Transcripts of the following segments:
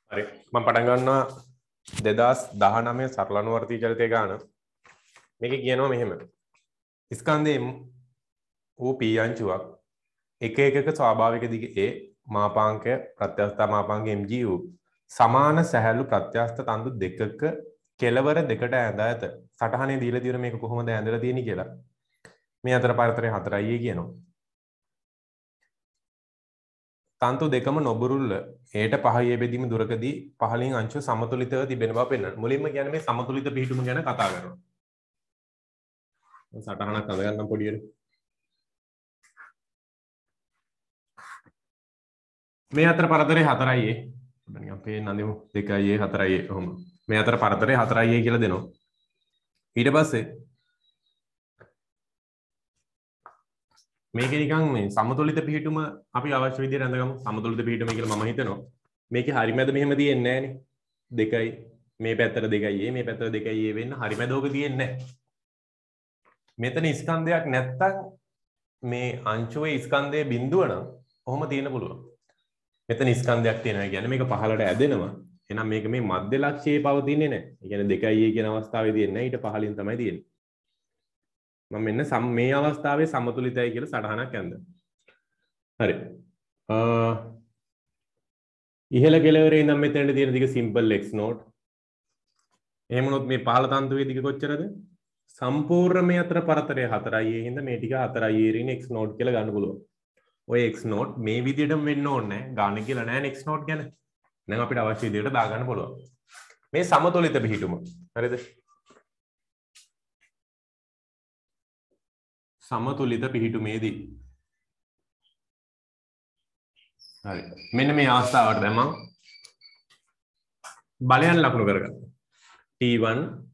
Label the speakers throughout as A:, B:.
A: හරි මම පටන් ගන්නවා 2019 සරලනුවර්තී චලිතය ගාන. මේකේ කියනවා මෙහෙම. ස්කන්ධයේ වූ p අංශුවක් එක එකක ස්වාභාවික දිග a මාපාංකය ප්‍රත්‍යස්ථ මාපාංක mg වූ සමාන සැහැල්ලු ප්‍රත්‍යස්ථ තන්තු දෙකක කෙලවර දෙකට ඇඳ ඇත. සටහනේ දීලා තියෙන මේක කොහොමද ඇඳලා තියෙන්නේ කියලා. මේ අතර පරතරය 4i කියනවා. තන්තු දෙකම නොබුරුල්ල ඒට පහයේ බෙදීම දුරකදී පහළින් අංශු සමතුලිතව තිබෙන බව පෙන්වනවා. මුලින්ම කියන්නේ මේ සමතුලිත පිහිටුම ගැන කතා කරනවා. සටහනක් අඳගන්නම් පොඩියට. මේ අතර පරතරය 4i. නිකන් පේන්න අඳිමු 2i 4i කොහොම. මේ අතර පරතරය 4i කියලා දෙනවා. ඊට පස්සේ මේක නිකන් මේ සමතුලිත පිහිටුම අපි අවශ්‍ය විදිහට අඳගමු. සමතුලිත පිහිටුම කියලා මම හිතනවා. මේකේ හරිමැද මෙහෙම තියෙන්නේ නැහනේ. 2යි මේ පැත්තට 2යි මේ පැත්තට 2යි වෙන්න හරිමැද ඕක තියෙන්නේ නැහැ. මෙතන ස්කන්ධයක් නැත්තම් මේ අංශුවේ ස්කන්ධයේ බිඳුව නම් කොහොම තියෙන්න පුළුවන්. මෙතන ස්කන්ධයක් තියෙනවා කියන්නේ මේක පහළට ඇදෙනවා. එහෙනම් මේක මේ මධ්‍ය ලක්ෂයේ පවතින්නේ නැහැ. ඒ කියන්නේ 2යි කියන අවස්ථාවේ තියෙන්නේ නැහැ. ඊට පහළින් තමයි තියෙන්නේ. මම මෙන්න මේ අවස්ථාවේ සමතුලිතයි කියලා සටහනක් ඇඳලා. හරි. ඉහළ කෙළවරේ ඉඳන් මෙතනට තියෙන දිග සිම්පල් x නෝට්. එහෙම වුණොත් මේ පහළ තන්තුවේ දිග කොච්චරද? සම්පූර්ණ මේ අතර පරතරය 4i හින්දා මේ ටික 4i රින් x නෝට් කියලා ගන්න පුළුවන්. ඔය x නෝට් මේ විදිහටම වෙන්න ඕනේ නැහැ. ගන්න කියලා නැහැ x නෝට් ගැන. දැන් අපිට අවශ්‍ය විදිහට දා ගන්න පුළුවන්. මේ සමතුලිත පිහිටුම. හරිද? සමතුලිත පිහිටුමේදී හරි මෙන්න මේ අවස්ථාවට දැන් මම බලයන් ලකුණු කරගන්නවා. T1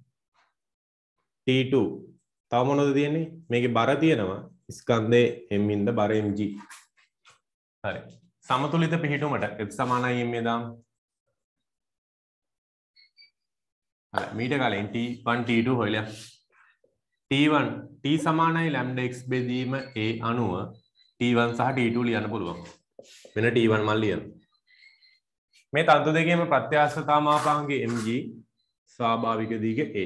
A: T2 තව මොනවද තියෙන්නේ? මේකේ බර තියෙනවා ස්කන්ධයේ m ඉඳ බර mg. හරි සමතුලිත පිහිටුමට f සමානයි m දාමු. හරි මීට කලින් T1 T2 හොයලා T1 T සමානයි ලැම්ඩා x බෙදීම a අනුව T1 සහ T2 ලියන්න පුළුවන්. මෙන්න T1 මම ලියනවා. මේ තන්තු දෙකේම ප්‍රත්‍යස්ථතා මාපාංකය mg ස්වාභාවික දිග a.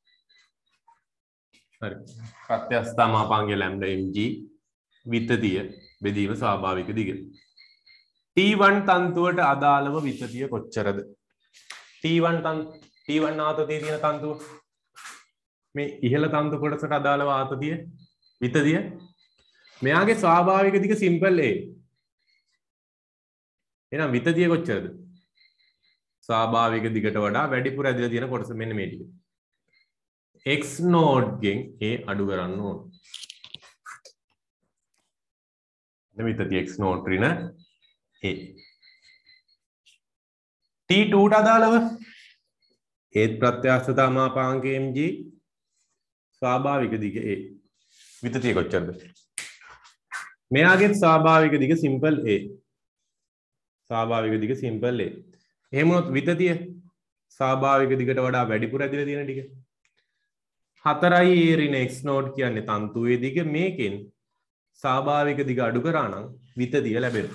A: හරි. ප්‍රත්‍යස්ථතා මාපාංකය ලැම්ඩා mg විතතිය බෙදීම ස්වාභාවික දිග. T1 තන්තුවට අදාළව විතතිය කොච්චරද? T1 ආතතියේ තියෙන තන්තුව මේ ඉහළ තන්තු කොටසට අදාළව ආතතිය විතතිය මෙයාගේ ස්වාභාවික දිග සිම්පල් a. එහෙනම් විතතිය කොච්චරද? ස්වාභාවික දිගට වඩා වැඩිපුර ඇදලා තියෙන කොටස මෙන්න මේ ටික. x නෝඩ් ගෙන් a අඩු කරන්න ඕන. දැන් විතතිය x නෝඩ් ඍණ a. T2 ට අදාළව ඒත් ප්‍රත්‍යස්ථතා මාපාංකය mg ස්වාභාවික දිග a. විතතිය කොච්චරද? මෙයාගේ ස්වාභාවික දිග සිම්පල් a. ස්වාභාවික දිග සිම්පල් a. එහෙම වුණොත් විතතිය ස්වාභාවික දිගට වඩා වැඩිපුර ඇදලා තියෙන ටික. 4i ඍණ x නෝඩ් කියන්නේ තන්තුවේ දිග. මේකෙන් ස්වාභාවික දිග අඩු කරා නම් විතතිය ලැබෙනවා.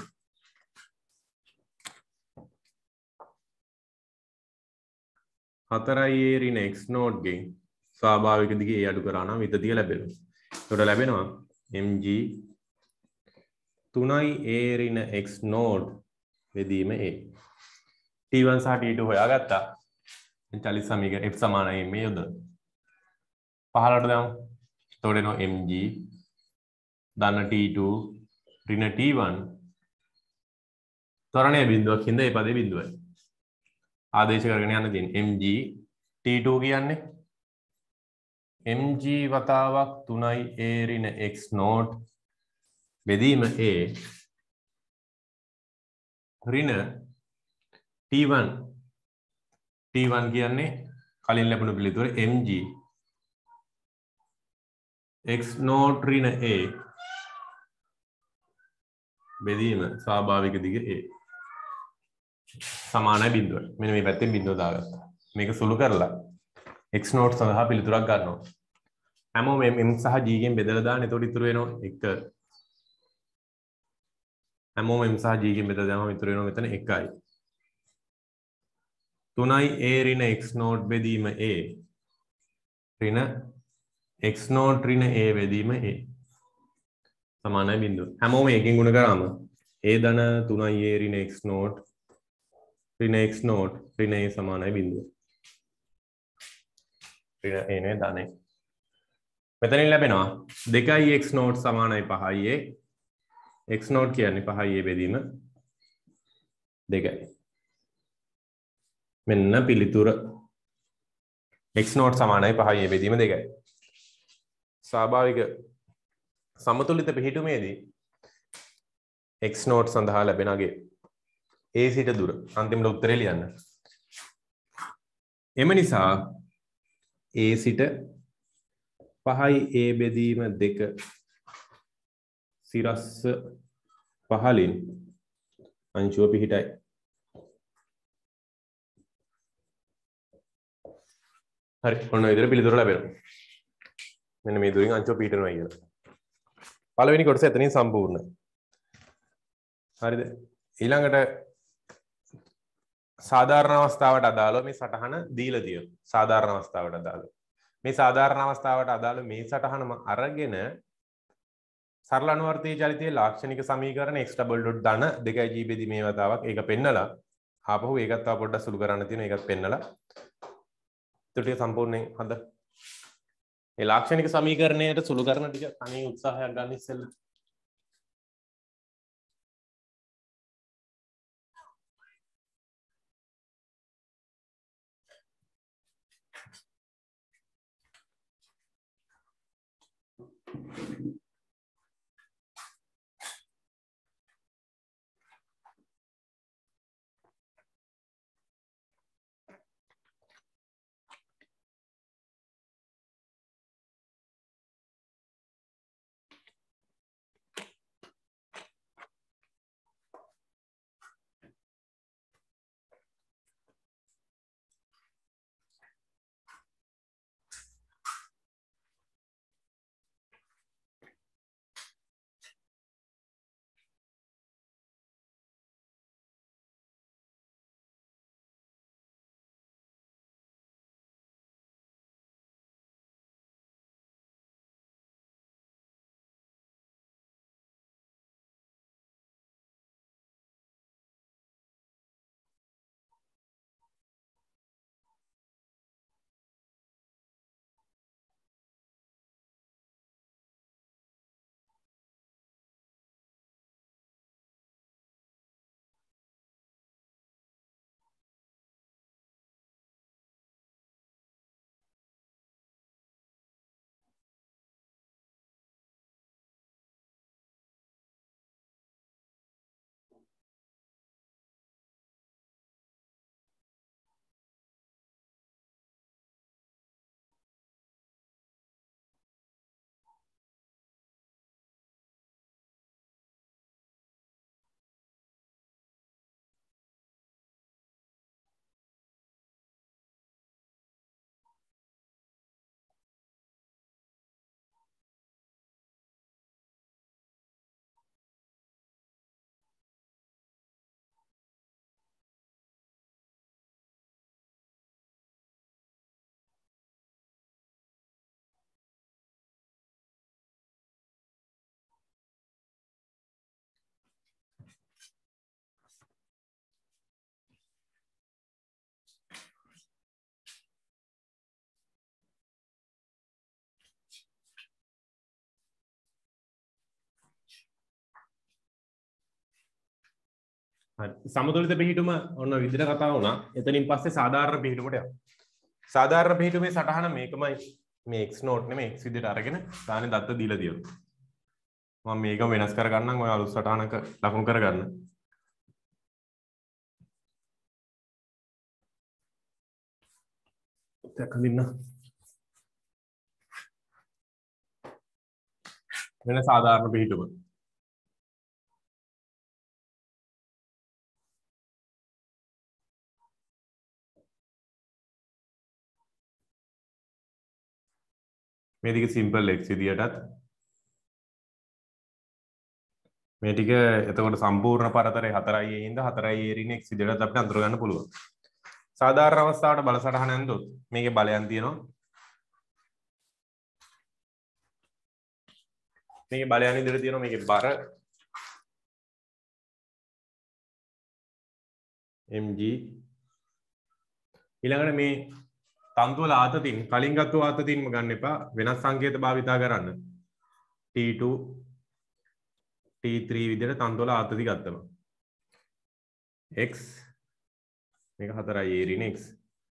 A: හතරයි ඍණ x නෝඩ් ගෙන් ස්වාභාවික දිග a අඩු කරා නම් විතතිය ලැබෙනවා. ඒකට ලැබෙනවා mg 3i a ඍණ x නෝඩ් බෙදීම a. T1 සහ T2 හොයාගත්තා. දැන් චලිත සමීකරණ f සමානයි මේ යොද. පහළට දාමු. එතකොට එනවා mg ධන T2 ඍණ T1 ත්වරණයේ බිඳුවක් හින්දා ඒ පදේ බිඳුවයි. ආදේශ කරගෙන යන්න තියෙන්නේ mg T2 කියන්නේ mg වතාවක් 3i a ඍණ x නෝඩ් බෙදීම a ඍණ T1 කියන්නේ කලින් ලැබුණු පිළිතුර mg x නෝඩ් ඍණ a බෙදීම ස්වාභාවික දිග a සමානයි බිඳුවට. මෙන්න මේ පැත්තෙන් බිඳුව දාගත්තා. මේක සුළු කරලා x නෝඩ් සඳහා පිළිතුරක් ගන්නවා. හැමෝම m සහ g ගෙන් බෙදලා දාන්න. එතකොට ඉතුරු වෙනවා 1. හැමෝම m සහ g ගෙන් බෙදලා දාම ඉතුරු වෙනවා මෙතන 1යි. 3යි a ඍණ x නෝට් බෙදීම a ඍණ x නෝට් ඍණ a බෙදීම a සමානයි බිඳුව. හැමෝම එකකින් ගුණ කරාම a ධන 3යි a ඍණ x නෝට් ඍණ x නෝට් ඍණ a සමානයි බිඳුව. ඍණ a නේ ධනෙ. මෙතනින් ලැබෙනවා 2යි x නෝට් සමානයි 5යි a. x නෝට් කියන්නේ 5යි a බෙදීම 2යි. මෙන්න පිළිතුර. x නෝට් සමානයි 5යි a බෙදීම 2යි. ස්වාභාවික සමතුලිත පිහිටුමේදී x නෝට් සඳහා ලැබෙන අගය a සිට දුර අන්තිමට උත්තරේ ලියන්න. එම නිසා a සිට 5යි a බෙදීම 2 සිරස්ස 15න් අංශුව පිහිටයි. හරි ඔන්න විදිහට පිළිතුර ලැබෙනවා. මෙන්න මේ දුරින් අංශුව පිහිටනවා කියලා. පළවෙනි කොටස එතනින් සම්පූර්ණයි. හරිද? ඊළඟට සාධාරණ අවස්ථාවට අදාළව මේ සටහන දීලා තියෙනවා. සාධාරණ අවස්ථාවට අදාළව. මේ සාධාරණ අවස්ථාවට අදාළ මේ සටහනම අරගෙන සරල අනුවර්තීය චලිතයේ ලාක්ෂණික සමීකරණ x ඩබල් ඩොට් ධන 2g බෙදීම මේ වතාවක් ඒක පෙන්නලා ආපහු ඒකත් තව පොඩ්ඩක් සුළු කරන්න තියෙනවා. ඒකත් පෙන්නලා ටික සම්පූර්ණයෙන් හද. මේ ලාක්ෂණික සමීකරණයට සුළු කරන ටික අනේ උත්සාහයක් ගන්න ඉස්සෙල්ලා. සමතුලිත පිහිටුම ඔන්න විදිහට කතා වුණා. එතනින් පස්සේ සාධාරණ පිහිටුමට යමු. සාධාරණ පිහිටුමේ සටහන මේකමයි. මේ x නෝට් නෙමෙයි x විදිහට අරගෙන දාන්නේ දත්ත දීලා තියෙනවා. මම මේක වෙනස් කර ගන්නම් ඔය අලුත් සටහනක ලකුණු කරගන්න. දැක්කදින්න. වෙන සාධාරණ පිහිටුම. මේ ටික සිම්පල් x විදියටත් මේ ටික එතකොට සම්පූර්ණ පරතරය 4i a ඉඳ 4i a ඍණ x විදියට අපිට අඳුර ගන්න පුළුවන්. සාධාරණ අවස්ථාවට බල සටහන ඇන්දොත් මේකේ බලයන් තියෙනවා. මේකේ බලයන් ඉදිරියට තියෙනවා. මේකේ බර mg ඊළඟට මේ තන්තු වල ආතතින් කලින් ගත්ත ආතතින්ම ගන්න එපා. වෙනස් සංකේත භාවිතා කරන්න. T2 T3 විදිහට තන්තු වල ආතති ගත්තම x මේක 4යි a ඍණ x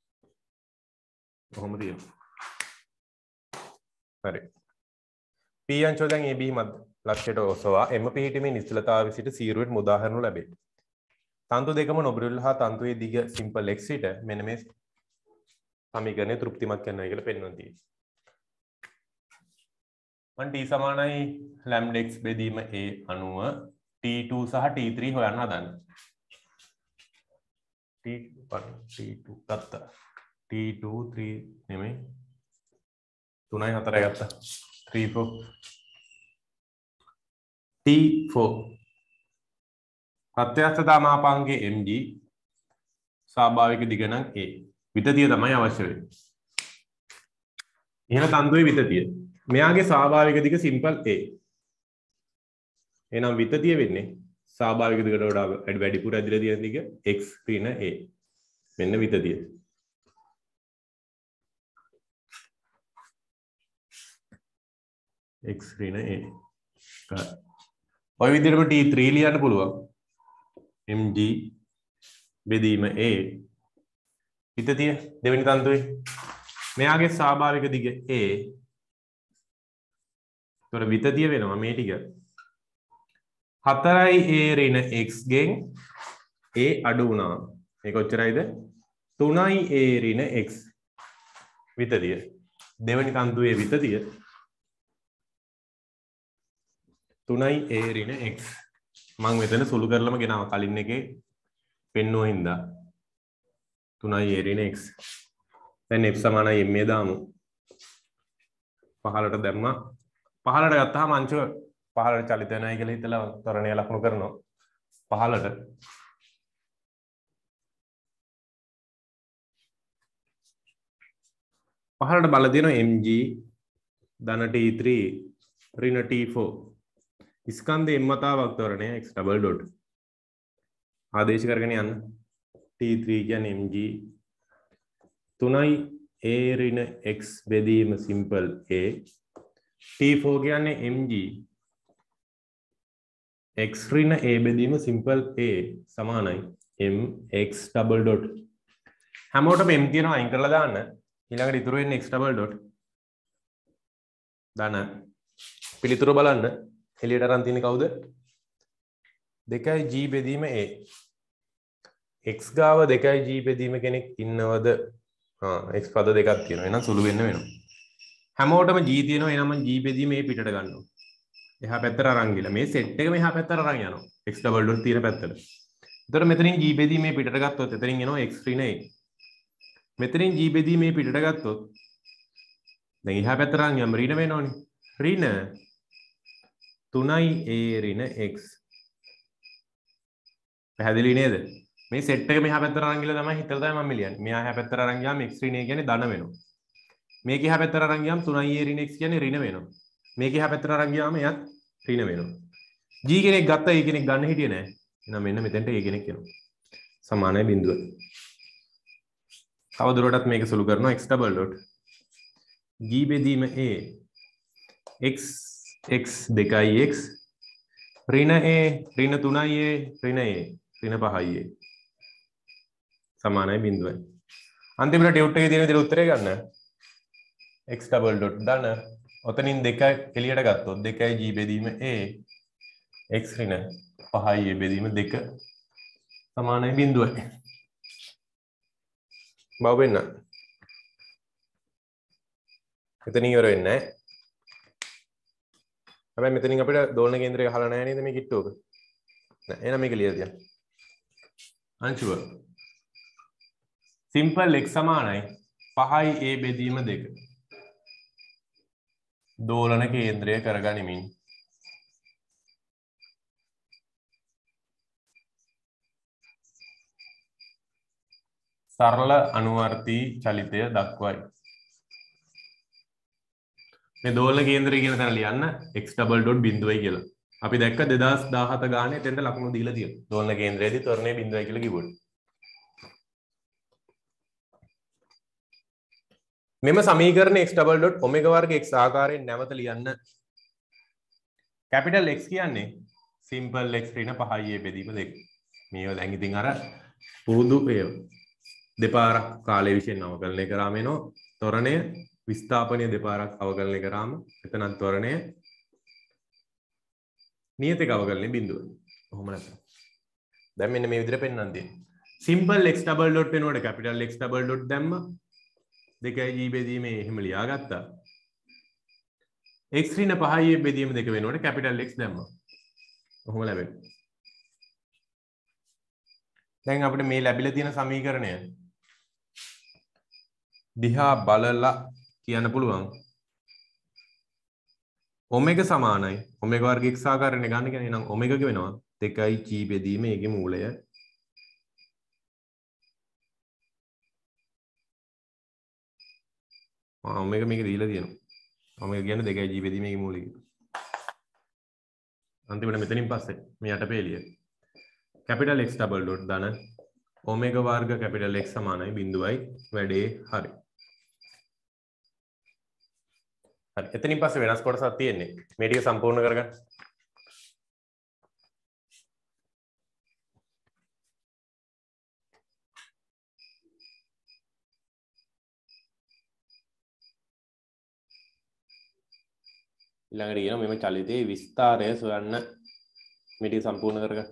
A: කොහොම තියෙනවා. හරි. p අංශය දැන් ab මත් ලක්ෂයට ඔසවා m පිහිටීමේ නිශ්චලතාවය සිට 0ට මුදා හරිනු ලැබේ. තන්තු දෙකම නොබිරුල් හා තන්තුවේ දිග සිම්පල් x සිට මෙන්න මේ සමීකරණය තෘප්තිමත් කරනවා කියලා පෙන්වන්න තියෙනවා. මම t සමානයි lambda x බෙදීම a අනුව t2 සහ t3 හොයන්න හදන්නේ. t2 ගත්තා. t2 3 නෙමෙයි 3යි 4යි ගත්තා. 3 4 t4 ප්‍රත්‍යස්ථතා මාපාංකයේ mg ස්වාභාවික දිග නම් a විතතිය තමයි අවශ්‍ය වෙන්නේ. එහෙනම් තන්තුවේ විතතිය. මෙයාගේ ස්වාභාවික දිග සිම්පල් a. එහෙනම් විතතිය වෙන්නේ ස්වාභාවික දිගට වඩා වැඩිපුර ඇදලා තියෙන දිග x ඍණ a. මෙන්න විතතිය. x ඍණ a. ඔය විදිහටම t3 ලියන්න පුළුවන්. mg බෙදීම a විතතිය දෙවෙනි තන්තුවේ මෙයාගේ ස්වාභාවික දිග a. ඒතර විතතිය වෙනවා මේ ටික 4යි a ඍණ x ගෙන් a අඩු වුණා. මේක ඔච්චරයිද? 3යි a ඍණ x විතතිය. දෙවෙනි තන්තුවේ විතතිය 3යි a ඍණ x. මම මෙතන සුළු කරලම ගෙනාවා කලින් එකේ පෙන්නුවා හින්දා 3යි a ඍණ x. දැන් f සමානයි m දාමු. පහළට දැම්මා. පහළට ගත්තාම අංශ පහළට චලිත වෙනයි කියලා හිතලා තරණය ලකුණු කරනවා. පහළට බල තියෙනවා mg ධන t3 ඍණ t4 ස්කන්ධ m මතාවක් තරණය x ඩබල් ඩොට් ආදේශ කරගෙන යන්න. t3 කියන්නේ mg 3යි a ඍණ x බෙදීම සිම්පල් a. t4 කියන්නේ mg x ඍණ a බෙදීම සිම්පල් a සමානයි mx ඩබල් ඩොට්. හැමෝටම m තියෙනවා අයින් කරලා දාන්න. ඊළඟට ඉතුරු වෙන්නේ x ඩබල් ඩොට්. ධන පිළිතුර බලන්න. එළියට අරන් තියෙන්නේ කවුද? 2යි g බෙදීම a. x ගාව 2යි g බෙදීම කෙනෙක් ඉන්නවද? x පද දෙකක් තියෙනවා. එහෙනම් සුළු වෙන්න වෙනවා. හැමෝටම g තියෙනවා. එහෙනම් g බෙදීම a පිටට ගන්නවා. එහා පැත්තට අරන් ගිහලා මේ සෙට් එකම එහා පැත්තට අරන් යනවා. x ඩබල් ඩොට් තියෙන පැත්තට. එතකොට මෙතනින් g බෙදීම a පිටට ගත්තොත් එතනින් එනවා x ඍණ a. මෙතනින් g බෙදීම a පිටට ගත්තොත් දැන් එහා පැත්තට අරන් යම් ඍණ වෙනවනේ. ඍණ 3යි a ඍණ x. පැහැදිලි නේද? මේ සෙට් එක මෙහා පැත්තට අරන් ගිහලා තමයි හිතලා තමයි මම ලියන්නේ. මෙහා එහා පැත්තට අරන් ගියාම x ඍණ a කියන්නේ ධන වෙනවා. මේක එහා පැත්තට අරන් ගියාම 3යි a ඍණ x කියන්නේ ඍණ වෙනවා. මේක එහා පැත්තට අරන් ගියාම එයත් ඍණ වෙනවා. g කෙනෙක් ගත්තා a කෙනෙක් ගන්න හිටියේ නෑ. එහෙනම් මෙන්න මෙතෙන්ට a කෙනෙක් එනවා. සමානයි බිඳුව. තව දුරටත් මේක සුළු කරනවා x ඩබල් ඩොට්. g බෙදීම a x x 2යි x ඍණ a ඍණ 3යි a ඍණ a ඍණ 5යි a සමානයි බිඳුවයි. අන්තිමට ඩියුට් එකේ තියෙන විදිහට උත්තරේ ගන්න. x ඩබල් ඩොට් ධන ඔතනින් 2 එළියට ගත්තොත් 2යි g බෙදීම a x ඍණ 5යි a බෙදීම 2 සමානයි බිඳුවයි. බව වෙන්න. එතනින් ඉවර වෙන්නේ නැහැ. හැබැයි මෙතනින් අපිට දෝලන කේන්ද්‍රය අහලා නැහැ නේද මේ කිට්ටුවක? නෑ. එහෙනම් මේක ලියලා තියන්න. අංශුව සිම්පල් x සමානයි 5යි a බෙදීම 2. දෝලන කේන්ද්‍රය කරගනිමින් සරල අනුවර්තී චලිතය දක්වයි. මේ දෝලන කේන්ද්‍රය කියන තැන ලියන්න x double dot බිඳුවයි කියලා. අපි දැක්ක 2017 ගානේ එතෙන්ට ලකුණු දීලා තියෙනවා. දෝලන කේන්ද්‍රයේදී ත්වරණය බිඳුවයි කියලා කිව්වොත්. මෙම සමීකරණය x double dot omega වර්ග x ආකාරයෙන් නැවත ලියන්න. capital X කියන්නේ simple x ඍණ 5යි බෙදීම 2. මේව දැන් ඉතින් අර පුරුදු ඒව දෙපාරක් කාලය විශ්ෙන් අවකලනය කරාම එනවා. ත්වරණය විස්ථාපනය දෙපාරක් අවකලනය කරාම එතනත් ත්වරණය නියතික අවකලනය බිඳුව. කොහොම නැත්නම් දැන් මෙන්න මේ විදිහට පෙන්වන්න තියෙනවා. simple x double dot වෙනකොට capital X double dot දැම්ම 2යි g බෙදීමේ එහෙම ලියාගත්තා. x ඍණ 5යි බෙදීම 2 වෙනකොට capital X දැම්මා. කොහොම ලැබෙන්නේ? දැන් අපිට මේ ලැබිලා තියෙන සමීකරණය දිහා බලලා කියන්න පුළුවන් ඔමෙගා සමානයි ඔමෙගා වර්ග x ආකාරයෙන් ගන්න කියන්නේ නම් ඔමෙගා වෙනවා 2යි g බෙදීම ඒකේ මූලය ඔමෙගා මේක දීලා තියෙනවා ඔමෙගා කියන්නේ 2යි g බෙදීම ඒකේ මූලය අන්තිමට මෙතනින් පස්සේ මේ යටපේලිය capital X double dot ධන ඔමෙගා වර්ග capital X සමානයි බිඳුවයි වැඩේ හරි. හරි එතනින් පස්සේ වෙනස් කොටසක් තියෙන්නේ. මේ ටික සම්පූර්ණ කරගන්න. ඊළඟට කියනවා මෙම චලිතයේ විස්තරය සොයන්න. මේ ටික සම්පූර්ණ කරගන්න.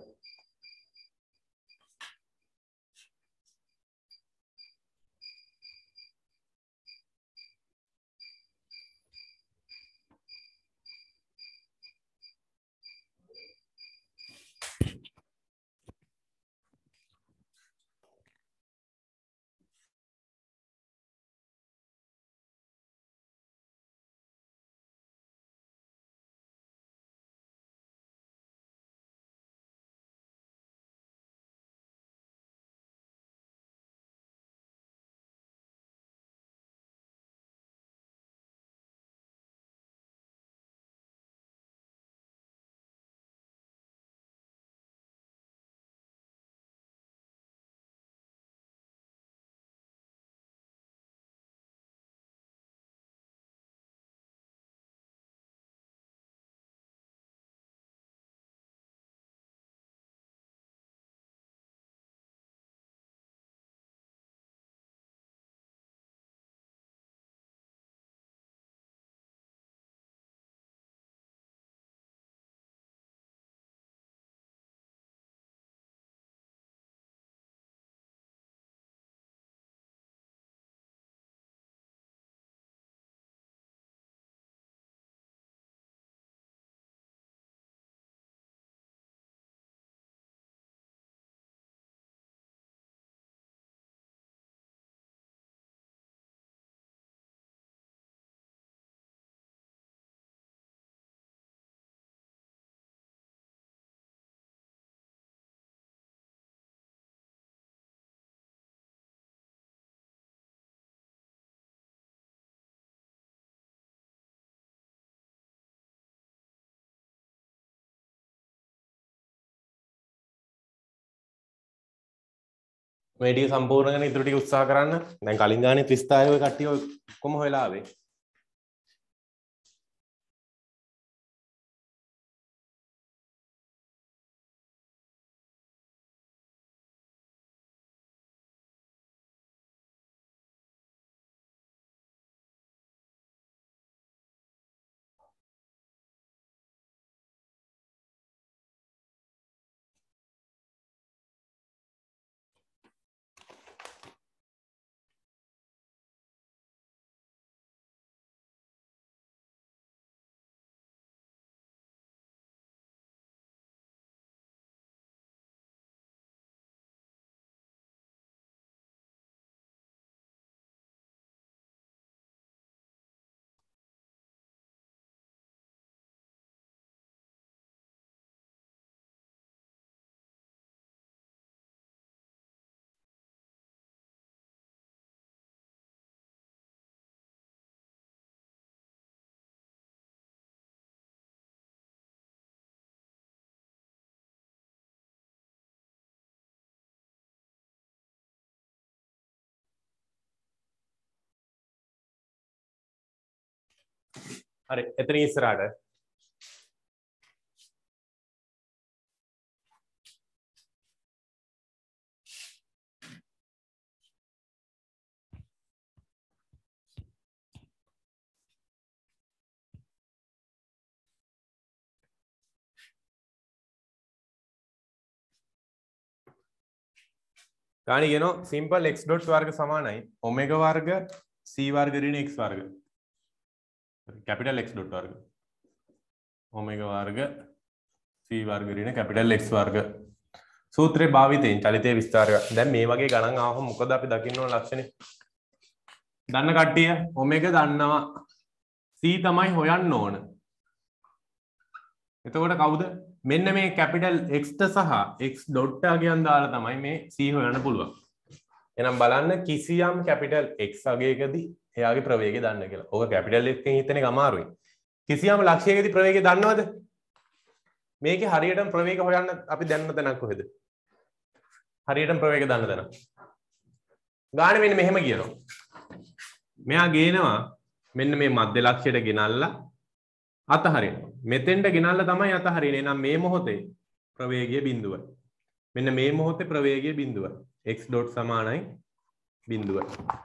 A: මේ ටික සම්පූර්ණ කරගෙන ඉතුරු ටික උත්සාහ කරන්න. දැන් කලින් ගානේ 36 ඔය කට්ටිය ඔක්කොම හොයලා ආවේ. හරි එතන ඉස්සරහට ගාණි කියනවා සිම්පල් x ඩොට් වර්ග සමානයි ඔමෙගා වර්ග c වර්ග ඍණ x වර්ග කැපිටල් x ඩොට් වර්ග ඔමෙගා වර්ග c වර්ග ඍණ කැපිටල් x වර්ග සූත්‍රයේ භාවිතයෙන් චලිතයේ විස්තරය. දැන් මේ වගේ ගණන් ආවම මොකද අපි දකින්න ඕන ලක්ෂණේ? දන්න කට්ටිය ඔමෙගා දන්නවා c තමයි හොයන්න ඕන. එතකොට කවුද? මෙන්න මේ කැපිටල් x ට සහ x ඩොට් අගයන් දාලා තමයි මේ c හොයන්න පුළුවන්. එහෙනම් බලන්න කිසියම් කැපිටල් x අගයකදී එයාගේ ප්‍රවේගය දන්න කියලා. ඕක කැපිටල් x එකෙන් හිතන එක අමාරුයි. කිසියම් ලක්ෂයකදී ප්‍රවේගය දන්නවද? මේකේ හරියටම ප්‍රවේගය හොයන්න අපි දැනන තැනක් කොහෙද? හරියටම ප්‍රවේගය දන්න තැන. ගාන මෙන්න මෙහෙම කියනවා. මෙයා ගේනවා මෙන්න මේ මධ්‍ය ලක්ෂයට ගෙනල්ලා අතහරිනවා. මෙතෙන්ට ගෙනල්ලා තමයි අතහරින්නේ. එහෙනම් මේ මොහොතේ ප්‍රවේගය බිඳුවයි. මෙන්න මේ මොහොතේ ප්‍රවේගය බිඳුවයි. x ඩොට් සමානයි බිඳුවයි.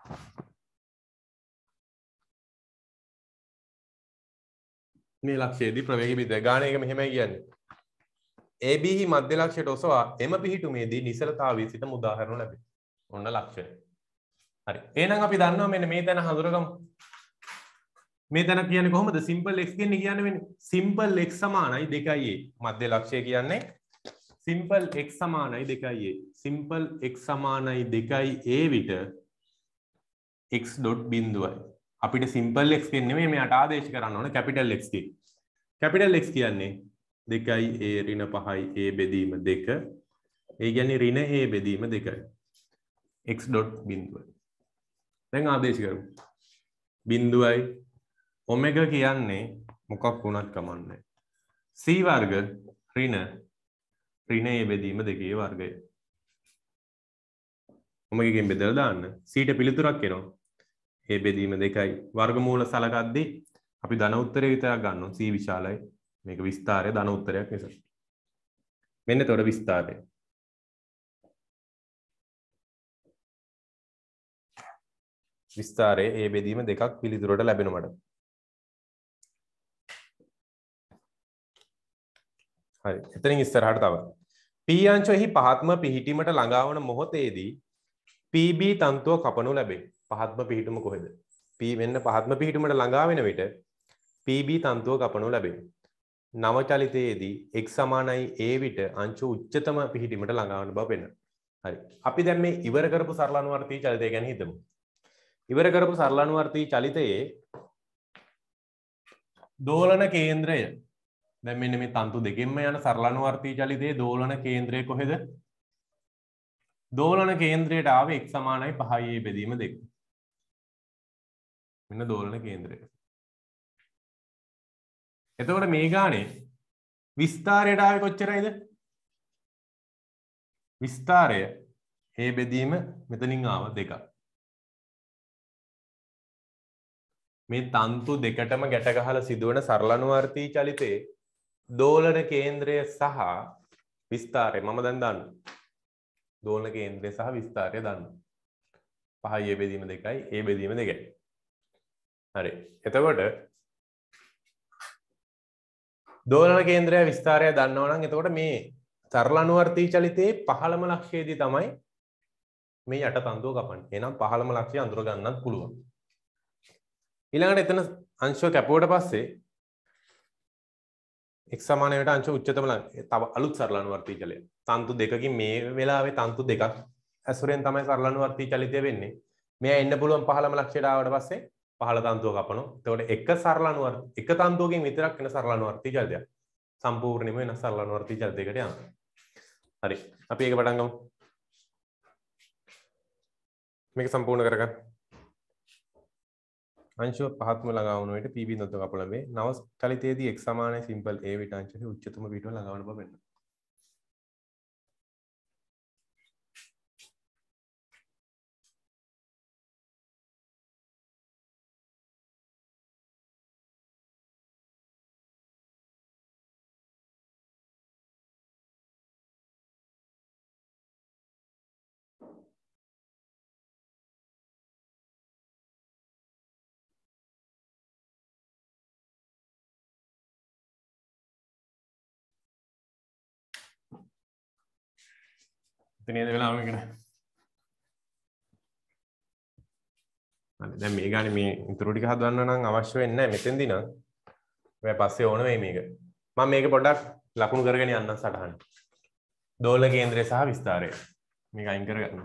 A: මේ ලක්ෂයේදී ප්‍රවේගය බිඳුවයි. ගාන එක මෙහෙමයි කියන්නේ. AB හි මධ්‍ය ලක්ෂයට ඔසවා එම පිහිටුමේදී නිසලතාවී සිට උදාහරණ ලැබේ. ඔන්න ලක්ෂය. හරි. එහෙනම් අපි දන්නවා මෙන්න මේ තැන හඳුනගමු. මේ තැන කියන්නේ කොහොමද? සිම්පල් x කියන්නේ වෙන්නේ. සිම්පල් x සමානයි 2a. මධ්‍ය ලක්ෂය කියන්නේ සිම්පල් x සමානයි 2a. සිම්පල් x සමානයි 2a විට x ඩොට් බිඳුවයි. අපිට සිම්පල් x කියන්නේ නෙමෙයි මෙයාට ආදේශ කරන්න ඕන කැපිටල් x ගේ. කැපිටල් x කියන්නේ 2a ඍණ 5a බෙදීම 2. ඒ කියන්නේ ඍණ a බෙදීම 2යි. x dot බිඳුවයි. දැන් ආදේශ කරමු. බිඳුවයි ඔමෙගා කියන්නේ මොකක් වුණත් කමන්නේ. c වර්ග ඍණ a බෙදීම 2 වර්ගය. ඔමෙගාගෙන් බෙදලා දාන්න. c ට පිළිතුරක් එනවා. a බෙදීම 2යි. වර්ගමූල සලකද්දී අපි ධන උත්තරේ විතරක් ගන්නවා. c විශාලයි. මේක විස්තරය ධන උත්තරයක් නිසා. මෙන්න එතකොට විස්තරය. විස්තරයේ a බෙදීම 2ක් පිළිතුරට ලැබෙනවා මට. හරි. එතනින් ඉස්සරහට තව. p අංශයෙහි පහත්ම පිහිටීමට ළඟා වන මොහොතේදී pb තන්තුව කපනු ලැබේ. පහත්ම පිහිටුම කොහෙද? p වෙන්න පහත්ම පිහිටුමට ළඟා වෙන විට pb තන්තුව කපනු ලැබේ. නව චලිතයේදී x සමානයි a විට අංශු උච්චතම පිහිටීමට ළඟා වන බව පෙන්වනවා. හරි. අපි දැන් මේ ඉවර කරපු සරලානුවර්තී චලිතය ගැන හිතමු. ඉවර කරපු සරලානුවර්තී චලිතයේ දෝලන කේන්ද්‍රය දැන් මෙන්න මේ තන්තු දෙකෙන්ම යන සරලානුවර්තී චලිතයේ දෝලන කේන්ද්‍රය කොහෙද? දෝලන කේන්ද්‍රයට ආවේ x සමානයි 5a බෙදීම 2. මෙන්න දෝලන කේන්ද්‍රය. එතකොට මේ ගානේ විස්තරයට ආවේ කොච්චරයිද? විස්තරය a බෙදීම මෙතනින් ආව 2ක්. මේ තන්තු දෙකටම ගැට ගහලා සිදුවන සරලානුවර්තී චලිතයේ දෝලන කේන්ද්‍රය සහ විස්තරය මම දැන් දන්නවා. දෝලන කේන්ද්‍රය සහ විස්තරය දන්නවා. 5a බෙදීම 2යි a බෙදීම 2යි. හරි. එතකොට දෝලන කේන්ද්‍රය විස්තරය දන්නවා නම් එතකොට මේ සරලානුවර්තී චලිතයේ පහළම ලක්ෂයේදී තමයි මේ යට තන්තුව කපන්නේ. එහෙනම් පහළම ලක්ෂය අඳුර ගන්නත් පුළුවන්. ඊළඟට එතන අංශුව කැපුවට පස්සේ x සමාන වෙනට අංශුව උච්චතම තව අලුත් සරලානුවර්තී චලය. තන්තු දෙකකින් මේ වෙලාවේ තන්තු දෙකක් ඇසුරෙන් තමයි සරලානුවර්තී චලිතය වෙන්නේ. මෙයා එන්න පුළුවන් පහළම ලක්ෂයට ආවට පස්සේ පහළ තන්තුව කපනවා. එතකොට එක තන්තුවකින් විතරක් වෙන සරලානුවර්තී චලිතයක්. සම්පූර්ණයෙන්ම වෙනස් සරලානුවර්තී චලිතයකට යනවා. හරි. අපි ඒක පටන් ගමු. මේක සම්පූර්ණ කරගන්න. अंशुव පහත්ම ළඟා වුණ විට PB තත්ත්ව කපලා වේ. නව චලිතයේදී x සමානයි සිම්පල් a විට අංශයේ උච්චතම පිටුව ළඟා වන බව පෙන්වනවා. නේද වෙලාව මේකට. හරි දැන් මේ ගානේ මේ ඉතුරු ටික හදවන්න නම් අවශ්‍ය වෙන්නේ නැහැ මෙතෙන්දී නම්. ඔය පස්සේ ඕන වෙයි මේක. මම මේක පොඩ්ඩක් ලකුණු කරගෙන යන්නම් සටහන. දෝලන කේන්ද්‍රය සහ විස්තාරය. මේක අයින් කරගන්න.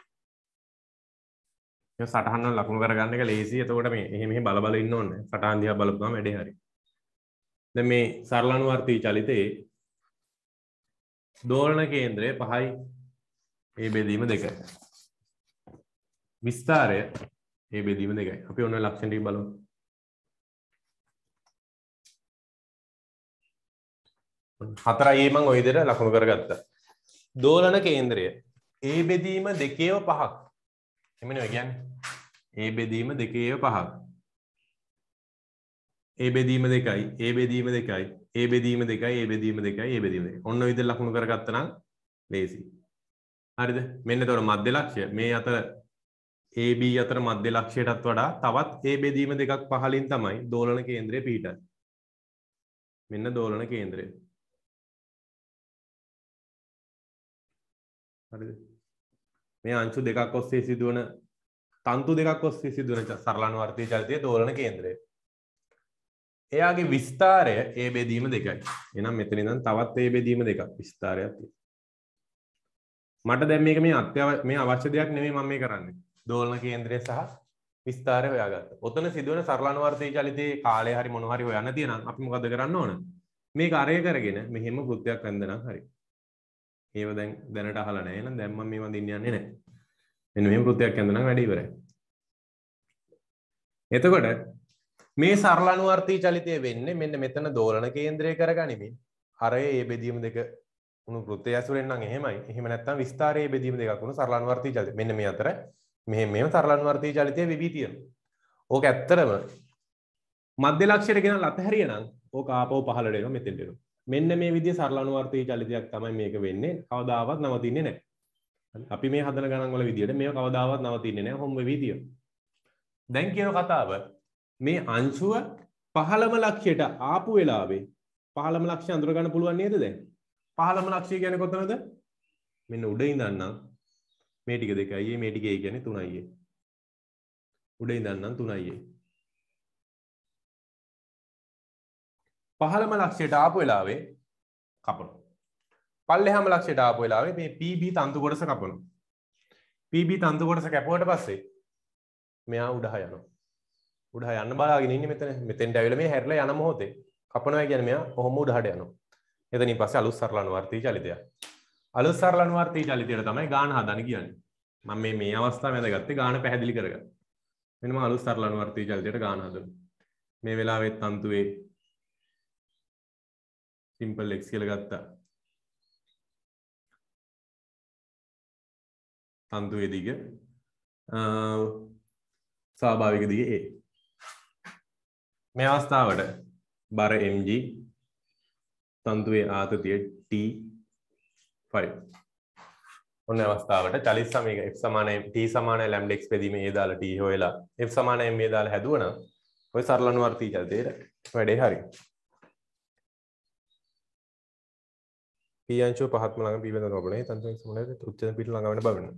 A: මේ සටහන වල ලකුණු කරගන්න එක ලේසි. එතකොට මේ එහෙම බල බල ඉන්න ඕනේ. සටහන් දිහා බලපුවම වැඩේ හරි. දැන් මේ සරලානුවර්තී චලිතයේ දෝලන කේන්ද්‍රය 5යි. ඒ බෙදීම 2යි. විස්තාරය ඒ බෙදීම 2යි. අපි ඔන්න ලක්ෂණ ටික බලමු. හතරයි මම ওই විදිහට ලකුණු කරගත්තා. දෝලන කේන්ද්‍රය ඒ බෙදීම 2/5ක්. එමෙන්න ඔය කියන්නේ. ඒ බෙදීම 2/5ක්. ඒ බෙදීම 2යි. ඒ බෙදීම 2යි. ඒ බෙදීම 2යි. ඒ බෙදීම 2යි. ඒ බෙදීම 2යි. ඔන්න ඔය විදිහට ලකුණු කරගත්තා නම් ලේසි. හරිද? මෙන්න එතකොට මධ්‍ය ලක්ෂ්‍ය මේ අතර AB අතර මධ්‍ය ලක්ෂ්‍යයටත් වඩා තවත් ඒ බෙදීම 2ක් පහළින් තමයි දෝලන කේන්ද්‍රය පිහිටන්නේ. මෙන්න දෝලන කේන්ද්‍රය. හරිද? මේ අංශු දෙකක් ඔස්සේ සිදුවන තන්තු දෙකක් ඔස්සේ සිදුවන සරලානුවර්තී චලිතයේ දෝලන කේන්ද්‍රය. එයාගේ විස්තාරය ඒ බෙදීම 2යි. එහෙනම් මෙතන ඉඳන් තවත් ඒ බෙදීම 2ක් විස්තාරයක් තියෙනවා. මට දැන් මේක මේ අවශ්‍ය දෙයක් නෙමෙයි මම මේ කරන්නේ. දෝලන කේන්ද්‍රය සහ විස්තාරය හොයාගත්තා. ඔතන සිදුවන සරලානුවර්තී චලිතයේ කාලය හරි මොන හරි හොයන්න තියෙනම් අපි මොකද කරන්න ඕන? මේක අරය කරගෙන මෙහෙම කෘත්‍යයක් අඳනනම් හරි. ඒව දැන් දැනට අහලා නැහැ. එහෙනම් දැන් මම මේ වඳින්න යන්නේ නැහැ. මෙන්න මෙහෙම කෘත්‍යයක් අඳනනම් වැඩි ඉවරයි. එතකොට මේ සරලානුවර්තී චලිතය වෙන්නේ මෙන්න මෙතන දෝලන කේන්ද්‍රය කරගනිමින් අර ඒ බෙදීම 2 උණු කෘත්‍යය ඇසුරෙන් නම් එහෙමයි. එහෙම නැත්නම් විස්තාරයේ බෙදීම 2ක් උණු සරලානුවර්තී චලිතය. මෙන්න මේ අතර මෙහෙම සරලානුවර්තී චලිතය විවි තියෙනවා. ඕක ඇත්තරම මධ්‍ය ලක්ෂයට ගෙනල්ලා අතහැරියනම් ඕක ආපහු පහළට එනවා මෙතෙන්ට එනවා. මෙන්න මේ විදිහේ සරලානුවර්තී චලිතයක් තමයි මේක වෙන්නේ. කවදාවත් නවතින්නේ නැහැ. අපි මේ හදන ගණන් වල විදියට මේක කවදාවත් නවතින්නේ නැහැ. හොම් වෙවි තියෙනවා. දැන් කියන කතාව මේ අංශුව 15ම ලක්ෂයට ආපු වෙලාවේ 15ම ලක්ෂය අඳුර ගන්න පුළුවන් නේද දැන්? 15ම ලක්ෂය කියන්නේ කොතනද? මෙන්න උඩ ඉඳන් නම් මේ ටික 2යි මේ ටික ඒ කියන්නේ 3යි. උඩ ඉඳන් නම් 3යි. 15ම ලක්ෂයට ආපු වෙලාවේ කපනවා. පල්ලෙහාම ලක්ෂයට ආපු වෙලාවේ මේ PB තන්තු කොටස කපනවා. PB තන්තු කොටස කැපුවට පස්සේ මෙයා උඩහ යනවා. උඩහ යන්න බලාගෙන ඉන්නේ මෙතන. මෙතෙන්ට ඇවිල්ලා මේ හැරිලා යන මොහොතේ කපනවා කියන්නේ මෙයා කොහොම උඩහට යනවා. එතනින් පස්සේ අලුත් සරලානුවර්තී චලිතයක්. අලුත් සරලානුවර්තී චලිතයට තමයි ගාන හදන්න කියන්නේ. මම මේ අවස්ථාව වැදගත්තේ ගාන පැහැදිලි කරගන්න. මෙන්න මම අලුත් සරලානුවර්තී චලිතයට ගාන හදනවා. මේ වෙලාවේ තන්තුවේ සිම්පල් x කියලා ගත්තා. තන්තුවේ දිග ස්වාභාවික දිග a. මේ අවස්ථාවට බර mg තන්තුවේ ආතතිය t5. ඔන්න අවස්ථාවට චලිත සමීක f සමානයි t සමානයි lambda x බෙදීමේ a දාලා t හොයලා f සමානයි m a දාලා හැදුවනම් ඔය සරලානුවර්තී චලිතේට වැඩේ හරි. p අංශුව පහත්ම ළඟ p බඳන ඔබනේ තන්තුවේ සමානයි උච්චතම පිට ළඟ වෙන බවන්න.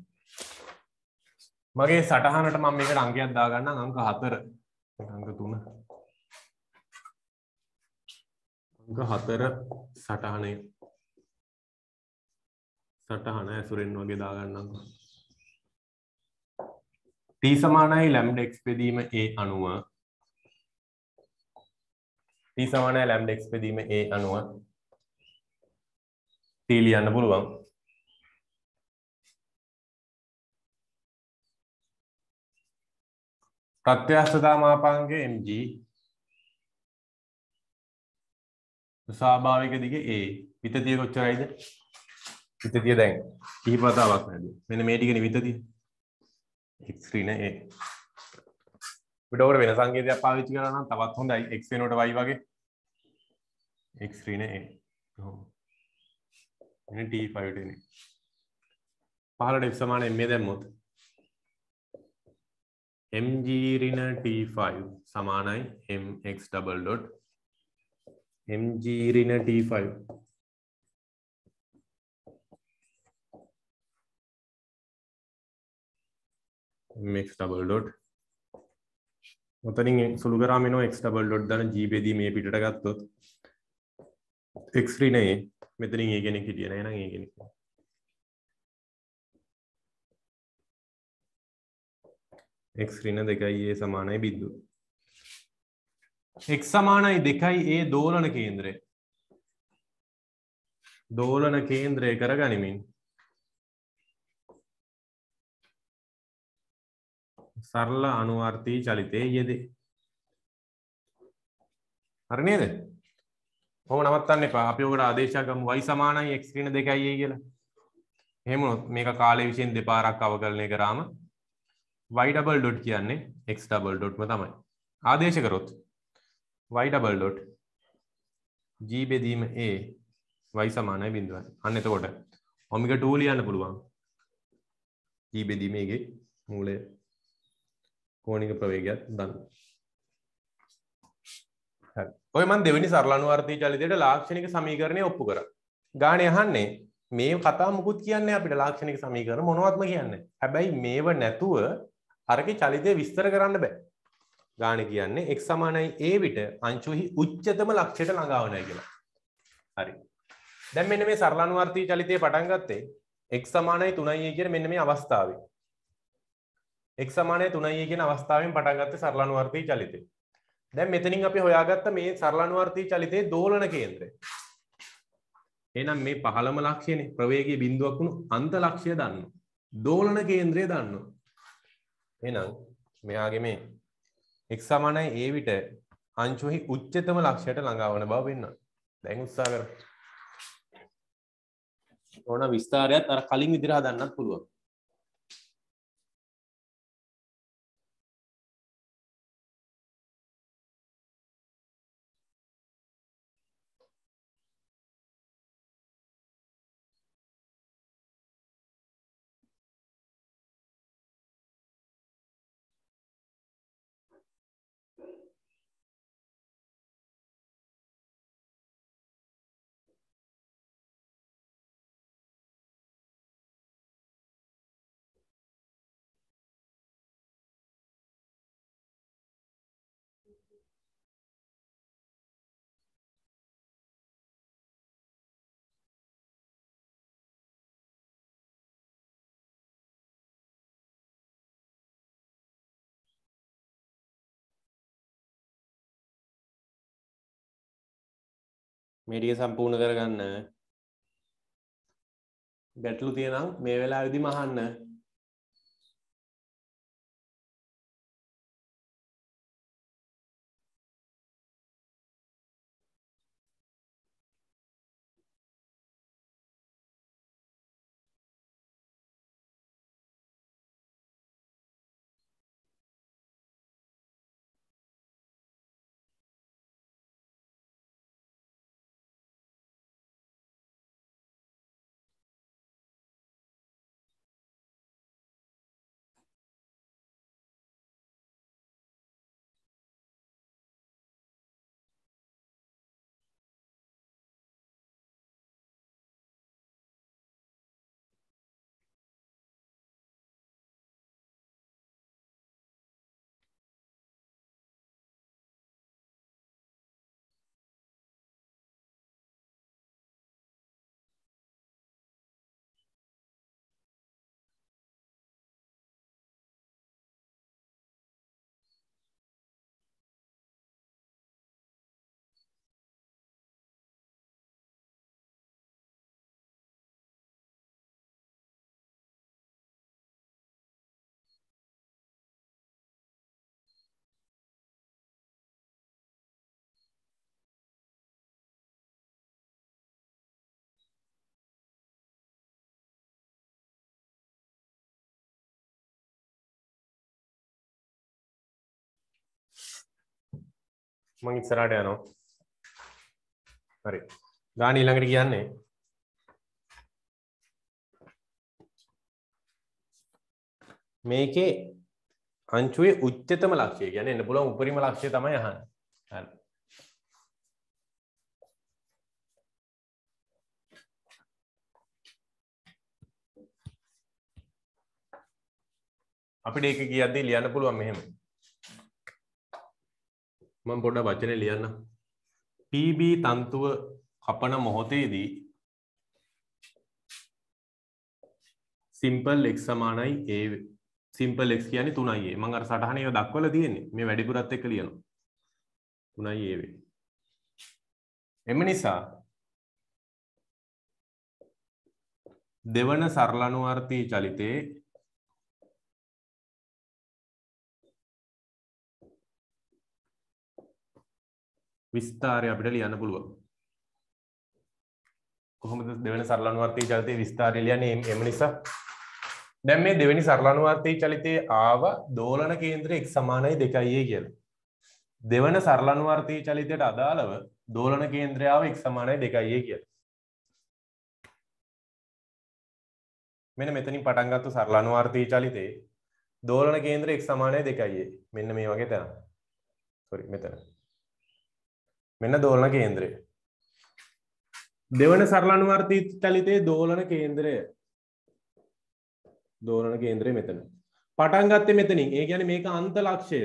A: මගේ සටහනට මම මේකට අංකයක් දාගන්නම් අංක 4. අංක 3. අංක 4 සටහන ඇසුරෙන් වගේ දාගන්නම්. t සමානයි lambda x බෙදීම a අණුව t සමානයි lambda x බෙදීම a අණුව t ලියන්න පුළුවන්. ප්‍රත්‍යස්ථතා මාපාංකය mg ස්වාභාවික දිග a විතතිය කොච්චරයිද? විතතිය දැන් කිහිප වතාවක් නේද? මෙන්න මේ ටිකනේ විතතිය. x ඍණ a. අපිට ඕක වෙන සංකේතයක් පාවිච්චි කරලා නම් තවත් හොඳයි. x වෙනුවට y වගේ. x ඍණ a. මෙන්න t5 ටනේ. පහළට f සමාන m දැම්මොත් mg ඍණ t5 සමානයි mx double dot mg ඍණ t5 mx double dot උතනින් සුළු කරාම එනවා x double dot දාන g බෙදී මේ පිටට ගත්තොත් x ඍණයේ මෙතනින් a කෙනෙක් හිටියේ නෑ නං a කෙනෙක් x ඍණ 2යි a සමානයි බිඳුව x සමානයි 2යි a දෝලන කේන්ද්‍රය කරගනිමින් සරල අනුවර්තී චලිතයේ යෙදේ. හරි නේද? කොහොම නවත්තන්න එපා. අපි ඔකට ආදේශයක් ගමු y සමානයි x ඍණ 2යි a කියලා. එහෙම වුණොත් මේක කාලය විසින් දෙපාරක් අවකලනය කරාම y double dot කියන්නේ x double dot ම තමයි. ආදේශ කරොත් y double dot g බෙදීම a y සමානයි බිඳුවයි. අන්න එතකොට ඔමෙගා 2 ලියන්න පුළුවන්. g බෙදීම a ගේ මූලය කෝණික ප්‍රවේගයක් දන්න. හරි. ඔය මම දෙවෙනි සරල අනුවර්තී චලිතයට ලාක්ෂණික සමීකරණය ඔප්පු කරා. ගානේ අහන්නේ මේ කතාව මුකුත් කියන්නේ අපිට ලාක්ෂණික සමීකරණ මොනවත්ම කියන්නේ. හැබැයි මේව නැතුව අරකේ චලිතය විස්තර කරන්න බෑ. ගානේ කියන්නේ x සමානයි a විට අංශුෙහි උච්චතම ලක්ෂයට ළඟා වුණා කියලා. හරි. දැන් මෙන්න මේ සරල අනුවර්තී චලිතය පටන් ගත්තේ x සමානයි 3යි කියන මෙන්න මේ අවස්ථාවේ. x සමානයි 3යි කියන අවස්ථාවෙන් පටන් ගත්තේ සරල අනුවර්තී චලිතය. දැන් මෙතනින් අපි හොයාගත්ත මේ සරල අනුවර්තී චලිතයේ දෝලන කේන්ද්‍රය. එහෙනම් මේ පහළම ලක්ෂයනේ ප්‍රවේගයේ බිඳුවක් වුණු අන්ත ලක්ෂය දන්න. දෝලන කේන්ද්‍රය දන්න. එහෙනම් මෙයාගේ මේ x සමානයි a විට අංශුෙහි උච්චතම ලක්ෂයට ළඟා වන බව වෙන්න. දැන් උත්සාහ කරමු. ඕන විස්තරයත් අර කලින් විදිහට හදන්නත් පුළුවන්. මේ ටික සම්පූර්ණ කරගන්න. ගැටලු තියෙනම් මේ වෙලාවේදීම අහන්න. මම ඉස්සරහට යනවා. හරි. ගාන ඊළඟට කියන්නේ මේකේ අංශුවේ උච්චතම ලක්ෂය කියන්නේ එන්න පුළුවන් උපරිම ලක්ෂය තමයි අහන්නේ. හරි. අපිට ඒක කියද්දී ලියන්න පුළුවන් මෙහෙම. මම පොඩ්ඩක් වචනේ ලියන්න. PB තන්තුව කපන මොහොතේදී simple x සමානයි a simple x කියන්නේ 3a. මම අර සටහනේ ඒක දක්වලා තියෙන්නේ. මේ වැඩිපුරත් එක්ක ලියනවා. 3a වේ. එම නිසා දෙවන සරල අනුවර්තී චලිතේ විස්තරය අපිට ලියන්න පුළුවන්. කොහොමද දෙවෙනි සරල අනුවර්තී චලිතේ විස්තරය ලියන්නේ? එම නිසා දැන් මේ දෙවෙනි සරල අනුවර්තී චලිතේ ආව දෝලන කේන්ද්‍රය x සමානයි 2a කියලා. දෙවන සරල අනුවර්තී චලිතයට අදාළව දෝලන කේන්ද්‍රය ආව x සමානයි 2a කියලා. මෙන්න මෙතනින් පටන් ගත්ත සරල අනුවර්තී චලිතේ දෝලන කේන්ද්‍රය x සමානයි 2a. මෙන්න මේ වගේ තැන. සෝරි මෙතන. මෙන්න දෝලන කේන්ද්‍රය. දෙවන සරල අනුවර්තී චලිතයේ දෝලන කේන්ද්‍රය මෙතන. පටන් ගත්තේ මෙතනින්. ඒ කියන්නේ මේක අන්ත ලක්ෂය.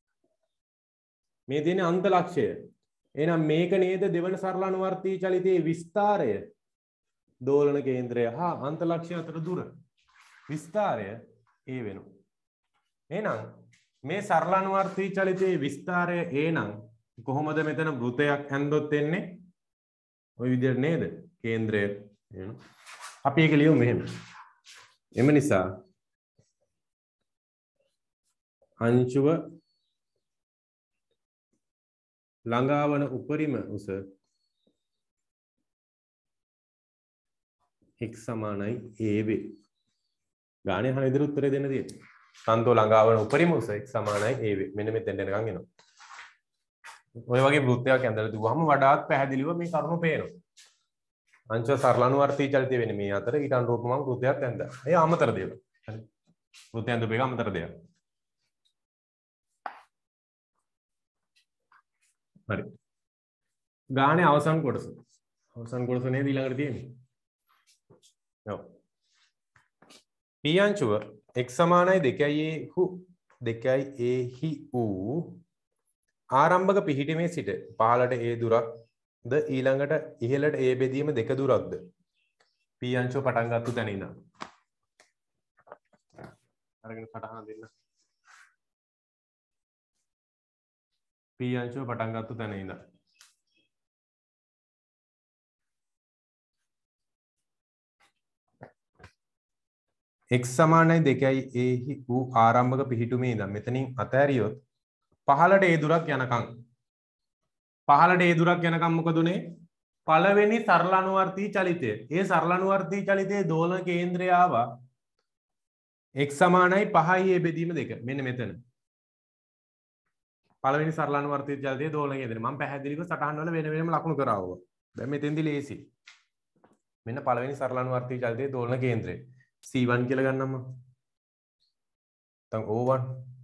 A: මේ තියෙන්නේ අන්ත ලක්ෂය. එහෙනම් මේක නේද දෙවන සරල අනුවර්තී චලිතයේ විස්තරය. දෝලන කේන්ද්‍රය හා අන්ත ලක්ෂය අතර දුර. විස්තරය a වෙනවා. එහෙනම් මේ සරල අනුවර්තී චලිතයේ විස්තරය a නම් කොහොමද මෙතන වෘතයක් ඇන්දොත් එන්නේ? ওই විදිහට නේද? කේන්ද්‍රය එනවා. අපි ඒක ලියමු මෙහෙම. එම නිසා අංශුව ළඟාවන උපරිම උස x සමානයි a වේ. ගානේ අහන විදිහට උත්තරය දෙන්න තියෙන්නේ. තන්තෝ ළඟාවන උපරිම උස x සමානයි a වේ. මෙන්න මෙතෙන්ට එනකන් එනවා. ඔය වගේ වෘත්තයක් ඇඳලා දුවහම වඩාත් පැහැදිලිව මේ කරුණු පේනවා. අංශුව සරල අනුවර්තී චලිතය වෙන්නේ මේ අතර ඊට අනුරූපව මම වෘත්තයක් ඇඳලා. ඒ අමතර දේවල්. හරි. වෘත්තය ඇඳපු එක අමතර දේවල්. හරි. ගානේ අවසන් කොටස. අවසන් කොටස නේද ඊළඟට තියෙන්නේ. ඔව්. p අංශුව x සමානයි 2a හි වූ ආරම්භක පිහිටීමේ සිට පහළට a දුරක්ද ඊළඟට ඉහළට a බෙදීම දෙක දුරක්ද? p අංශුව පටන් ගත්ත තැන ඉඳන්. අරගෙන සටහන දෙන්න. p අංශුව පටන් ගත්ත තැන ඉඳන්. x සමානයි 2a හි වූ ආරම්භක පිහිටුමේ ඉඳන් මෙතනින් අතහැරියොත් පහළට a දුරක් යනකම් මොකද උනේ? පළවෙනි සරල අනුවර්තී චලිතය. ඒ සරල අනුවර්තී චලිතයේ දෝලන කේන්ද්‍රය ආවා x සමානයි 5යි a බෙදීම 2. මෙන්න මෙතන. පළවෙනි සරල අනුවර්තී චලිතයේ දෝලන කේන්ද්‍රය. මම පැහැදිලිව සටහන් වල වෙන වෙනම ලකුණු කරාවා. දැන් මෙතෙන්දි ලේසි. මෙන්න පළවෙනි සරල අනුවර්තී චලිතයේ දෝලන කේන්ද්‍රය. C1 කියලා ගන්නම් මම. නැත්නම් O1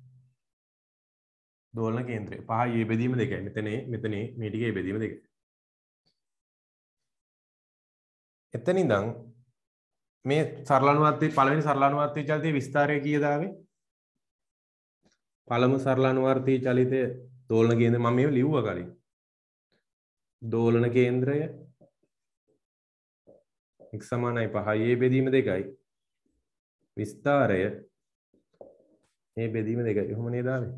A: දෝලන කේන්ද්‍රය 5යි a බෙදීම 2යි. මෙතන මේ ටිකේ a බෙදීම 2යි. එතන ඉඳන් මේ සරල අනුවර්තී පළවෙනි සරල අනුවර්තී චලිතයේ විස්තරය කීයද ආවේ? පළමු සරල අනුවර්තී චලිතය දෝලන කේන්ද්‍රය මම මේව ලිව්වා කලින්. දෝලන කේන්ද්‍රය x සමානයි 5යි a බෙදීම 2යි. විස්තරය a බෙදීම 2යි. එහෙම නේද ආවේ?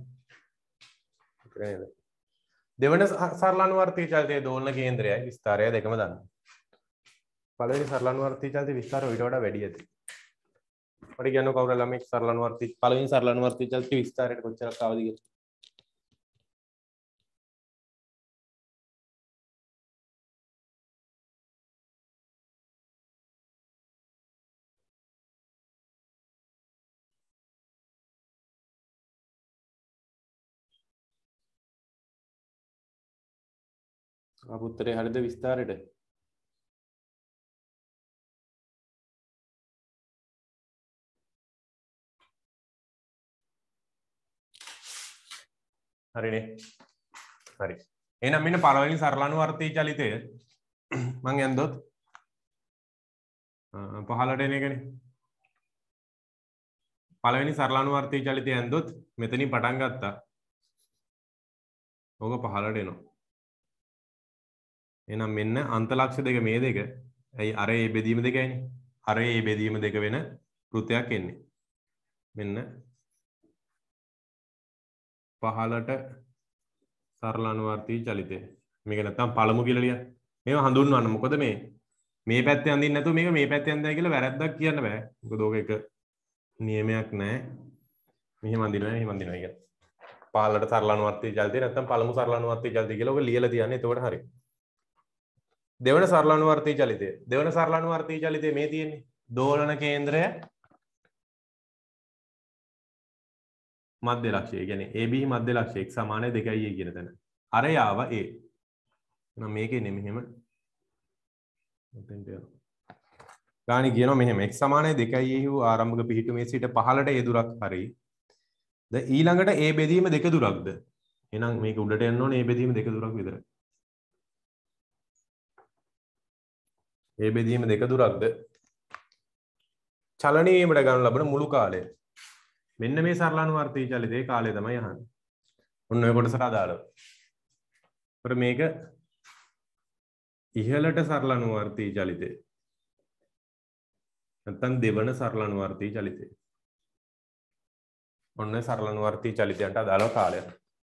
A: දෙවන සරල අනුවර්තී චලිතයේ දෝලන කේන්ද්‍රයයි විස්තරය දෙකම දාන්න. පළවෙනි සරල අනුවර්තී චලිතයේ විස්තරය ඊට වඩා වැඩි ඇති. අපිට කියන්න කවුරු ළමයි සරල අනුවර්තී පළවෙනි සරල අනුවර්තී චලිතයේ විස්තරයට කොච්චරක් ආවද කියලා. ආපු උත්තරේ හරියද විස්තරයට? හරිනේ. හරි. එහෙනම් මෙන්න පළවෙනි සරල අනුවර්තී චලිතය මම යන්දොත් පහළට එන එකනේ. පළවෙනි සරලානුවර්තී චලිතය ඇන්දොත් මෙතනින් පටන් ගත්තා. ඕක පහළට එනවා. එහෙනම් මෙන්න අන්තලක්ෂ දෙක මේ දෙක. ඇයි අර ඒ බෙදීම දෙකයිනේ. අර ඒ බෙදීම දෙක වෙන වෘත්තයක් එන්නේ. මෙන්න පහළට සරලානුවර්තී චලිතය. මේක නැත්තම් පළමු කියලා ලියන්න. මේව හඳුන්වන්න. මොකද මේ පැත්තේ අඳින්න නැතුව මේක මේ පැත්තේ අඳිනවා කියලා වැරද්දක් කියන්න බෑ. මොකද ඕක එක නියමයක් නෑ. මෙහෙම අඳිනවා එහෙම අඳිනවා කියලා. පහළට සරලානුවර්තී චලිතය නැත්තම් පළමු සරලානුවර්තී චලිතය කියලා ඔක ලියලා තියන්නේ. එතකොට හරි. දෙවන සරලානුවර්තී චලිතය. දෙවන සරලානුවර්තී චලිතය මේ තියෙන්නේ. දෝලන කේන්ද්‍රය මධ්‍ය ලක්ෂය. ඒ කියන්නේ AB මධ්‍ය ලක්ෂය x සමානයි 2a කියන තැන. අර යාව a. එහෙනම් මේකේ නේ මෙහෙම මෙතෙන්ට යනවා. ගාණි කියනවා මෙහෙම x සමානයි 2a වූ ආරම්භක පිහිටුමේ සිට පහළට a දුරක් හරි. ද ඊළඟට a බෙදීම දෙක දුරක්ද? එහෙනම් මේක උඩට යන්න ඕනේ a බෙදීම දෙක දුරක් විතරයි. a බෙදීම දෙක දුරක්ද? චලනය වීමට ගන්න ලබන මුළු කාලය. මෙන්න මේ සරලානුවර්තී චලිතයේ කාලය තමයි අහන්නේ. ඔන්න ඔය කොටසට අදාළව. ඒතර මේක ඉහළට සරලානුවර්තී චලිතය. නැත්නම් දෙවන සරලානුවර්තී චලිතය. ඔන්න සරලානුවර්තී චලිතයන්ට අදාළව කාලය.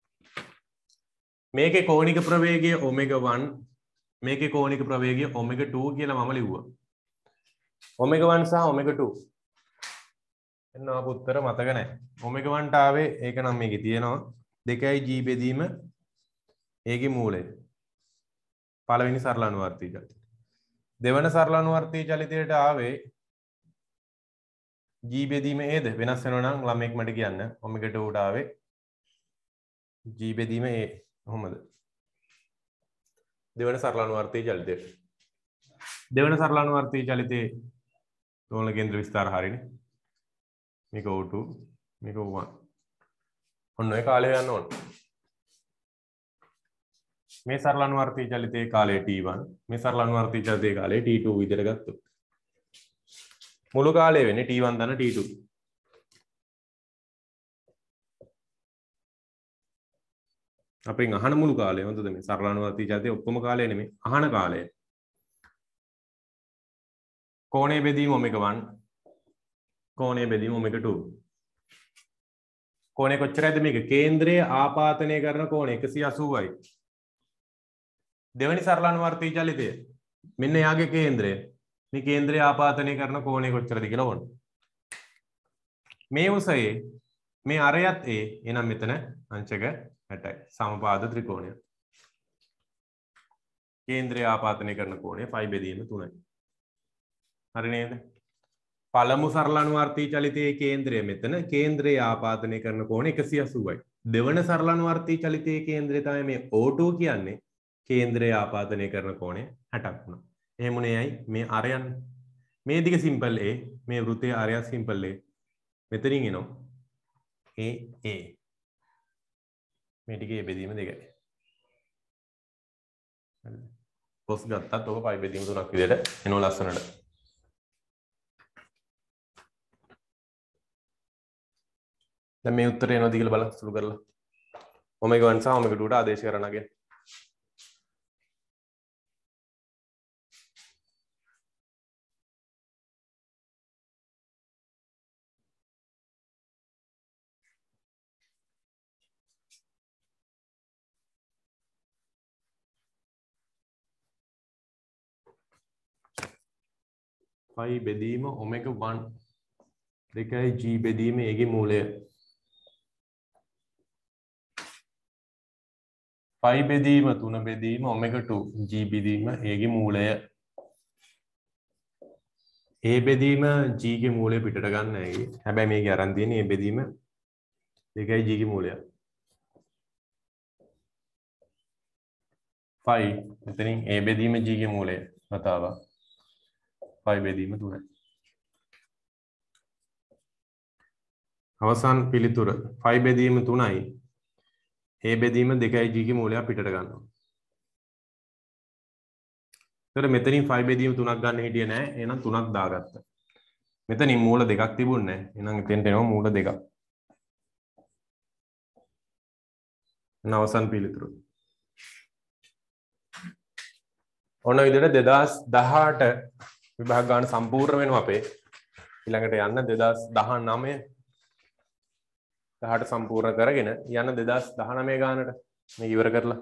A: මේකේ කෝණික ප්‍රවේගය ω1 මේකේ කෝණික ප්‍රවේගය ω2 කියලා මම ලිව්වා. ω1 සහ ω2 එන්න අප උත්තර මතක නැහැ. ω1ට ආවේ ඒක නම් මේකේ තියෙනවා 2g බෙදීම ඒකේ මූලය. පළවෙනි සරලානුවර්තී චලිතය. දෙවන සරලානුවර්තී චලිතයට ආවේ g බෙදීම ඒද වෙනස් වෙනවා නම් ළමෙක් මට කියන්න. ω2ට ආවේ g බෙදීම a කොහොමද? දෙවන සරලානුවර්තී චලිතය. දෙවන සරලානුවර්තී චලිතයේ දෝලන කේන්ද්‍ර විස්තර හරිනේ. මේක O2 මේක O1. ඔන්න ඔය කාලය යන්න ඕන. මේ සරලානුවර්තී චලිතයේ කාලය T1 මේ සරලානුවර්තී චලිතයේ කාලය T2 විදිහට ගත්තොත් මුළු කාලය වෙන්නේ T1 ධන T2. අපෙන් අහන මුළු කාලය හොඳද මේ සරලානුවර්තී චලිතයේ ඔක්කොම කාලය නෙමෙයි අහන කාලය. කෝණයේ බෙදීම ω1 කෝණයේ බෙදීම ω2. කෝණය කොච්චරද මේක? කේන්ද්‍රයේ ආපාතනය කරන කෝණය 180යි. දෙවෙනි සරලානුවර්තී චලිතය. මෙන්න යාගේ කේන්ද්‍රය. මේ කේන්ද්‍රයේ ආපාතනය කරන කෝණය කොච්චරද කියලා ඕන. මේ උසයේ මේ අරයත් a එනම් මෙතන අංශක 60යි. සමපාද ත්‍රිකෝණය. කේන්ද්‍රයේ ආපාතනය කරන කෝණය π බෙදීම 3යි. හරි නේද? පළමු සරලානුවර්තී චලිතයේ කේන්ද්‍රය මෙතන කේන්ද්‍රයේ ආපාදනය කරන කෝණය 180යි. දෙවන සරලානුවර්තී චලිතයේ කේන්ද්‍රය තමයි මේ O2 කියන්නේ. කේන්ද්‍රයේ ආපාදනය කරන කෝණය 60ක් වුණා. එහෙමුනේ ඇයි මේ අරයන් මේ දිග සිම්පල් A මේ වෘත්තයේ අරය සිම්පල් A. මෙතනින් එනවා A මේ ටිකේ බෙදීම දෙකයි. හරිද? කොස් ගත්තත් ඔක පයි බෙදීම තුනක් විදිහට එනවා ලස්සනට. දැන් මේ උත්තරේ එනවද කියලා බලන්න සුළු කරලා. ω1 සහ ω2ට ආදේශ කරනගෙන. π බෙදීම ω1 දෙකයි g බෙදීම ඒගේ මූලය. π බෙදීම 3 බෙදීම ω2 g බෙදීම ඒගේ මූලය. a බෙදීම g ගේ මූලය පිටට ගන්න ඇයි. හැබැයි මේකේ අරන් තියෙන්නේ a බෙදීම දෙකයි g ගේ මූලය. π එතනින් a බෙදීම g ගේ මූලය වතාවක්. π බෙදීම 3යි. අවසාන පිළිතුර π බෙදීම 3යි. a බෙදීම 2යි g ගේ මූලය පිටට ගන්නවා. ඒතර මෙතනින් 5 බෙදීම 3ක් ගන්න හිටියේ නෑ. එහෙනම් 3ක් දාගත්තා. මෙතනින් මූල දෙකක් තිබුණේ නැහැ. එහෙනම් එතෙන්ට එනවා මූල දෙකක්. අවසන් පිළිතුරු. ඔන්න විදිහට 2018 විභාග ගාන සම්පූර්ණ වෙනවා අපේ. ඊළඟට යන්න 2019 18 සම්පූර්ණ කරගෙන යන්න 2019 ගානට මේක ඉවර කරලා.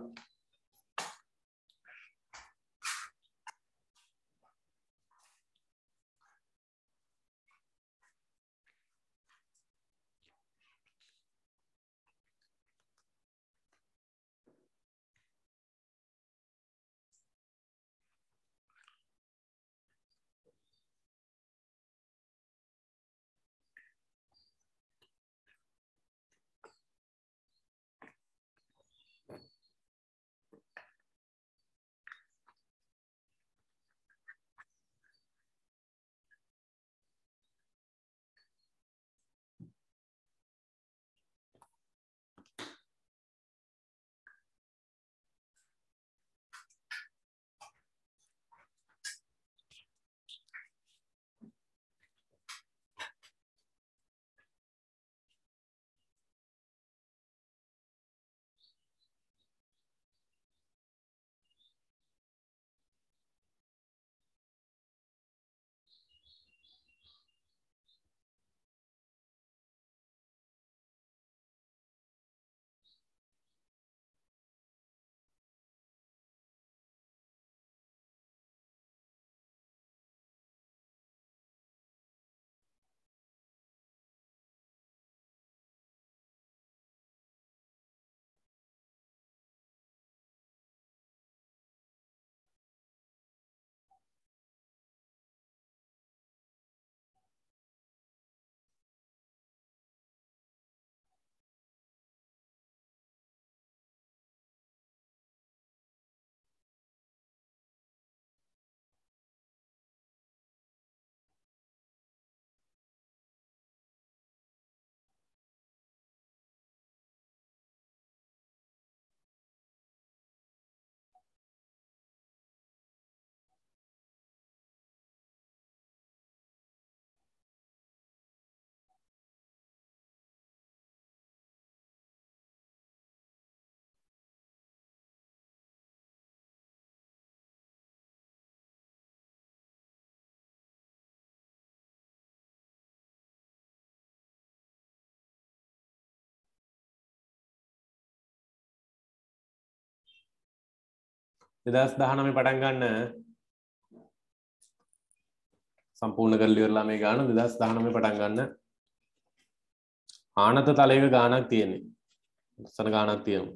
A: දෙදස් 19 පටන් ගන්න සම්පූර්ණ කරලා ඉවරලා මේ ගාන 2019 පටන් ගන්න ආනත තලයක ගානක් තියෙන්නේ. ලස්සන ගානක් තියෙනවා.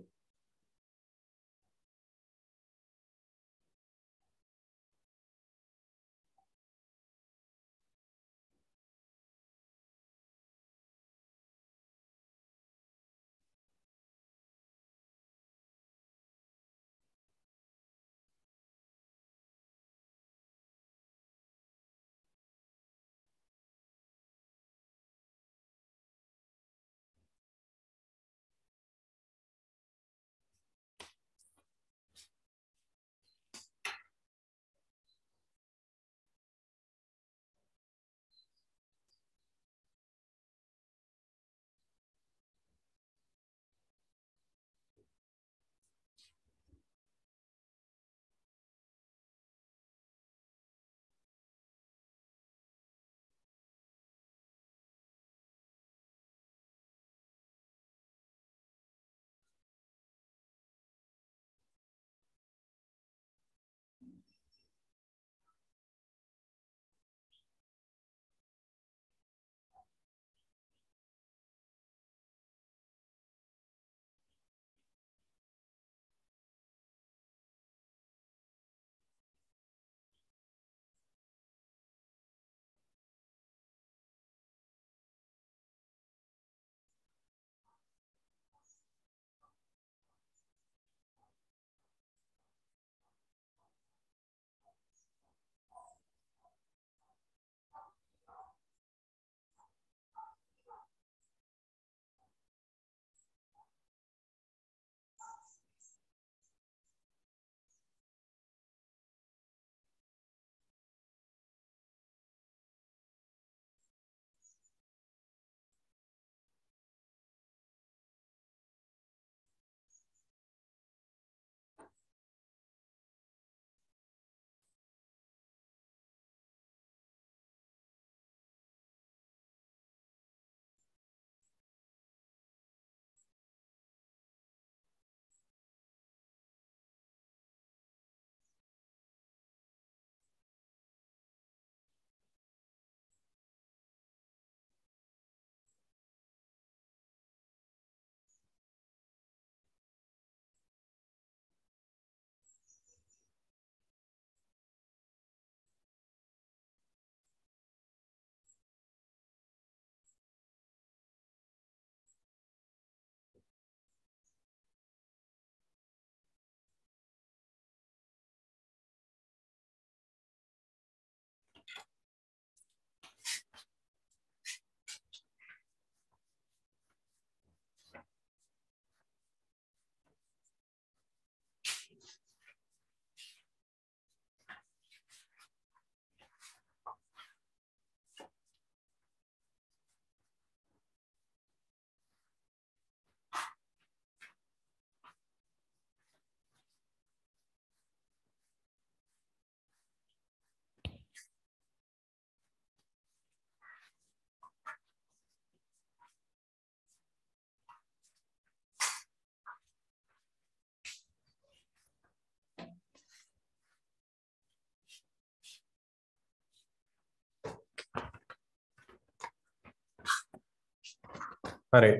A: හරි.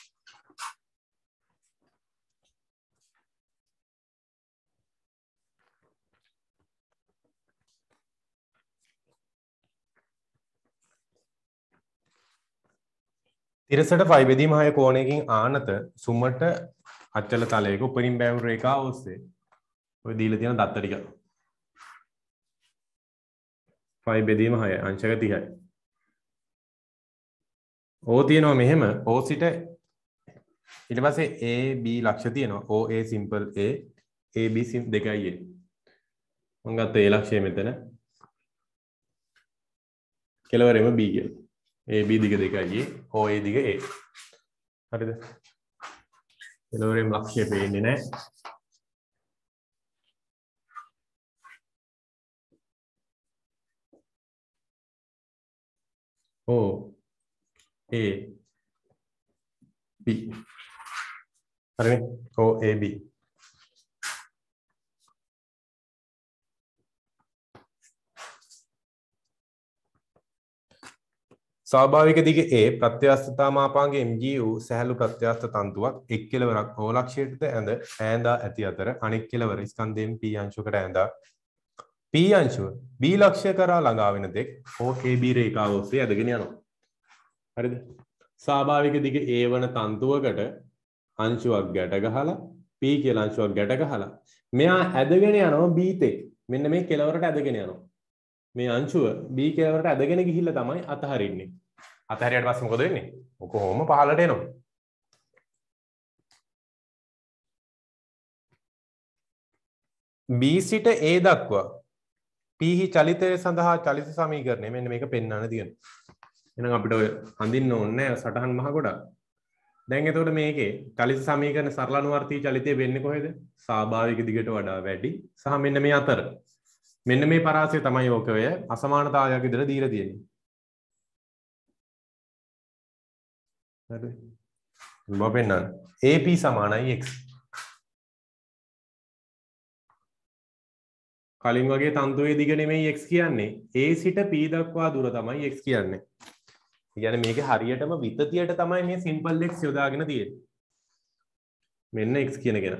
A: තිරසට 5 බෙදීම 6 කෝණයකින් ආනත සුමට අචල තලයක උපරිම බැවුම් රේඛාව ඔස්සේ ඔය දීලා තියෙන දත්ත ටික 5 බෙදීම 6 අංශක 30යි. O තියෙනවා මෙහෙම O සිට ඊට පස්සේ A B ලක්ෂ තියෙනවා. OA simple A AB sim දෙකයි A. මම ගත්ත A ලක්ෂය මෙතන. කෙලවරෙම B කියලා. AB දිග දෙකයි A OA දිග A. හරිද? කෙලවරෙම ලක්ෂය පේන්නේ නැහැ. O A B හරිනේ O A B ස්වාභාවික දිග A ප්‍රත්‍යස්ථතා මාපාංග mg වූ සැහැල්ලු ප්‍රත්‍යස්ථ තන්තුවක් එක් කෙලවරක් O ලක්ෂයටද ඈඳා ඇති අතර අනෙක් කෙලවර ස්කන්ධයෙන් P අංශුවකට ඈඳා P අංශුව B ලක්ෂය කරා ළඟා වෙන තෙක් OAB රේඛාව ඔස්සේ ඇදගෙන යනවා. හරිද? ස්වාභාවික දිග A වන තන්තුවකට අංශුවක් ගැට ගහලා P කියලා අංශුවක් ගැට ගහලා මෙයා ඇදගෙන යනවා B තෙක්. මෙන්න මේ කෙලවරට ඇදගෙන යනවා. මේ අංශුව B කෙලවරට ඇදගෙන ගිහිල්ලා තමයි අතහරින්නේ. අතහැරියට පස්සේ මොකද වෙන්නේ? කොහොම පහළට එනවා. B සිට A දක්වා P හි චලිතය සඳහා චලිත සමීකරණය මෙන්න මේක පෙන්වන්න තියෙනවා. එහෙනම් අපිට ඔය අඳින්න ඕනේ නැහැ සටහන් මහ ගොඩක්. දැන් එතකොට මේකේ චලිත සමීකරණ සරල අනුවර්තී චලිතය වෙන්නේ කොහෙද? ස්වාභාවික දිගට වඩා වැඩි සහ මෙන්න මේ අතර. මෙන්න මේ පරාසය තමයි ඔක ඔය අසමානතාවයක් විදිහට දීලා තියෙන්නේ. හරිද? මම පෙන්නන්න. AP සමානයි x. කලින් වගේ තන්තුවේ දිග නෙමෙයි x කියන්නේ. A සිට P දක්වා දුර තමයි x කියන්නේ. කියන්නේ මේකේ හරියටම විතතියට තමයි මේ සිම්පල් x යොදාගෙන තියෙන්නේ. මෙන්න x කියන කෙනා.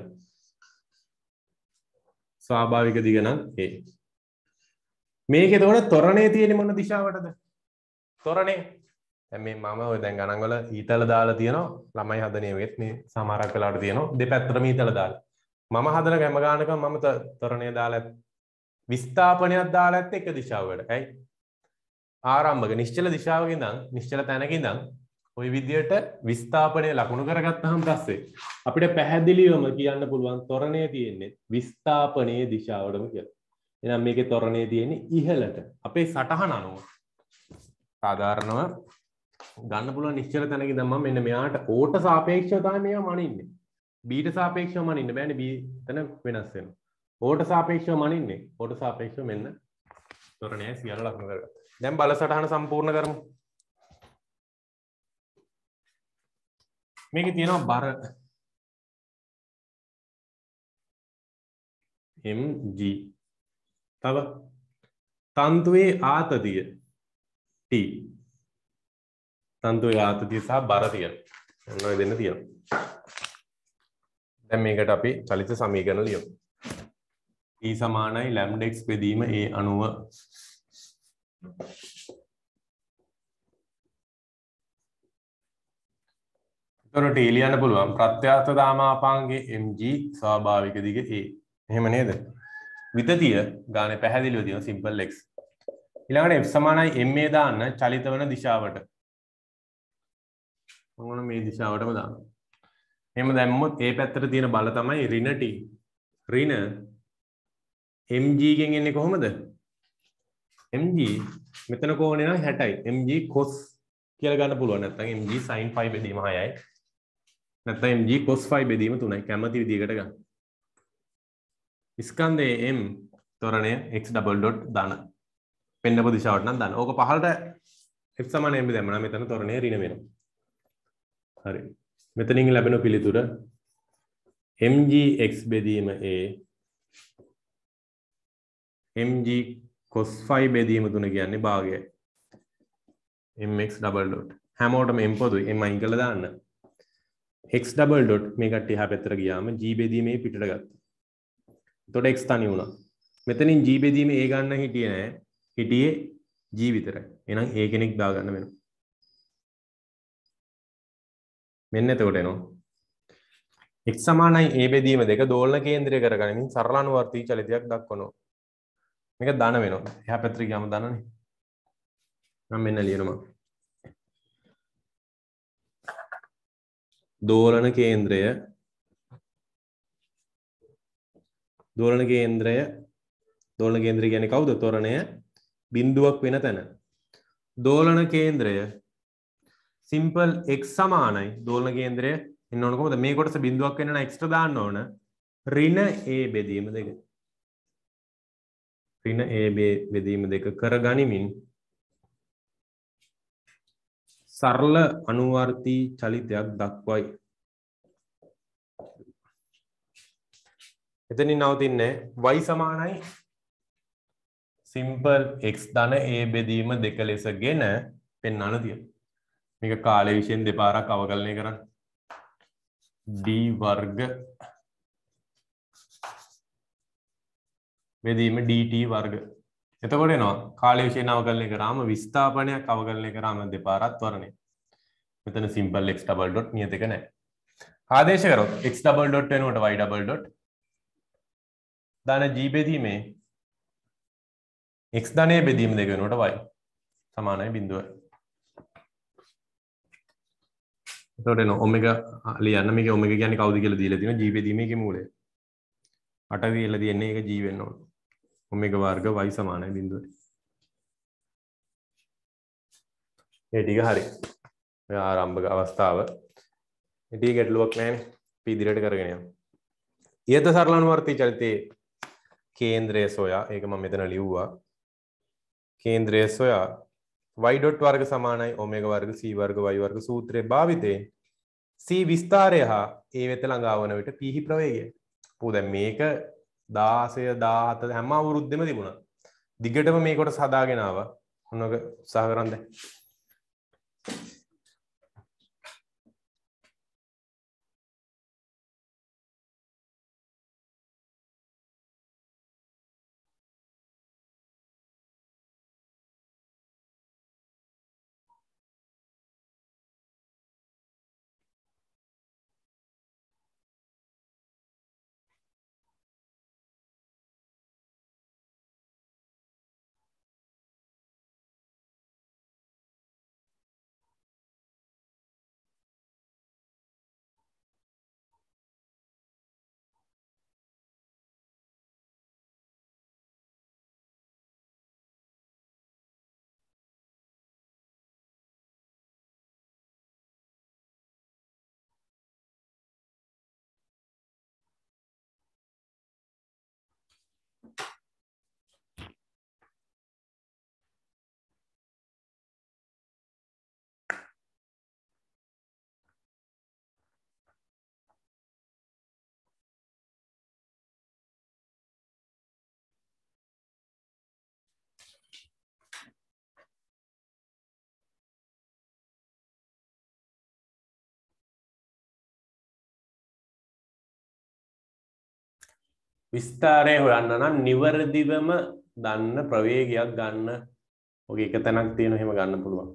A: ස්වාභාවික දිග නම් A. මේකේ එතකොට ත්වරණය තියෙන්නේ මොන දිශාවටද? ත්වරණය. දැන් මේ මම ඔය දැන් ගණන් වල ඊතල දාලා තියෙනවා. ළමයි හදන ඒවෙත් මේ සමහරක් වෙලාවට තියෙනවා. දෙපැත්තටම ඊතල දාලා. මම හදන ගැම ගානකම මම ත්වරණය දාලා විස්ථාපනයක් දාලා ඇත්ත එක දිශාවකට. ඇයි? ආරම්භක නිශ්චල දිශාවක ඉඳන් නිශ්චල තැනක ඉඳන් ওই විදියට විස්ථාපනය ලකුණු කරගත්තාම පස්සේ අපිට පැහැදිලිවම කියන්න පුළුවන් ත්වරණය තියෙන්නේ විස්ථාපනයේ දිශාවටම කියලා. එහෙනම් මේකේ ත්වරණය තියෙන්නේ ඉහළට. අපේ සටහන අනුව සාධාරණව ගන්න පුළුවන් නිශ්චල තැනක ඉඳන් මම මෙන්න මෙයාට ඕට සාපේක්ෂව තමයි මෙයා මනින්නේ. බීට සාපේක්ෂව මනින්න බෑනේ බී එතන වෙනස් වෙනවා. ඕට සාපේක්ෂව මනින්නේ. ඕට සාපේක්ෂව මෙන්න ත්වරණය සියල්ල ලකුණු කරගත්තා. දැන් බල සටහන සම්පූර්ණ කරමු. මේකේ තියෙනවා බර mg. තව තන්තුවේ ආතතිය t. තන්තුවේ ආතතිය සහ බර තියෙනවා. ඔන්න ඔය දෙන්න තියෙනවා. දැන් මේකට අපි චලිත සමීකරණ ලියමු. t සමානයි λx බෙදීම a අනුව එතකොට ඒ ලියන්න පුළුවන් ප්‍රත්‍යස්ථ දාමාපාංගේ mg ස්වාභාවික දිග a. එහෙම නේද? විතතිය ගානේ පැහැදිලිව තියෙනවා සිම්පල් x. ඊළඟට f සමානයි ma දාන්න චලිත වෙන දිශාවට. මොන මේ දිශාවටම දාන්න. එහෙම දැම්මොත් ඒ පැත්තට තියෙන බල තමයි ඍණ t. ඍණ mg ගෙන් එන්නේ කොහොමද? mg මෙතන කෝණය නම් 60යි. mg cos කියලා ගන්න පුළුවන්. නැත්නම් mg sin 5 බෙදීම 6යි. නැත්නම් mg cos 5 බෙදීම 3යි. කැමති විදිහකට ගන්න. ස්කන්ධයේ m ත්වරණය x ඩබල් ඩොට් දාන. පෙන්නපු දිශාවට නම් දාන්න. ඕක පහළට f සමාන m දැම්මම මෙතන ත්වරණය ඍණ වෙනවා. හරි. මෙතනින් ලැබෙන පිළිතුර mg x බෙදීම a mg cos 5 බෙදීම 3 කියන්නේ භාගයයි. mx double dot. හැමෝටම m පොදුයි. m අයින් කරලා දාන්න. x डबल डॉट මේ කට්ටිය එහා පැත්තට ගියාම g බෙදීමේ පිටට ගත්තා. එතකොට x තනි වුණා. මෙතනින් g බෙදීමේ a ගන්න හිටියේ නෑ. හිටියේ g විතරයි. එහෙනම් a කෙනෙක් දා ගන්න වෙනවා. මෙන්න එතකොට එනවා. x සමානයි a බෙදීම දෙක දෝලන කේන්ද්‍රය කරගනිමින් සරලානුවර්තී චලිතයක් දක්වනවා. මේක ධන වෙනවා. එහා පැත්තට ගියාම ධනනේ. මම මෙන්න ලියනවා. දෝලන කේන්ද්‍රය කියන්නේ කවුද? ත්වරණය බිඳුවක් වෙන තැන. දෝලන කේන්ද්‍රය සිම්පල් x සමානයි දෝලන කේන්ද්‍රය එන්න ඕන කොහොමද? මේ කොටස බිඳුවක් වෙන නම් x ට දාන්න ඕන ඍණ a බෙදීම දෙක. ඍණ a බෙදීම දෙක කරගනිමින් සරල අනුවර්තී චලිතයක් දක්වයි. එතනින් නවතින්නේ y සමානයි සිම්පල් x ධන a බෙදීම දෙක ලෙසගෙන පෙන්වන්න තියෙනවා. මේක කාලය විශයෙන් දෙපාරක් අවකලනය කරන්න. d වර්ග බෙදීම dt වර්ග. එතකොට එනවා කාලය විශයෙන් අවකලනය කරාම විස්ථාපනයක් අවකලනය කරාම දෙපාරක් ත්වරණය. මෙතන සිම්පල් x ඩබල් ඩොට් නියත එක නැහැ. ආදේශ කරොත් x ඩබල් ඩොට් වෙනුවට y ඩබල් ඩොට් ධන g බෙදීමේ x ධනයේ බෙදීම දෙක වෙනුවට y සමානයි බිඳුවයි. එතකොට එනවා ඔමෙගා ලියන්න මේක ඔමෙගා කියන්නේ කවුද කියලා දීලා තියෙනවා g බෙදීමේ එකේ මූලය. 8 කියලා දෙන්නේ ඒක g වෙන්න ඕන. ඔමෙගා වර්ග y සමානයි බිඳුවයි. මේ ටික හරි. මේ ආරම්භක අවස්ථාව. මේ ටික ගැටලුවක් නැහැනේ. අපි ඉදිරියට කරගෙන යමු. ඊට සරලානුවර්තී චලිතයේ කේන්ද්‍රය සොයා ඒක මම මෙතන ලිව්වා. කේන්ද්‍රය සොයා y ඩොට් වර්ග සමානයි ඔමෙගා වර්ග c වර්ග y වර්ග සූත්‍රයේ භාවිතයෙන් c විස්තරය හා a වෙත ළඟා වන විට p හි ප්‍රවේගය. පො දැන් මේක 16 17 හැම අවුරුද්දෙම තිබුණා. දිගටම මේ කොටස හදාගෙන ආවා. මොනක උත්සාහ කරන්නේ දැන්. විස්තරය හොයන්න නම් නිවැරදිවම දන්න ප්‍රවේගයක් ගන්න. ඔක එක තැනක් තියෙන එහෙම ගන්න පුළුවන්.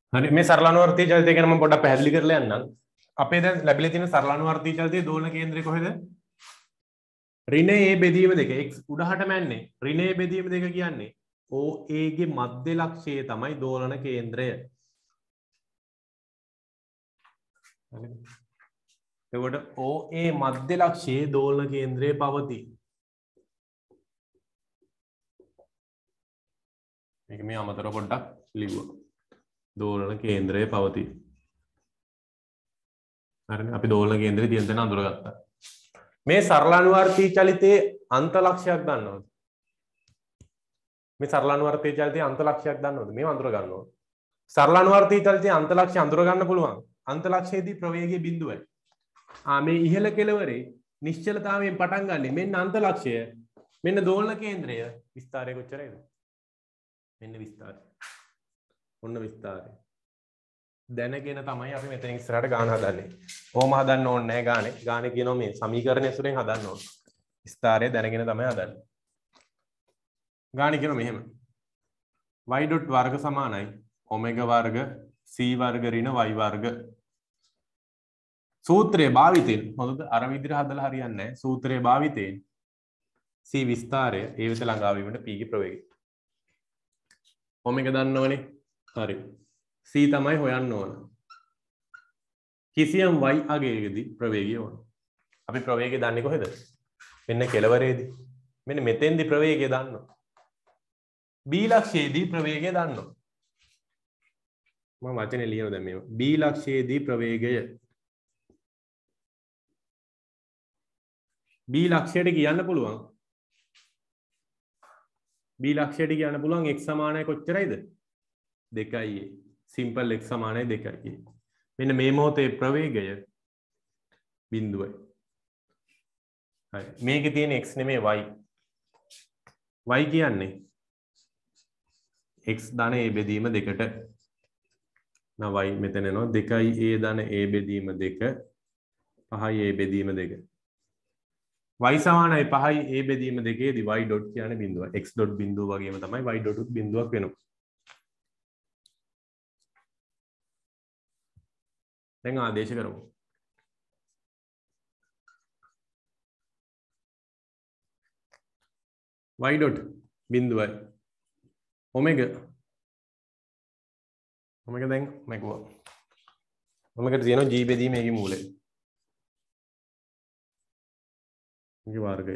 A: හරි මේ සරලානුවර්තී චලිතය ගැන මම පොඩ්ඩක් පැහැදිලි කරලා යන්නම්. අපේ දැන් ලැබිලා තියෙන සරලානුවර්තී චලිතයේ දෝලන කේන්ද්‍රය කොහෙද? ඍණ A බෙදීම දෙක x උඩහටම යන්නේ. ඍණ A බෙදීම දෙක කියන්නේ OA ගේ මධ්‍ය ලක්ෂය තමයි දෝලන කේන්ද්‍රය. හරිද? එතකොට OA මධ්‍ය ලක්ෂයේ දෝලන කේන්ද්‍රයේ පවතී. මේක මේ අමතර පොඩ්ඩක් ලිව්වා. දෝලන කේන්ද්‍රයේ පවතී. හරිනේ අපි දෝලන කේන්ද්‍රයේ තියෙන තැන අඳුරගත්තා. මේ සරලානුවර්තී චලිතයේ අන්ත ලක්ෂයක් දන්නවද? මේ සරලානුවර්තී චලිතයේ අන්ත ලක්ෂයක් දන්නවද? මේව අඳුර ගන්න ඕන. සරලානුවර්තී චලිතයේ අන්ත ලක්ෂය අඳුර ගන්න පුළුවන්. අන්ත ලක්ෂයේදී ප්‍රවේගයේ බිඳුවයි. මේ ඉහළ කෙළවරේ නිශ්චලතාවයෙන් පටන් ගන්න මෙන්න අන්ත ලක්ෂය. මෙන්න දෝලන කේන්ද්‍රය විස්තරය කොච්චරයිද? මෙන්න විස්තරය. ඔන්න විස්තරය. දැනගෙන තමයි අපි මෙතන ඉස්සරහට ගාන හදන්නේ. කොහොම හදන්න ඕනේ නැහැ ගානේ. ගානේ කියනවා මේ සමීකරණ ඇසුරෙන් හදන්න ඕනේ. විස්තරය දැනගෙන තමයි හදන්නේ. ගානේ කියනවා මෙහෙම. y ඩොට් වර්ග සමානයි ඔමෙගා වර්ග c වර්ග ඍණ y වර්ග. සූත්‍රයේ භාවිතයෙන් මොකද අර විදිහට හදලා හරියන්නේ නැහැ. සූත්‍රයේ භාවිතයෙන් c විස්තරය ඒ වෙත ළඟා වීමට p ගේ ප්‍රවේගය. ඔමෙගා දන්නවනේ. හරි. c තමයි හොයන්න ඕන. කිසියම් y අගයකදී ප්‍රවේගය ඕන. අපි ප්‍රවේගය දන්නේ කොහෙද? මෙන්න කෙළවරේදී. මෙන්න මෙතෙන්දී ප්‍රවේගය දන්නවා. b ලක්ෂයේදී ප්‍රවේගය දන්නවා. මම වචනේ ලියනවා දැන් මේව. b ලක්ෂයේදී ප්‍රවේගය b ලක්ෂයට කියන්න පුළුවන්. b ලක්ෂයට කියන්න පුළුවන් x සමානයි කොච්චරයිද? 2a. සිම්පල් x සමානයි 2a. මෙන්න මේ මොහොතේ ප්‍රවේගය බිඳුවයි. හරි. මේකේ තියෙන x නෙමෙයි y. y කියන්නේ x ධන a බෙදීම දෙකට. නා y මෙතන එනවා 2a ධන a බෙදීම 2 5a බෙදීම 2. y සමානයි 5යි a බෙදීම 2 දී y ඩොට් කියන්නේ බිඳුව. x ඩොට් බිඳුව වගේම තමයි y ඩොට් උත් බිඳුවක් වෙනවා. දැන් ආදේශ කරමු. y dot බිඳුවයි. ඔමෙගා දැන් මැකුවා. ඔමෙගාට තියෙනවා g බෙදීම එකේ මූලය. ගේ වර්ගය.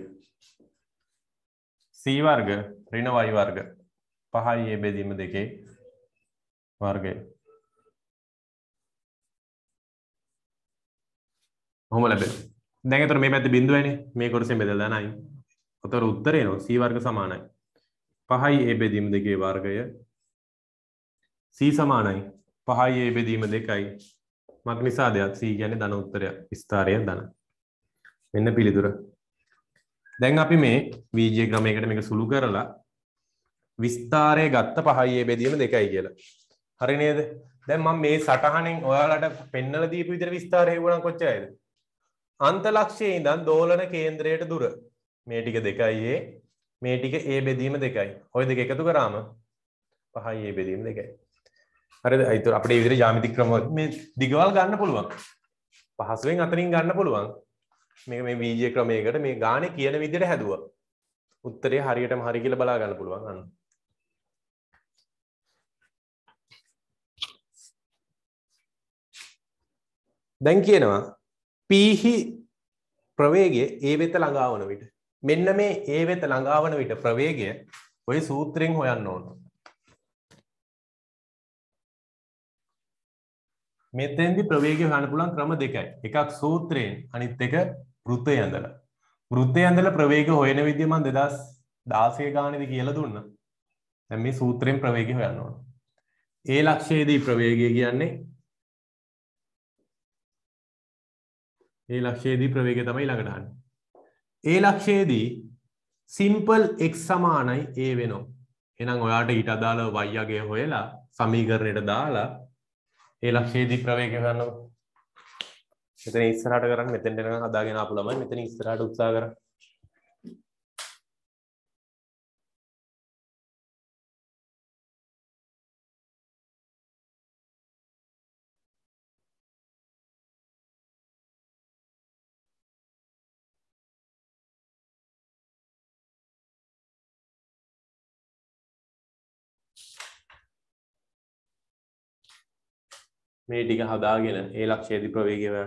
A: c වර්ග ඍණ y වර්ග 5යි a බෙදීම 2 වර්ගය. කොහොම ලැබෙන්නේ? දැන් එතකොට මේ පැත්තේ බිඳුවයිනේ. මේ කොටසෙන් බෙදලා දාන අයින්. උතර උත්තරේ එනවා c වර්ග සමානයි 5යි a බෙදීම 2 වර්ගය. c සමානයි 5යි a බෙදීම 2යි. මක් නිසාද? c කියන්නේ ධන උත්තරයක්. විස්තරය ධන. මෙන්න පිළිතුර. දැන් අපි මේ බීජීය ක්‍රමයකට මේක සුළු කරලා විස්තරය ගත්ත 5යි a බෙදීම 2යි කියලා. හරි නේද? දැන් මම මේ සටහනෙන් ඔයාලට පෙන්නලා දීපු විදිහට විස්තරය හෙව්වනම් කොච්චරයිද? අන්ත ලක්ෂයේ ඉඳන් දෝලන කේන්ද්‍රයට දුර මේ ටික 2යි a මේ ටික a බෙදීම 2යි. ඔය දෙක එකතු කරාම 5යි a බෙදීම 2යි. හරිද? ඒතර අපිට මේ විදිහට ජ්‍යාමිතික ක්‍රම මේ දිගවල් ගන්න පුළුවන්. පහසුවෙන් අතරින් ගන්න පුළුවන්. මේක මේ බීජීය ක්‍රමයකට මේ ගානේ කියන විදිහට හැදුවා. උත්තරේ හරියටම හරි කියලා බලා ගන්න පුළුවන් අන්න. දැන් කියනවා p ප්‍රවේගය a වෙත ළඟා වන විට මෙන්න මේ a වෙත ළඟා වන විට ප්‍රවේගය ඔය සූත්‍රයෙන් හොයන්න ඕන. මෙතෙන්දී ප්‍රවේගය හොයන්න පුළුවන් ක්‍රම දෙකයි. එකක් සූත්‍රයෙන් අනිත් එක වෘත්තය ඇඳලා. වෘත්තය ඇඳලා ප්‍රවේගය හොයන විදිය මම 2016 ගානේදී කියලා දුන්නා. දැන් මේ සූත්‍රයෙන් ප්‍රවේගය හොයන්න ඕන. a ලක්ෂයේදී ප්‍රවේගය කියන්නේ a ලක්ෂයේදී ප්‍රවේගය තමයි ළඟට ආන්නේ. a ලක්ෂයේදී සිම්පල් x සමානයි a වෙනවා. එහෙනම් ඔයාට ඊට අදාළව y අගය හොයලා සමීකරණයට දාලා a ලක්ෂයේදී ප්‍රවේගය හොයන්න. මෙතන ඉස්සරහට කරන්න මෙතෙන්ට එනකන් හදාගෙන ආපු ළමයි මෙතන ඉස්සරහට උත්සාහ කරන්න. මේ ටික හදාගෙන ඒ ලක්ෂයේදී ප්‍රවේගය හොයන්න.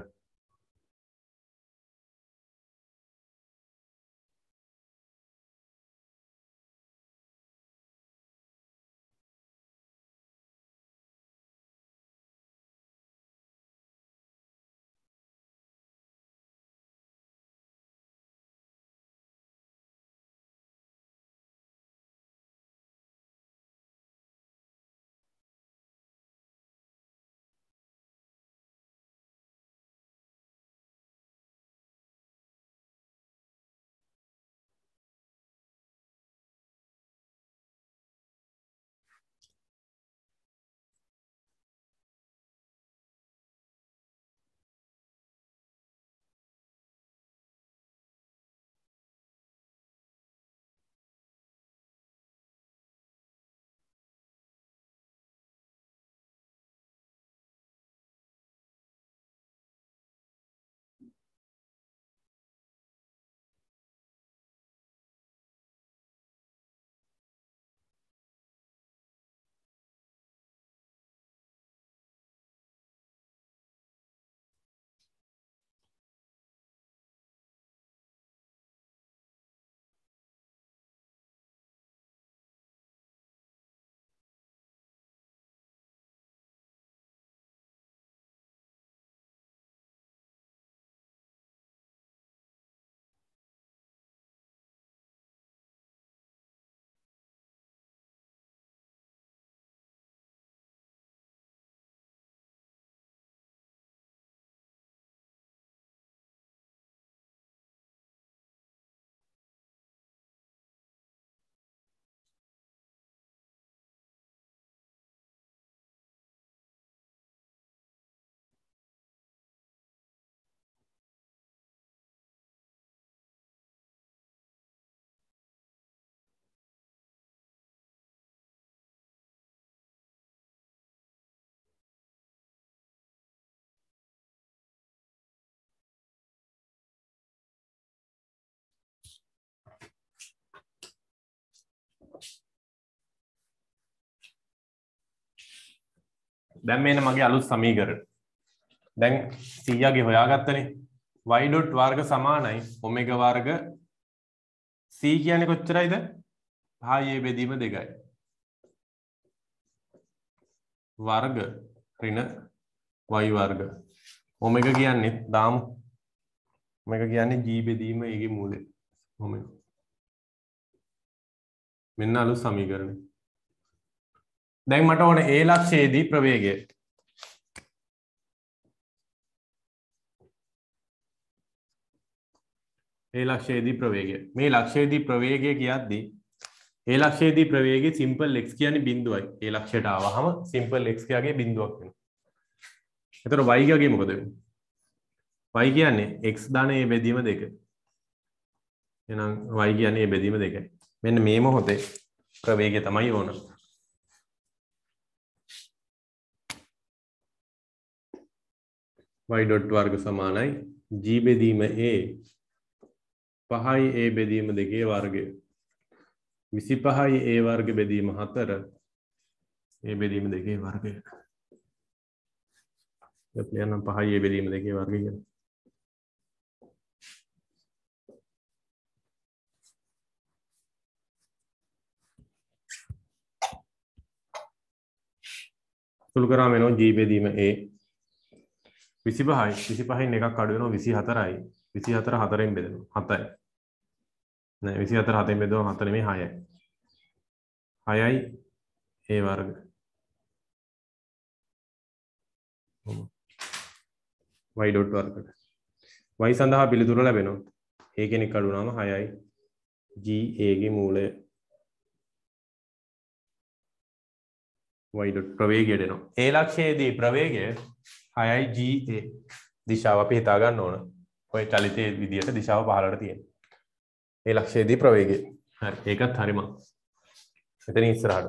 A: දැන් මේන මගේ අලුත් සමීකරණ. දැන් 100ගේ හොයාගත්තනේ. y ඩොට් වර්ග සමානයි ඔමෙගා වර්ග c කියන්නේ කොච්චරයිද? 5a බෙදීම 2යි. වර්ග ඍණ y වර්ග. ඔමෙගා කියන්නේ දාමු. ඔමෙගා කියන්නේ g බෙදීම a ගේ මූලය. ඔමෙගා. මෙන්න අලුත් සමීකරණය. දැන් මට ඕන a ලක්ෂයේදී ප්‍රවේගය. a ලක්ෂයේදී ප්‍රවේගය. මේ ලක්ෂයේදී ප්‍රවේගය කියද්දී a ලක්ෂයේදී ප්‍රවේගයේ සිම්පල් x කියන්නේ බිඳුවයි. a ලක්ෂයට ආවහම සිම්පල් x කියගේ බිඳුවක් වෙනවා. එතකොට y කියගේ මොකද වෙන්නේ? y කියන්නේ x ධන a බෙදීම 2. එහෙනම් y කියන්නේ a බෙදීම 2යි. මෙන්න මේ මොහොතේ ප්‍රවේගය තමයි ඕන. y ඩොට් වර්ග සමානයි g බෙදීම a 5යි a බෙදීම 2 වර්ගය 25යි a වර්ග බෙදීම 4 a බෙදීම 2 වර්ගය. අපි යනවා 5යි a බෙදීම 2 වර්ගය කියන. සුළු කරාම එනවා g බෙදීම a 25න් එකක් අඩු වෙනවා 24යි 24 4ෙන් බෙදෙනවා 7යි නෑ 24 7ෙන් බෙදුවා 7 නෙමෙයි 6යි 6යි a වර්ග y ඩොට් වර්ග y සඳහා පිළිතුර ලැබෙනවා a කෙනෙක් අඩු වුණාම 6යි g a ගේ මූලය y ඩොට් ප්‍රවේගයට එනවා a ලක්ෂයේදී ප්‍රවේගය 6යි ga දිශාව අපි හිතා ගන්න ඕන. ඔය චලිතයේ විදියට දිශාව පහළට තියෙනවා. ඒ ලක්ෂයේදී ප්‍රවේගය. හරි. ඒකත් හරිම. එතන ඉස්සරහට.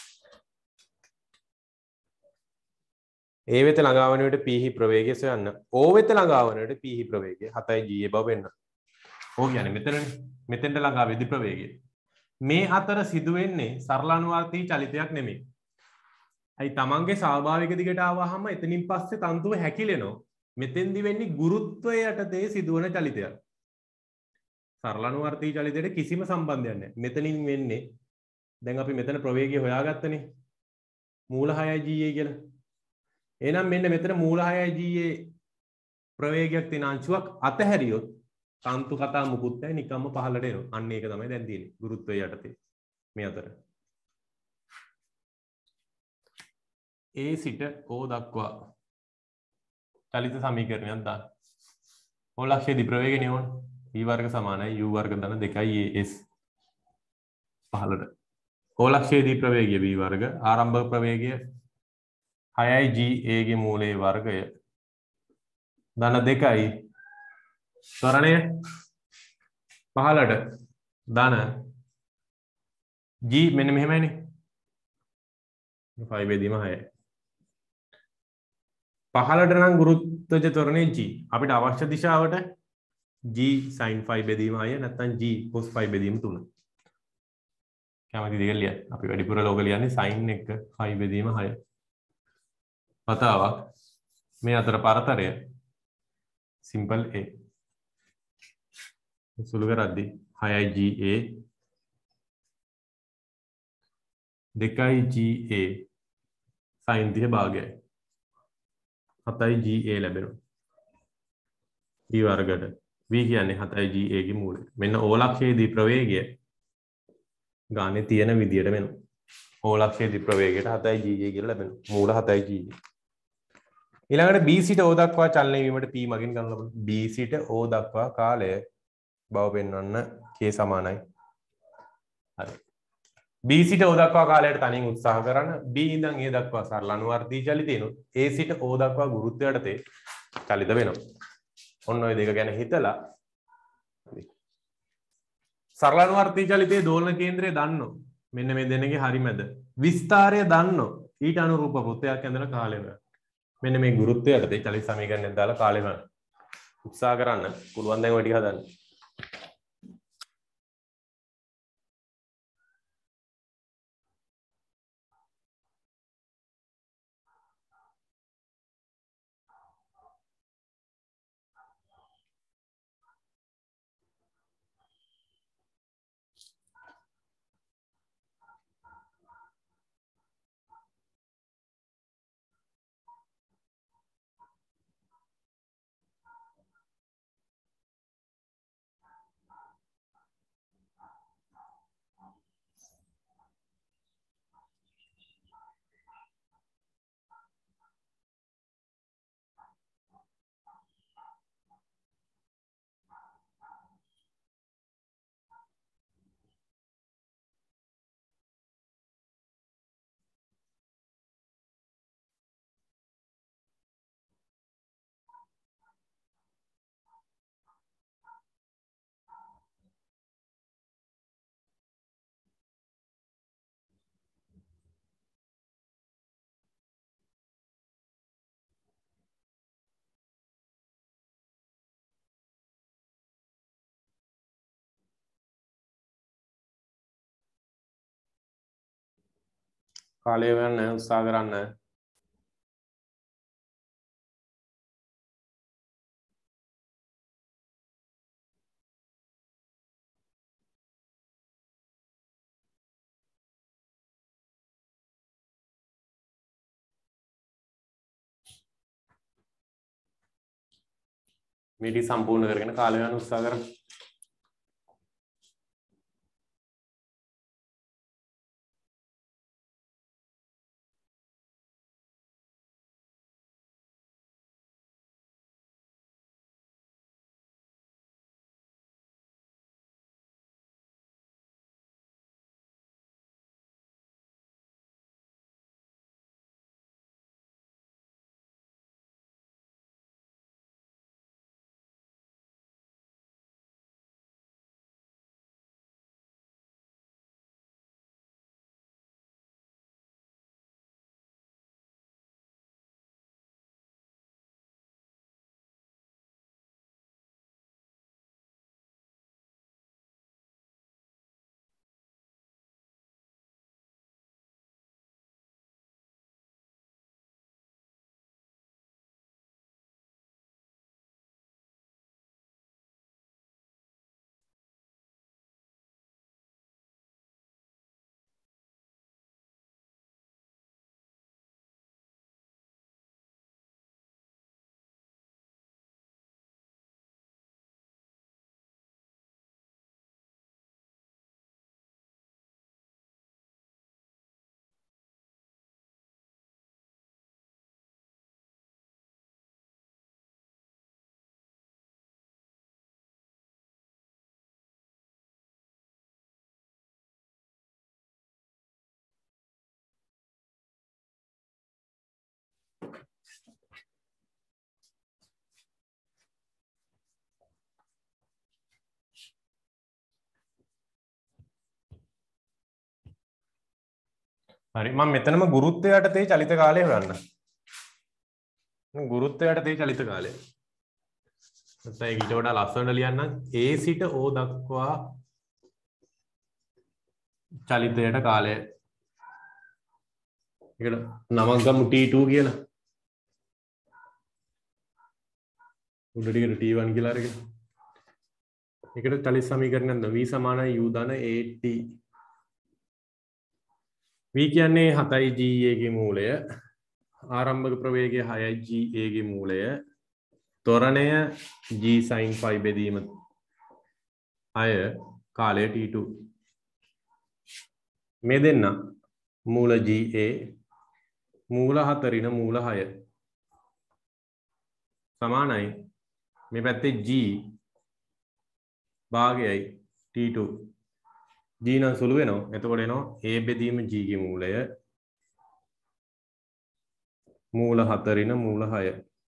A: A වෙත ළඟා වන විට P හි ප්‍රවේගය සොයන්න. O වෙත ළඟා වන විට P හි ප්‍රවේගය 7යි ga බව වෙන්න. O කියන්නේ මෙතනනේ. මෙතෙන්ට ළඟා වෙදි ප්‍රවේගය. මේ අතර සිදු වෙන්නේ සරල අනුවර්තී චලිතයක් නෙමෙයි. අයි තමන්ගේ ස්වාභාවික දිගට ආවහම එතනින් පස්සේ තන්තුව හැකිලෙනවා. මෙතෙන්දි වෙන්නේ ගුරුත්වය යටතේ සිදුවන චලිතයක්. සරලනුවර්තී චලිතයට කිසිම සම්බන්ධයක් නැහැ. මෙතනින් වෙන්නේ දැන් අපි මෙතන ප්‍රවේගය හොයාගත්තනේ. මූල 6යි GA කියලා. එහෙනම් මෙන්න මෙතන මූල 6යි GA ප්‍රවේගයක් තියෙන අංශුවක් අතහැරියොත් තන්තු කතා මුකුත් නැහැ නිකම්ම පහළට එනවා. අන්න ඒක තමයි දැන් තියෙන්නේ. ගුරුත්වය යටතේ මේ අතර. A සිට O දක්වා චලිත සමීකරණයක් දාන්න. O ලක්ෂයේ ප්‍රවේගය ඕන. v වර්ග සමානයි u වර්ග ධන 2 as පහළට. O ලක්ෂයේ ප්‍රවේගය v වර්ග ආරම්භක ප්‍රවේගය 6යි ga ගේ මූලයේ වර්ගය ධන 2යි ත්වරණය පහළට ධන g මෙන්න මෙහෙමයිනේ 5 බෙදීම 6යි පහළට නම් ගුරුත්වජ ත්වරණය g අපිට අවශ්‍ය දිශාවට g sin 5 බෙදීම 6 නැත්නම් g cos 5 බෙදීම 3 කැමති දෙයක් ලියන්න අපි වැඩිපුර ලෝක ලියන්නේ sin එක 5 බෙදීම 6 වතාවක් මේ අතර පරතරය simple a සුළු කරද්දී 6යි ga 2යි ga sin 30 භාගයයි 7යි ga ලැබෙනවා v වර්ගයට v කියන්නේ 7යි ga ගේ මූලය මෙන්න O ලක්ෂයේදී ප්‍රවේගය ගානේ තියෙන විදියට වෙනවා O ලක්ෂයේදී ප්‍රවේගයට 7යි ga කියලා ලැබෙනවා මූල 7යි ga ඊළඟට B සිට O දක්වා චලනය වීමට P මගින් ගන්න ලබන B සිට O දක්වා කාලය බව පෙන්වන්න K සමානයි. හරි. B සිට O දක්වා කාලයට තනින් උත්සාහ කරන්න B ඉඳන් A දක්වා සරල අනුවර්තී චලිතේනොත් A සිට O දක්වා ගුරුත්වය යටතේ චලිත වෙනවා. ඔන්න ඔය දෙක ගැන හිතලා සරල අනුවර්තී චලිතයේ දෝලන කේන්ද්‍රය දන්නෝ. මෙන්න මේ දෙන්නගේ හරි මැද. විස්තරය දන්නෝ. ඊට අනුරූප වෘත්තයක් ඇඳලා කාලය ගන්න. මෙන්න මේ ගුරුත්වය යටතේ චලිත සමීකරණයක් දාලා කාලය ගන්න. උත්සාහ කරන්න පුළුවන් දැන් ඔය ටික හදන්න. කාලය ගන්න උත්සාහ කරන්න. මේ ටික සම්පූර්ණ කරගෙන කාලය ගන්න උත්සාහ කරන්න. හරි මම මෙතනම ගුරුත්වය යටතේ චලිත කාලය හොයන්න. ගුරුත්වය යටතේ චලිත කාලය. නැත්නම් ඒක ඊට වඩා ලස්සනට ලියන්නම්. A සිට O දක්වා චලිතයට කාලය. ඒකට නමක් ගමු T2 කියලා. උඩ ටිකට T1 කියලා අරගෙන. ඒකට චලිත සමීකරණයක් V සමානයි U ධන AT. V කියන්නේ 7යි GA ගේ මූලය. ආරම්භක ප්‍රවේගය 6යි GA ගේ මූලය. ත්වරණය G sin phi බෙදීම 6 කාලය T2. මේ දෙන්න මූල GA මූල 4 න මූල 6 සමානයි මේ පැත්තේ G භාගයයි T2. G නම් සුළු වෙනවා. එතකොට එනවා A බෙදීම G ගේ මූලය මූල 4 න මූල 6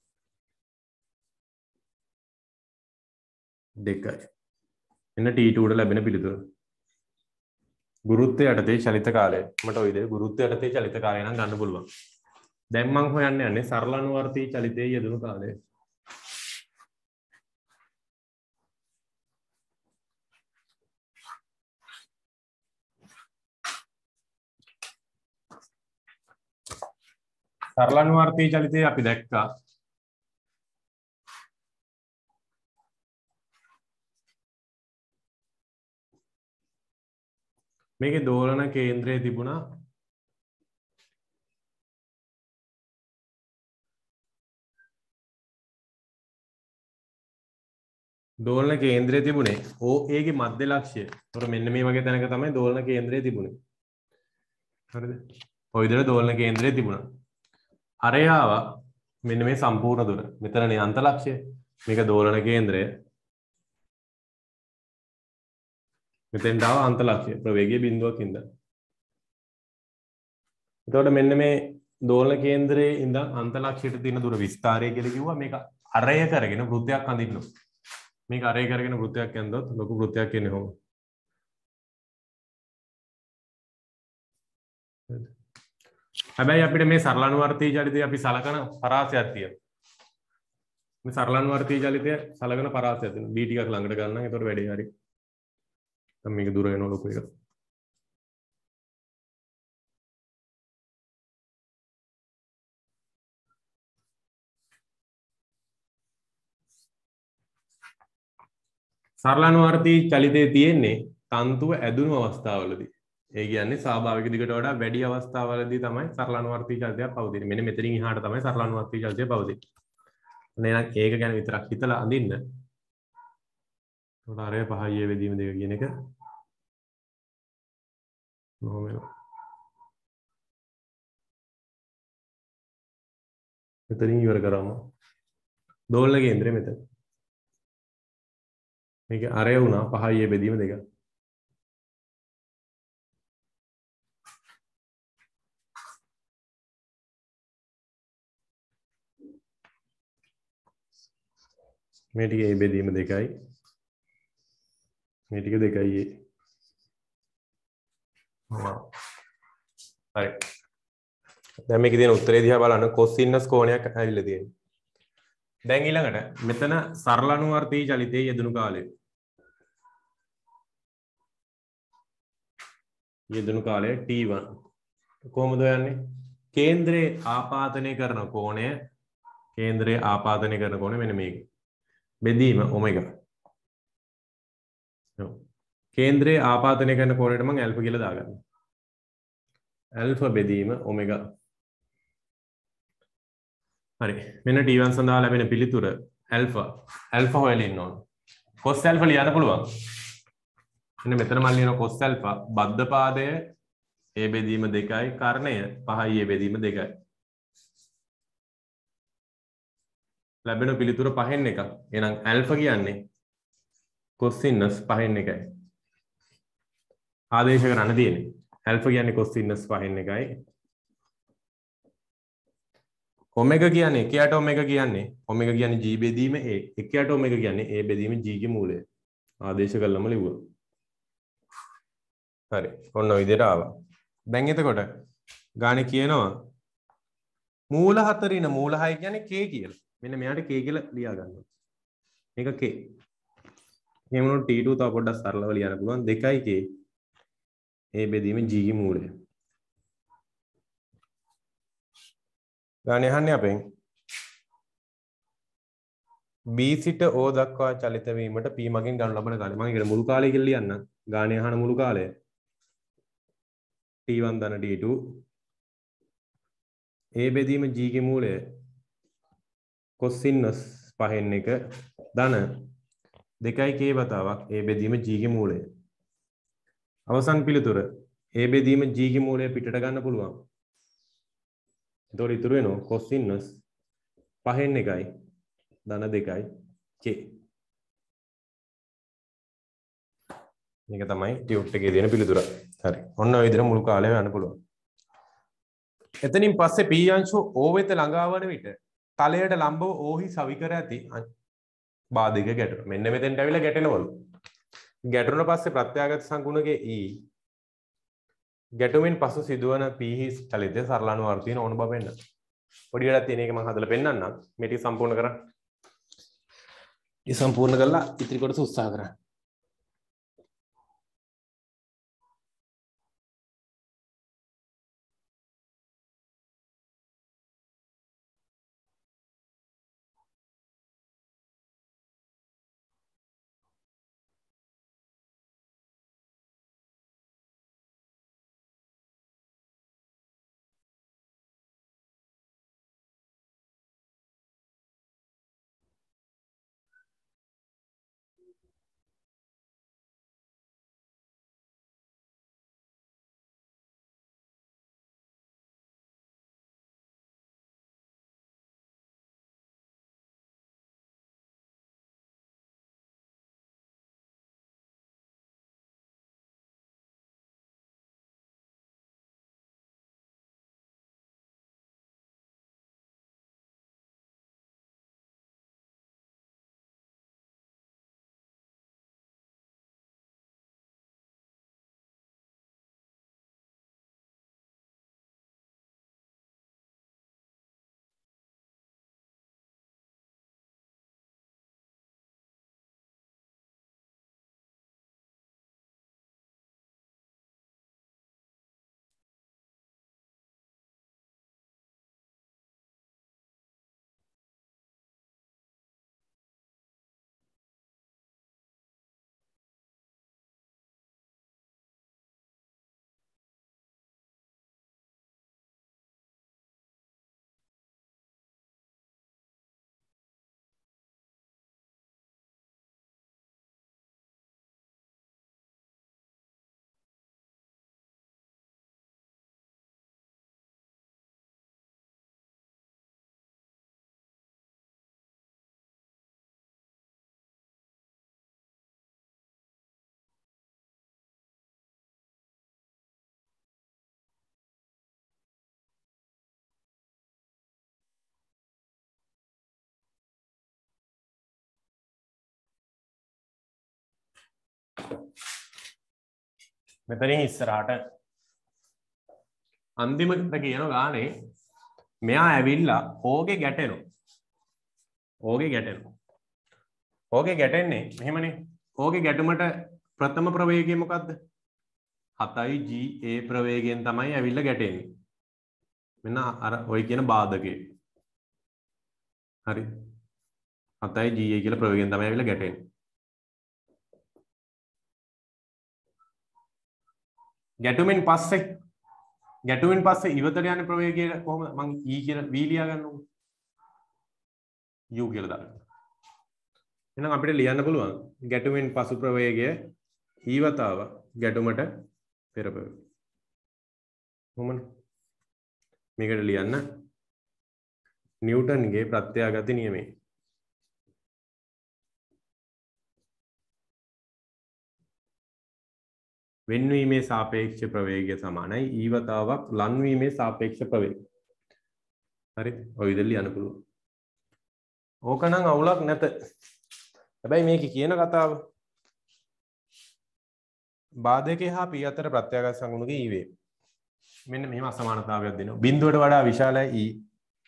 A: 2යි. එන්න T2 ට ලැබෙන පිළිතුර. ගුරුත්වය යටතේ චලිත කාලය. මට ඔය දේ ගුරුත්වය යටතේ චලිත කාලය නම් ගන්න පුළුවන්. දැන් මම හොයන්න යන්නේ සරල අනුවර්තී චලිතයේ යෙදුණු කාලය. සරල අනුවර්තී චලිතයේ අපි දැක්කා මේකේ දෝලන කේන්ද්‍රය තිබුණා දෝලන කේන්ද්‍රය තිබුණේ OA ගේ මධ්‍ය ලක්ෂ්‍යය. ඒතර මෙන්න මේ වගේ තැනක තමයි දෝලන කේන්ද්‍රය තිබුණේ. හරිද? ඔය විදිහට දෝලන කේන්ද්‍රය තිබුණා. අරය ආවා මෙන්න මේ සම්පූර්ණ දුර. මෙතනනේ අන්ත ලක්ෂ්‍යය. මේක දෝලන කේන්ද්‍රය. මෙතෙන් දාව අන්ත ලක්ෂ්‍යය ප්‍රවේගයේ බිඳුවක් ඉඳන්. එතකොට මෙන්න මේ දෝලන කේන්ද්‍රයේ ඉඳන් අන්ත ලක්ෂ්‍යයට තියෙන දුර විස්තරය කියලා කිව්වා. මේක අරය කරගෙන වෘත්තයක් අඳින්න. මේක අරය කරගෙන වෘත්තයක් ඇඳුවොත් ලොකු වෘත්තයක් එන්නේ කොහොමද? හැබැයි අපිට මේ සරල අනුවර්තී චලිතය අපි සලකන පරාසයක් තියෙනවා. මේ සරල අනුවර්තී චලිතය සලකන පරාසයක් තියෙනවා. B ටිකක් ළඟට ගන්න. එතකොට වැඩේ හරි. දැන් මේක දුර වෙනවා ලොකු එක. සරල අනුවර්තී චලිතයේ තියෙන්නේ තන්තුව ඇදුණු අවස්ථාවවලදී. ඒ කියන්නේ ස්වාභාවික දිගට වඩා වැඩි අවස්ථාවලදී තමයි සරල අනුවර්තී චලිතයක් පවතින්නේ. මෙන්න මෙතනින් එහාට තමයි සරල අනුවර්තී චලිතය පවතින්නේ. එහෙනම් ඒක ගැන විතරක් හිතලා අඳින්න. ඒකට අරය 5 වෙදීම 2 කියන එක කොහොම වෙනවා? මෙතනින් ඉවර කරමු. දෝලන කේන්ද්‍රය මෙතන. මේක අරය වුණා 5 බෙදීම 2. මේ ටික A බෙදීම 2යි. මේ ටික 2යි A. හරි. දැන් මේකේ තියෙන උත්තරේ දිහා බලන්න cos ඉන්නස් කෝණයක් ඇවිල්ලා තියෙනවා. දැන් ඊළඟට මෙතන සරල අනුවර්තී චලිතයේ යෙදුණු කාලය. යෙදුණු කාලය T1. කොහොමද යන්නේ? කේන්ද්‍රයේ ආපාදනය කරන කෝණය මෙන්න මේක. බෙදීම ඔමෙගා. කේන්ද්‍රයේ ආපාදනය කරන කෝණයට මම ඇල්ෆා කියලා දාගන්නවා. ඇල්ෆා බෙදීම ඔමෙගා. හරි. මෙන්න T1 සඳහා ලැබෙන පිළිතුර ඇල්ෆා හොයලා ඉන්න ඕන. cos ඇල්ෆා ලියන්න පුළුවන්. මෙන්න මෙතන මම ලියන cos ඇල්ෆා බද්ධ පාදය A බෙදීම 2යි කර්ණය 5යි A බෙදීම 2යි. ලැබෙන පිළිතුර 5න් එකක්. එහෙනම් ඇල්ෆා කියන්නේ cos sinus 5න් එකයි. ආදේශ කරන්න තියෙන්නේ. ඇල්ෆා කියන්නේ cos sinus 5න් එකයි. ඔමෙගා කියන්නේ එකයට ඔමෙගා කියන්නේ G බෙදීම A. එකයට ඔමෙගා කියන්නේ A බෙදීම G ගේ මූලය. ආදේශ කළාම ලිව්වා. හරි. ඔන්න ඔය විදිහට ආවා. දැන් එතකොට ගානේ කියනවා මූල 4 ඉන මූල 6 කියන්නේ k කියලා. මෙන්න මෙයාට k කියලා ලියා ගන්නවා. මේක k. එහෙම වුණොත් t2 තව පොඩ්ඩක් සරලව ලියන්න පුළුවන් 2k a බෙදීම g ගේ මූලය. ගානේ අහන්නේ අපෙන් B සිට O දක්වා චලිත වීමට P මගින් ගනු ලබන කාලය. මම ඒකට මුළු කාලය කියලා ලියන්න. ගානේ අහන මුළු කාලය. T1 ධන T2 A බෙදීම G ගේ මූලය cos sinus 5n 1 ධන 2k වතාවක් A බෙදීම G ගේ මූලය. අවසන් පිළිතුර A බෙදීම G ගේ මූලය පිටට ගන්න පුළුවන්. එතකොට ඉතුරු වෙනවා cos sinus 5n 1 ධන 2යි k. මේක තමයි ටියුට් එකේ දෙන පිළිතුර. හරි. ඔන්න ඔය විදිහට මුළු කාලයම යන්න පුළුවන්. එතනින් පස්සේ p අංශුව O වෙත ළඟා වන විට තලයට ලම්බව O හි සවිකර ඇති බාධක ගැටුණ. මෙන්න මෙතෙන්ට ඇවිල්ලා ගැටෙනවලු. ගැටුණ පස්සේ ප්‍රත්‍යාගත සංකුණකේ E ගැටුමින් පසු සිදුවන p හි චලිතය සරලානුවර්තීන ඕන බව පෙන්නන. පොඩි වැඩක් තියෙන එක මම හදලා පෙන්නන්නම්. මේ ටික සම්පූර්ණ කරන්න. සම්පූර්ණ කරලා ඉතිරි කොටස උත්සාහ කරන්න. මෙතනින් ඉස්සරහට අන්තිමට කියන ගානේ මෙයා ඇවිල්ලා ඕගේ ගැටෙනවා. ඕගේ ගැටෙනවා. ඕගේ ගැටෙන්නේ මෙහෙමනේ. ඕගේ ගැටුමට ප්‍රථම ප්‍රවේගය මොකද්ද? 7ga ප්‍රවේගයෙන් තමයි ඇවිල්ලා ගැටෙන්නේ. මෙන්න අර ඔය කියන බාධකේ. හරි. 7ga කියලා ප්‍රවේගයෙන් තමයි ඇවිල්ලා ගැටෙන්නේ. ගැටුමින් පස්සේ ඉවතට යන ප්‍රවේගය කොහොමද? මම E කියලා V ලියා ගන්නකො. U කියලා දාන්න. එහෙනම් අපිට ලියන්න පුළුවන් ගැටුමින් පසු ප්‍රවේගය E වතාව ගැටුමට පෙර ප්‍රවේගය. කොහොමද? මේකට ලියන්න නිව්ටන්ගේ ප්‍රත්‍යාඝාත නියමය. වෙන්වීමේ සාපේක්ෂ ප්‍රවේගය සමානයි E වතාවක් ලන්වීමේ සාපේක්ෂ ප්‍රවේගය. හරි. ඔය විදිහට ලියන්න පුළුවන්. ඕකනම් අවුලක් නැත. හැබැයි මේක කියන කතාව බාධකේ හා P අතර ප්‍රත්‍යාඝාත සංගුණකේ E වේ. මෙන්න මෙහෙම අසමානතාවයක් දෙනවා. බිඳුවට වඩා විශාලයි e.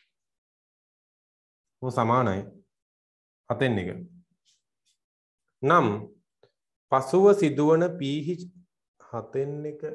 A: ਉਹ සමානයි 7 එක. නම් පසුව සිදුවන pH 7 එක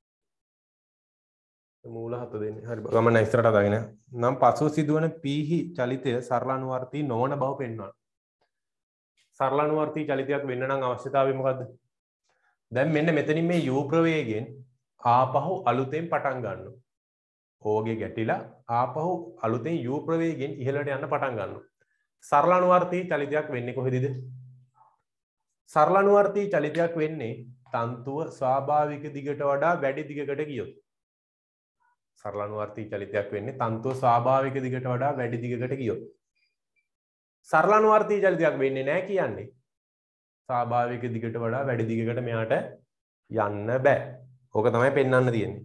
A: මූල 7 දෙන්නේ. හරි ගමන ඉස්සරහට දාගෙන. නම් පසුව සිදුවන pH චලිතය සරලානුවර්තී නොවන බව පෙන්වනවා. සරලානුවර්තී චලිතයක් වෙන්න නම් අවශ්‍යතාවය මොකද්ද? දැන් මෙන්න මෙතනින් මේ u ප්‍රවේගයෙන් ආපහු අලුතෙන් පටන් ගන්නවා. ඕගේ ගැටිලා ආපහු අලුතෙන් u ප්‍රවේගයෙන් ඉහළට යන්න පටන් ගන්නවා. සරලානුවර්තී චලිතයක් වෙන්නේ කොහෙදද? සරලානුවර්තී චලිතයක් වෙන්නේ තන්තුව ස්වාභාවික දිගට වඩා වැඩි දිගකට ගියොත්. සරලානුවර්තී චලිතයක් වෙන්නේ තන්තුව ස්වාභාවික දිගට වඩා වැඩි දිගකට ගියොත්. සරලානුවර්තී චලිතයක් වෙන්නේ නැහැ කියන්නේ ස්වාභාවික දිගට වඩා වැඩි දිගකට මෙයාට යන්න බෑ. ඕක තමයි පෙන්වන්න තියෙන්නේ.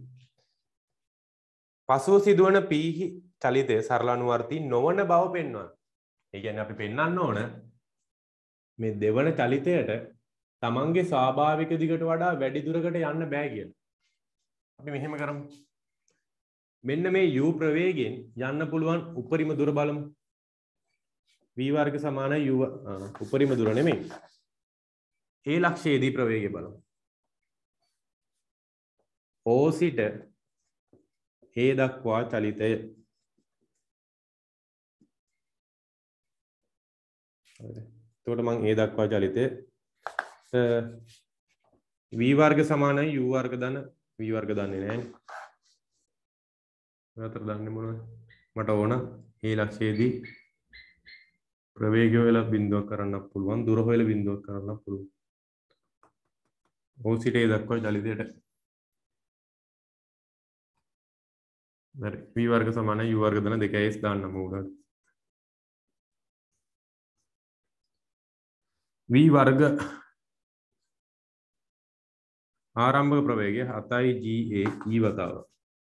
A: පසුව සිදුවන pH චලිතය සරලානුවර්තී නොවන බව පෙන්වනවා. ඒ කියන්නේ අපි පෙන්වන්න ඕන මේ දෙවන චලිතයට තමන්ගේ ස්වාභාවික දිගට වඩා වැඩි දුරකට යන්න බෑ කියලා. අපි මෙහෙම කරමු. මෙන්න මේ u ප්‍රවේගයෙන් යන්න පුළුවන් උපරිම දුර බලමු. v වර්ග සමානයි u උපරිම දුර නෙමෙයි. ඒ ලක්ෂයේදී ප්‍රවේගය බලමු. O සිට A දක්වා චලිතය. එතකොට මම A දක්වා චලිතය v වර්ග සමානයි u වර්ග ධන v වර්ග දන්නේ නැහැ. අතර දන්නේ මොනවද? මට ඕන ඒ ලක්ෂයේදී ප්‍රවේගය වෙලා බිඳුවක් කරන්න පුළුවන්, දුර හොයලා බිඳුවක් කරන්න පුළුවන්. O සිට A දක්වා චලිතයට හරි v වර්ග සමානයි u වර්ග ධන 2s දාන්න ඕන. v වර්ග ආරම්භක ප්‍රවේගය 7යි ga e වතාව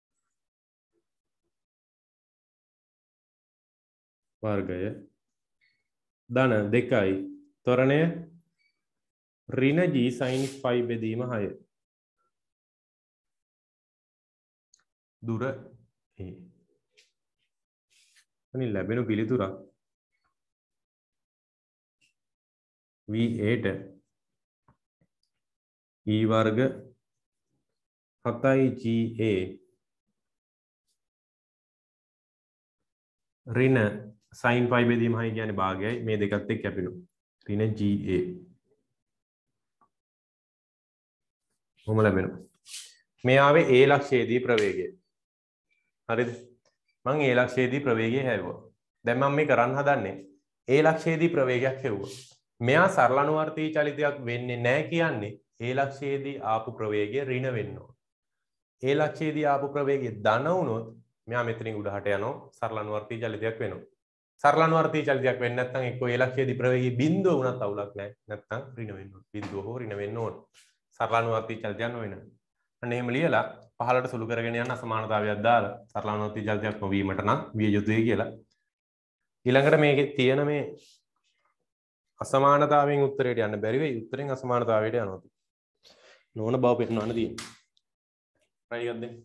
A: වර්ගය ධන 2යි ත්වරණය ඍණ g sin phi බෙදීම 6 දුර a අනි ලැබෙන පිළිතුරක් v8 e වර්ග 7යි ga ඍණ sin phi බෙදීම 6 කියන්නේ භාගයයි මේ දෙකත් එක්ක කැපෙනවා ඍණ ga කොහොම ලැබෙනවා මේ ආවේ a ලක්ෂයේදී ප්‍රවේගය හරිද මම a ලක්ෂයේදී ප්‍රවේගය හැවුවා දැන් මම මේ කරන්න හදන්නේ a ලක්ෂයේදී ප්‍රවේගයක් හැවුවා මෙයා සරලානුවර්තී චලිතයක් වෙන්නේ නැහැ කියන්නේ a ලක්ෂයේදී ආපු ප්‍රවේගය ඍණ වෙන්න ඕන a ලක්ෂයේදී ආපු ප්‍රවේගය ධන වුණොත් මෙයා මෙතනින් උඩහට යනවා සරලානුවර්තී චලිතයක් වෙනවා සරලානුවර්තී චලිතයක් වෙන්නේ නැත්නම් එක්ක a ලක්ෂයේදී ප්‍රවේගය බිඳුව වුණත් අවුලක් නැහැ නැත්නම් ඍණ වෙන්න ඕන බිඳුව හෝ ඍණ වෙන්න ඕන සරලානුවර්තී චලිතයක් නොවෙන අන්න එහෙම ලියලා පහළට සුළු කරගෙන යන අසමානතාවයක් දාලා සරලානුවර්තී චලිතයක් නොවීමට නම් විය යුතුයි කියලා ඊළඟට මේකේ තියෙන මේ අසමානතාවයෙන් උත්තරයට යන්න බැරි වෙයි උත්තරෙන් අසමානතාවයට යනවා නොවන බව පෙන්වන්න තියෙනවා try එකක් දෙන්න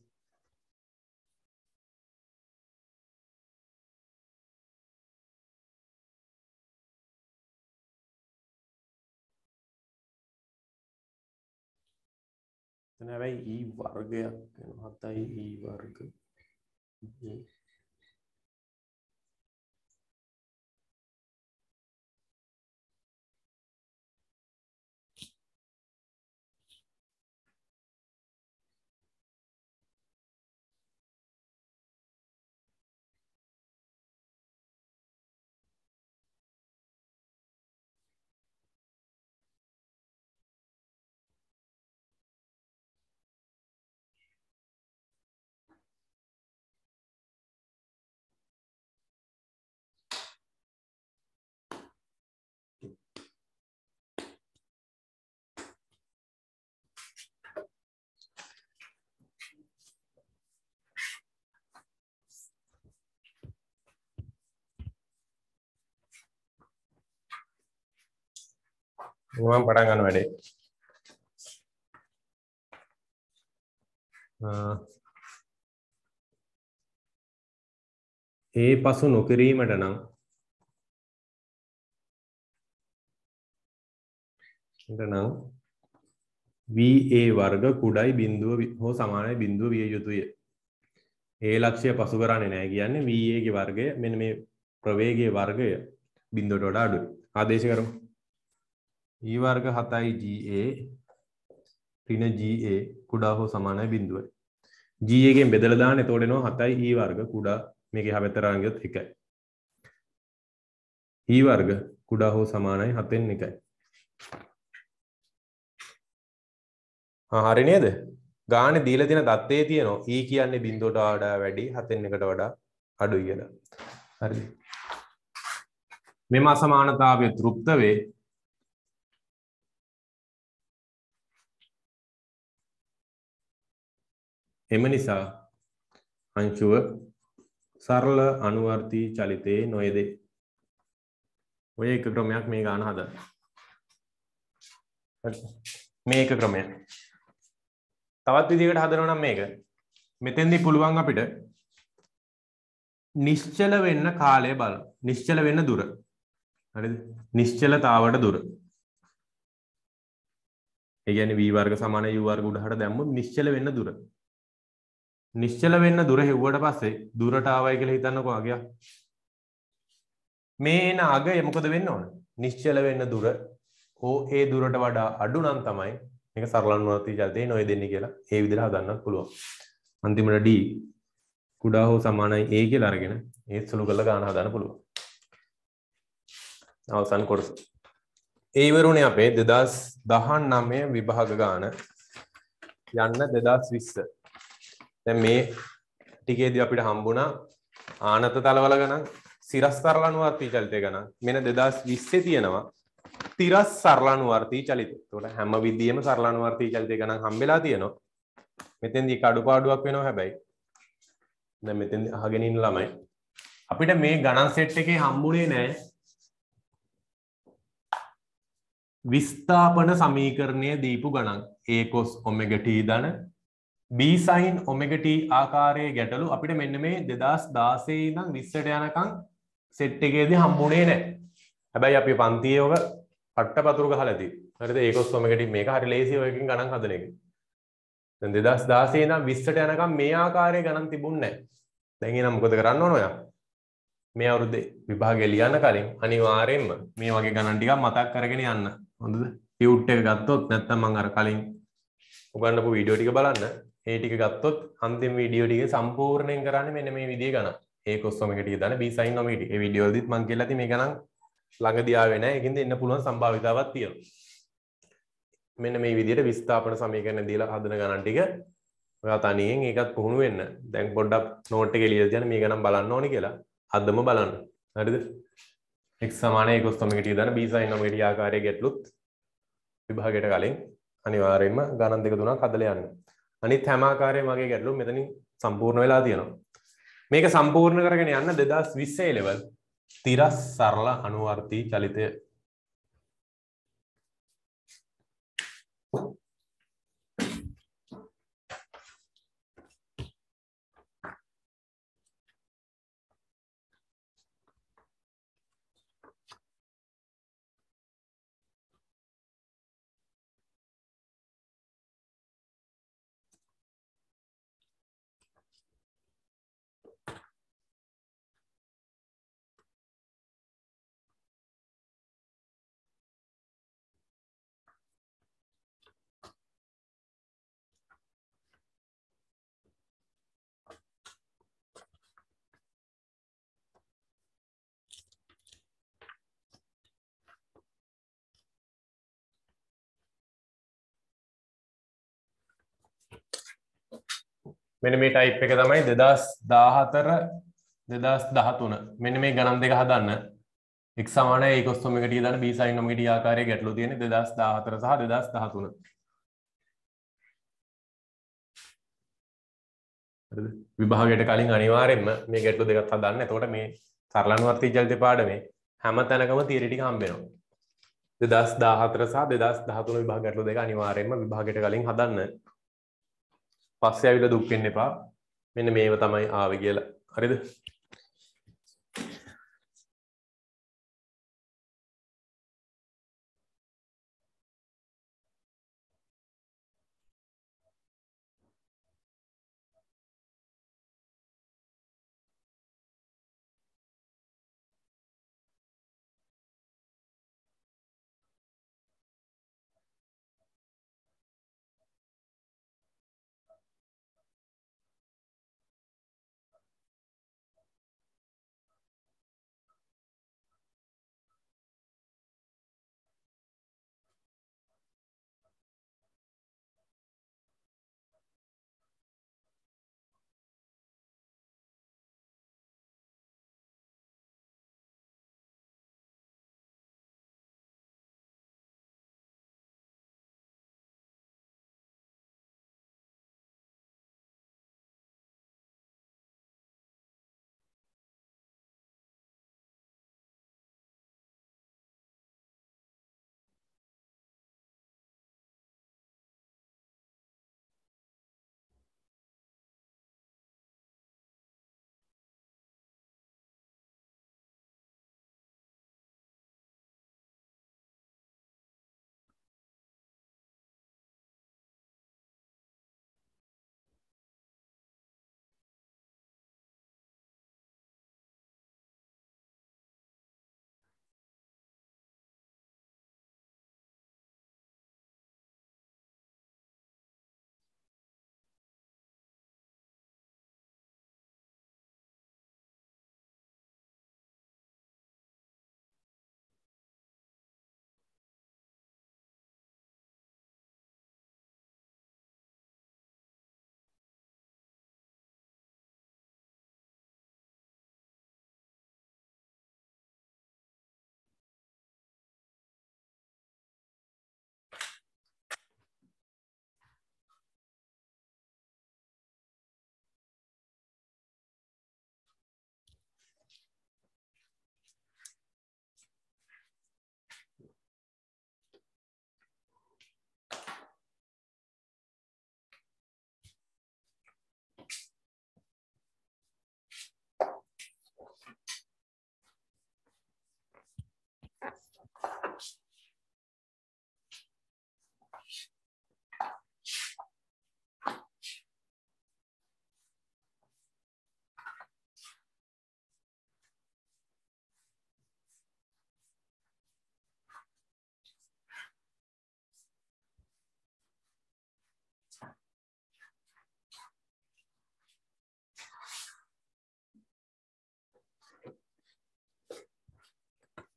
A: එතන හැබැයි e වර්ගයක් වෙනවා 7යි e වර්ග මම පටන් ගන්න වැඩේ ඒ පසු නොකිරීමට නම් VA වර්ග කුඩයි බිඳුව හෝ සමානයි බිඳුව විය යුතුය. ඒ ලක්ෂ්‍ය පසු කරන්නේ නැහැ කියන්නේ VA ගේ වර්ගය මෙන්න මේ ප්‍රවේගයේ වර්ගය බිඳුවට වඩා අඩුයි. ආදේශ කරමු. E වර්ග 7යි GA ඍණ GA කුඩා හෝ සමානයි බිඳුවයි. GA ගෙන් බෙදලා දාන්න එතකොට එනවා 7යි E වර්ග කුඩා මේක එහා පැත්තට අරන් ගියොත් 1යි. E වර්ග කුඩා හෝ සමානයි 7න් 1යි. හරි නේද? ගානේ දීලා තියෙන தත්ත්වයේ තියෙනවා E කියන්නේ බිඳුවට වඩා වැඩි 7න් 1ට වඩා අඩුයි කියලා. හරිද? මෙම අසමානතාවය තෘප්ත වේ එම නිසා අංශුව සරල අනුවර්තී චලිතයේ නොයේදේ. ඔය එක ක්‍රමයක් මේ ගාන හදන්න. මේ එක ක්‍රමයක්. තවත් විදිහකට හදනවා නම් මේක. මෙතෙන්දී පුළුවන් අපිට නිශ්චල වෙන්න කාලය බලන්න. නිශ්චල වෙන්න දුර. හරිද? නිශ්චලතාවට දුර. ඒ කියන්නේ v වර්ග සමාන u වර්ග උඩහට දැම්මොත් නිශ්චල වෙන්න දුර. නිශ්චල වෙන්න දුර හෙව්වට පස්සේ දුරට ආවයි කියලා හිතන්නකෝ අගයක්. මේ එන අගය මොකද වෙන්න ඕන? නිශ්චල වෙන්න දුර ඕ ඒ දුරට වඩා අඩු නම් තමයි මේක සරල අනුවර්තී චලිතේ නොයෙදෙන්නේ කියලා ඒ විදිහට හදන්නත් පුළුවන්. අන්තිමට d කුඩා හෝ සමානයි a කියලා අරගෙන ඒත් සුළු කරලා ගාන හදන්න පුළුවන්. අවසන් කොටස. ඒ ඉවරුනේ අපේ 2019 විභාග ගාන යන්න 2020. දැන් මේ ටිකේදී අපිට හම්බුණා ආනත තලවල ගණන්, සිරස් සරල අනුවර්තී චලිතය ගණන්. මෙන්න 2020 තියෙනවා තිරස් සරල අනුවර්තී චලිතය. ඒකට හැම විදියෙම සරල අනුවර්තී චලිතය ගණන් හම්බෙලා තියෙනවා. මෙතෙන්දී අඩුපාඩුවක් වෙනවා හැබැයි. දැන් මෙතෙන්දී අහගෙන ඉන්න ළමයි අපිට මේ ගණන් සෙට් එකේ හම්බුනේ නැහැ විස්ථාපන සමීකරණය දීපු ගණන් a cos omega t ධන b sin omega t ආකාරයේ ගැටලු අපිට මෙන්න මේ 2016 ඉඳන් 20ට යනකම් සෙට් එකේදී හම්බුනේ නැහැ. හැබැයි අපි පන්තියේ ඔක පට්ටපතුරු ගහලා තියෙනවා. හරිද? a cos omega t මේක හරි ලේසි ඔයකින් ගණන් හදන එක. දැන් 2016 ඉඳන් 20ට යනකම් මේ ආකාරයේ ගණන් තිබුණේ නැහැ. දැන් එහෙනම් මොකද කරන්න ඕන ඔයා? මේ අවුරුද්දේ විභාගය ලියන්න කලින් අනිවාර්යයෙන්ම මේ වගේ ගණන් ටිකක් මතක් කරගෙන යන්න. හොඳද? ටියුට් එක ගත්තොත් නැත්නම් මම අර කලින් උගන්වපු වීඩියෝ ටික බලන්න. ඒ ටික ගත්තොත් අන්තිම වීඩියෝ ටික සම්පූර්ණයෙන් කරන්නේ මෙන්න මේ විදිහේ ගණන්. a cos omega t දාන b sin omega t. ඒ වීඩියෝ වලදීත් මම කියලා තියෙන මේ ගණන් ළඟදී ආවේ නැහැ. ඒකින්ද එන්න පුළුවන් සම්භාවිතාවක් තියෙනවා. මෙන්න මේ විදිහට විස්ථාපන සමීකරණ දීලා හදන ගණන් ටික ඔයා තනියෙන් ඒකත් පුහුණු වෙන්න. දැන් පොඩ්ඩක් නෝට් එකේ ලියලා තියන්න මේ ගණන් බලන්න ඕනේ කියලා. අදම බලන්න. හරිද? x සමාන a cos omega t දාන b sin omega t ආකාරයේ ගැටලුත් විභාගයට කලින් අනිවාර්යයෙන්ම ගණන් දෙක තුනක් හදලා යන්න. අනිත් හැම ආකාරයෙන්ම වගේ ගැටලු මෙතනින් සම්පූර්ණ වෙලා තියෙනවා. මේක සම්පූර්ණ කරගෙන යන්න 2020 level තිරස් සරල අනුවර්තී චලිතය. මෙන්න මේ ටයිප් එක තමයි 2014 2013 මෙන්න මේ ගණන් දෙක හදන්න x සමානයි a cos omega t දාන b sin omega t ආකාරයේ ගැටලු තියෙන්නේ 2014 සහ 2013. හරිද? විභාගයට කලින් අනිවාර්යයෙන්ම මේ ගැටලු දෙකක් හදන්න. එතකොට මේ සරල අනුවර්තී චලිත පාඩමේ හැම තැනකම තියරි ටික හම්බ වෙනවා. 2014 සහ 2013 විභාග ගැටලු දෙක අනිවාර්යයෙන්ම විභාගයට කලින් හදන්න. පස්සේ ආවිල දුක් වෙන්න එපා. මෙන්න මේව තමයි ආවේ කියලා. හරිද?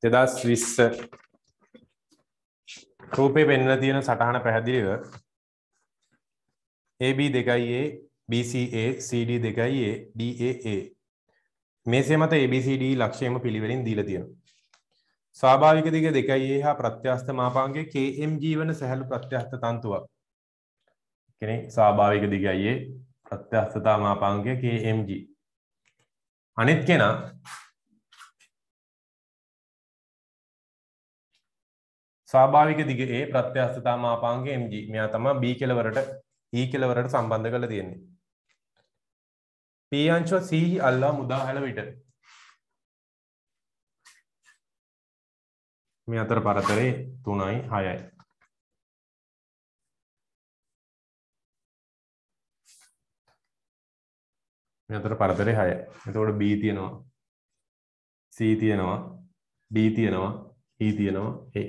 A: 2020 රූපේ පෙන්වලා තියෙන සටහන පැහැදිලිව AB 2A BCA CD 2A DAA මේසය මත ABCD ලක්ෂයම පිළිවෙලින් දීලා තියෙනවා. ස්වාභාවික දිග 2A හා ප්‍රත්‍යස්ත මාපාංගය KMG වන සැහැල්ලු ප්‍රත්‍යස්ත තන්තුවක්. කියන්නේ ස්වාභාවික දිගයි ප්‍රත්‍යස්තතා මාපාංගය KMG. අනිත් කෙනා ස්වාභාවික දිග A ප්‍රත්‍යස්තතා මාපාංගය mg. මෙයා තමයි B කෙලවරට E කෙලවරට සම්බන්ධ කරලා තියෙන්නේ. P අංශුව C අල්ලා මුදා හැල විට මේ අතර පරතරේ 3යි 6යි. මේ අතර පරතරේ 6යි. එතකොට B තියෙනවා C තියෙනවා D තියෙනවා E තියෙනවා A.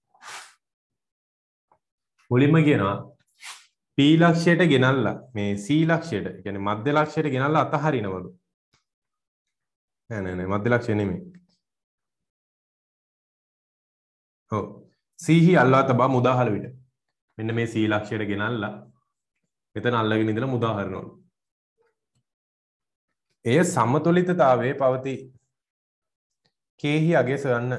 A: මුලින්ම කියනවා P ලක්ෂයට ගෙනල්ලා මේ C ලක්ෂයට, ඒ කියන්නේ මධ්‍ය ලක්ෂයට ගෙනල්ලා අතහරිනවලු. නෑ මධ්‍ය ලක්ෂය නෙමෙයි. ඔව්. C හි අල්ලා තබා මුදා හල විට. මෙන්න මේ C ලක්ෂයට ගෙනල්ලා මෙතන අල්ලගෙන ඉඳලා මුදා හරිනවලු. එය සමතුලිතතාවයේ පවතී. K හි අගය සොයන්න.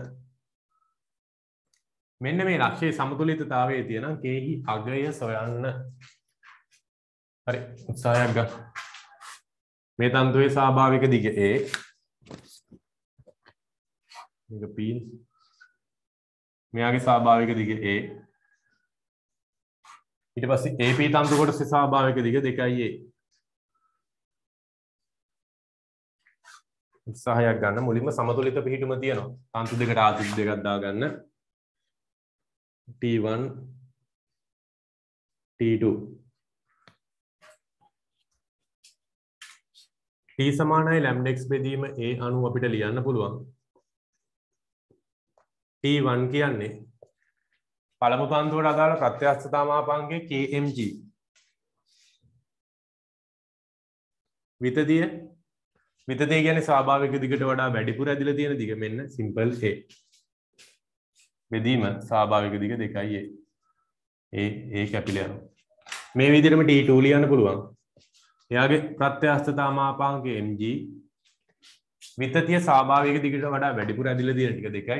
A: මෙන්න මේ ලක්ෂයේ සමතුලිතතාවයේ තියෙන K හි අගය සොයන්න. හරි උත්සාහයක් ගන්න. මේ තන්තුවේ ස්වාභාවික දිග A. මේක P. මෙයාගේ ස්වාභාවික දිග A. ඊට පස්සේ AP තන්තු කොටසේ ස්වාභාවික දිග 2A. උත්සාහයක් ගන්න. මුලින්ම සමතුලිත පිහිටුම තියෙනවා. තන්තු දෙකට ආදිත් දෙකක් දාගන්න. T1 T2 T සමානයි lambda x බෙදීම A අනුව අපිට ලියන්න පුළුවන්. T1 කියන්නේ පළමු තන්තුවට අදාළ ප්‍රත්‍යස්තතා මාපාංකය KMG. විතතිය කියන්නේ ස්වාභාවික දිගට වඩා වැඩිපුර ඇදිලා තියෙන දිග. මෙන්න simple A. බෙදීම ස්වාභාවික දිග 2A. A කැපිලා යනවා. මේ විදිහටම T2 ලියන්න පුළුවන්. එයාගේ ප්‍රත්‍යස්තතා මාපාංකය mg. විතතිය ස්වාභාවික දිගට වඩා වැඩිපුර ඇදිලා තියෙන ටික 2A.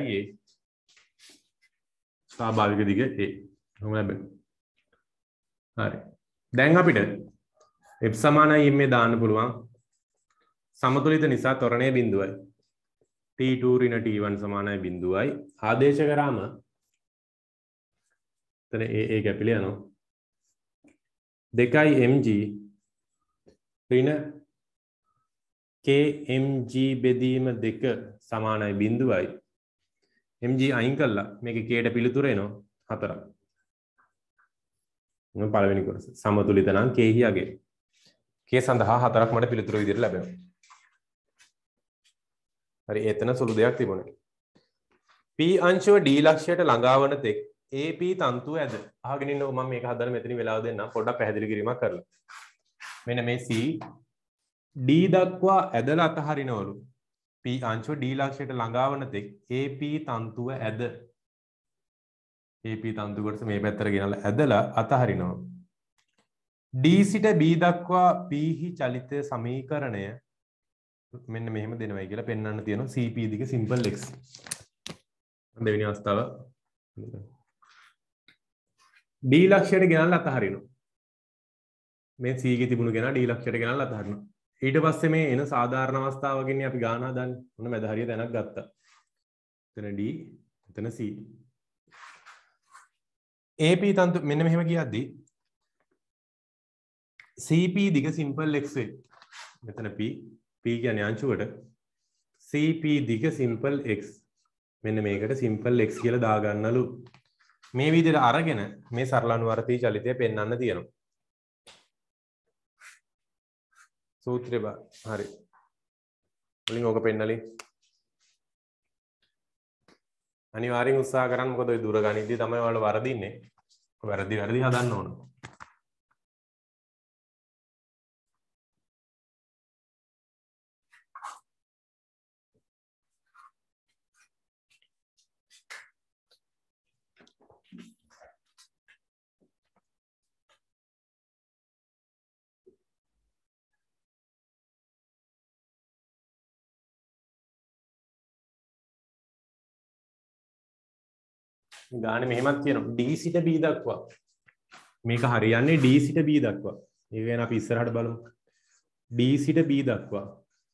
A: ස්වාභාවික දිග A. කොහොම ලැබෙන්නේ? හරි. දැන් අපිට f සමානයි m දාන්න පුළුවන්. සමතුලිත නිසා ත්වරණය බිඳුවයි. T2 ඍණ T1 සමානයි බිඳුවයි. ආදේශ කරාම එතන A කැපිලා යනවා. 2mg ඍණ KMG බෙදීම 2 සමානයි බිඳුවයි. mg අයින් කළා මේකේ k ට පිළිතුර එනවා 4ක්. මම පළවෙනි කොටස සමතුලිත නම් k හි අගය. k සඳහා 4ක් මට පිළිතුර විදිහට ලැබෙනවා. හරි එතන සුළු දෙයක් තිබුණා. P අංශුව D ලක්ෂයට ළඟා වන තෙක් AP තන්තුව ඇද. අහගෙන ඉන්නකො මම මේක හදලා මෙතනින් වෙලාව දෙන්නම්. පොඩ්ඩක් පැහැදිලි කිරීමක් කරලා. මෙන්න මේ C D දක්වා ඇදලා අතහරිනවලු. P අංශුව D ලක්ෂයට ළඟා වන තෙක් AP තන්තුව ඇද. AP තන්තු කොටස මේ පැත්තට ගෙනල්ලා ඇදලා අතහරිනවා. D සිට B දක්වා P හි චලිත සමීකරණය මෙන්න මෙහෙම දෙනවයි කියලා පෙන්වන්න තියෙනවා. CP දිග simple x. දෙවෙනි අවස්ථාව D ලක්ෂයට ගෙනල්ලා අතහරිනවා. මේ C එකේ තිබුණු කෙනා D ලක්ෂයට ගෙනල්ලා අතහරිනවා. ඊට පස්සේ මේ එන සාධාරණ අවස්ථාවකින් අපි ගාන හදන්නේ. මොන මැද හරිය තැනක් ගත්තා. එතන D, එතන C. AP තන්තු මෙන්න මෙහෙම කියද්දී CP දිග simple x වේ. මෙතන P කියන්නේ අංශුවට CP දිග simple x. මෙන්න මේකට simple x කියලා දාගන්නලු. මේ විදිහට අරගෙන මේ සරලානුවර්තී චලිතය පෙන්වන්න තියෙනවා. සූත්‍රය හරි. වලින් ඕක පෙන්නලි. අනිවාර්යෙන් උත්සාහ කරන්න මොකද ඔය දුර ගණිතය තමයි ඔයාලා වරදින්නේ. වැරදි හදන්න ඕන. ගානේ මෙහෙමත් තියෙනවා D සිට B දක්වා. මේක හරියන්නේ D සිට B දක්වා. ඒක ගැන අපි ඉස්සරහට බලමු. D සිට B දක්වා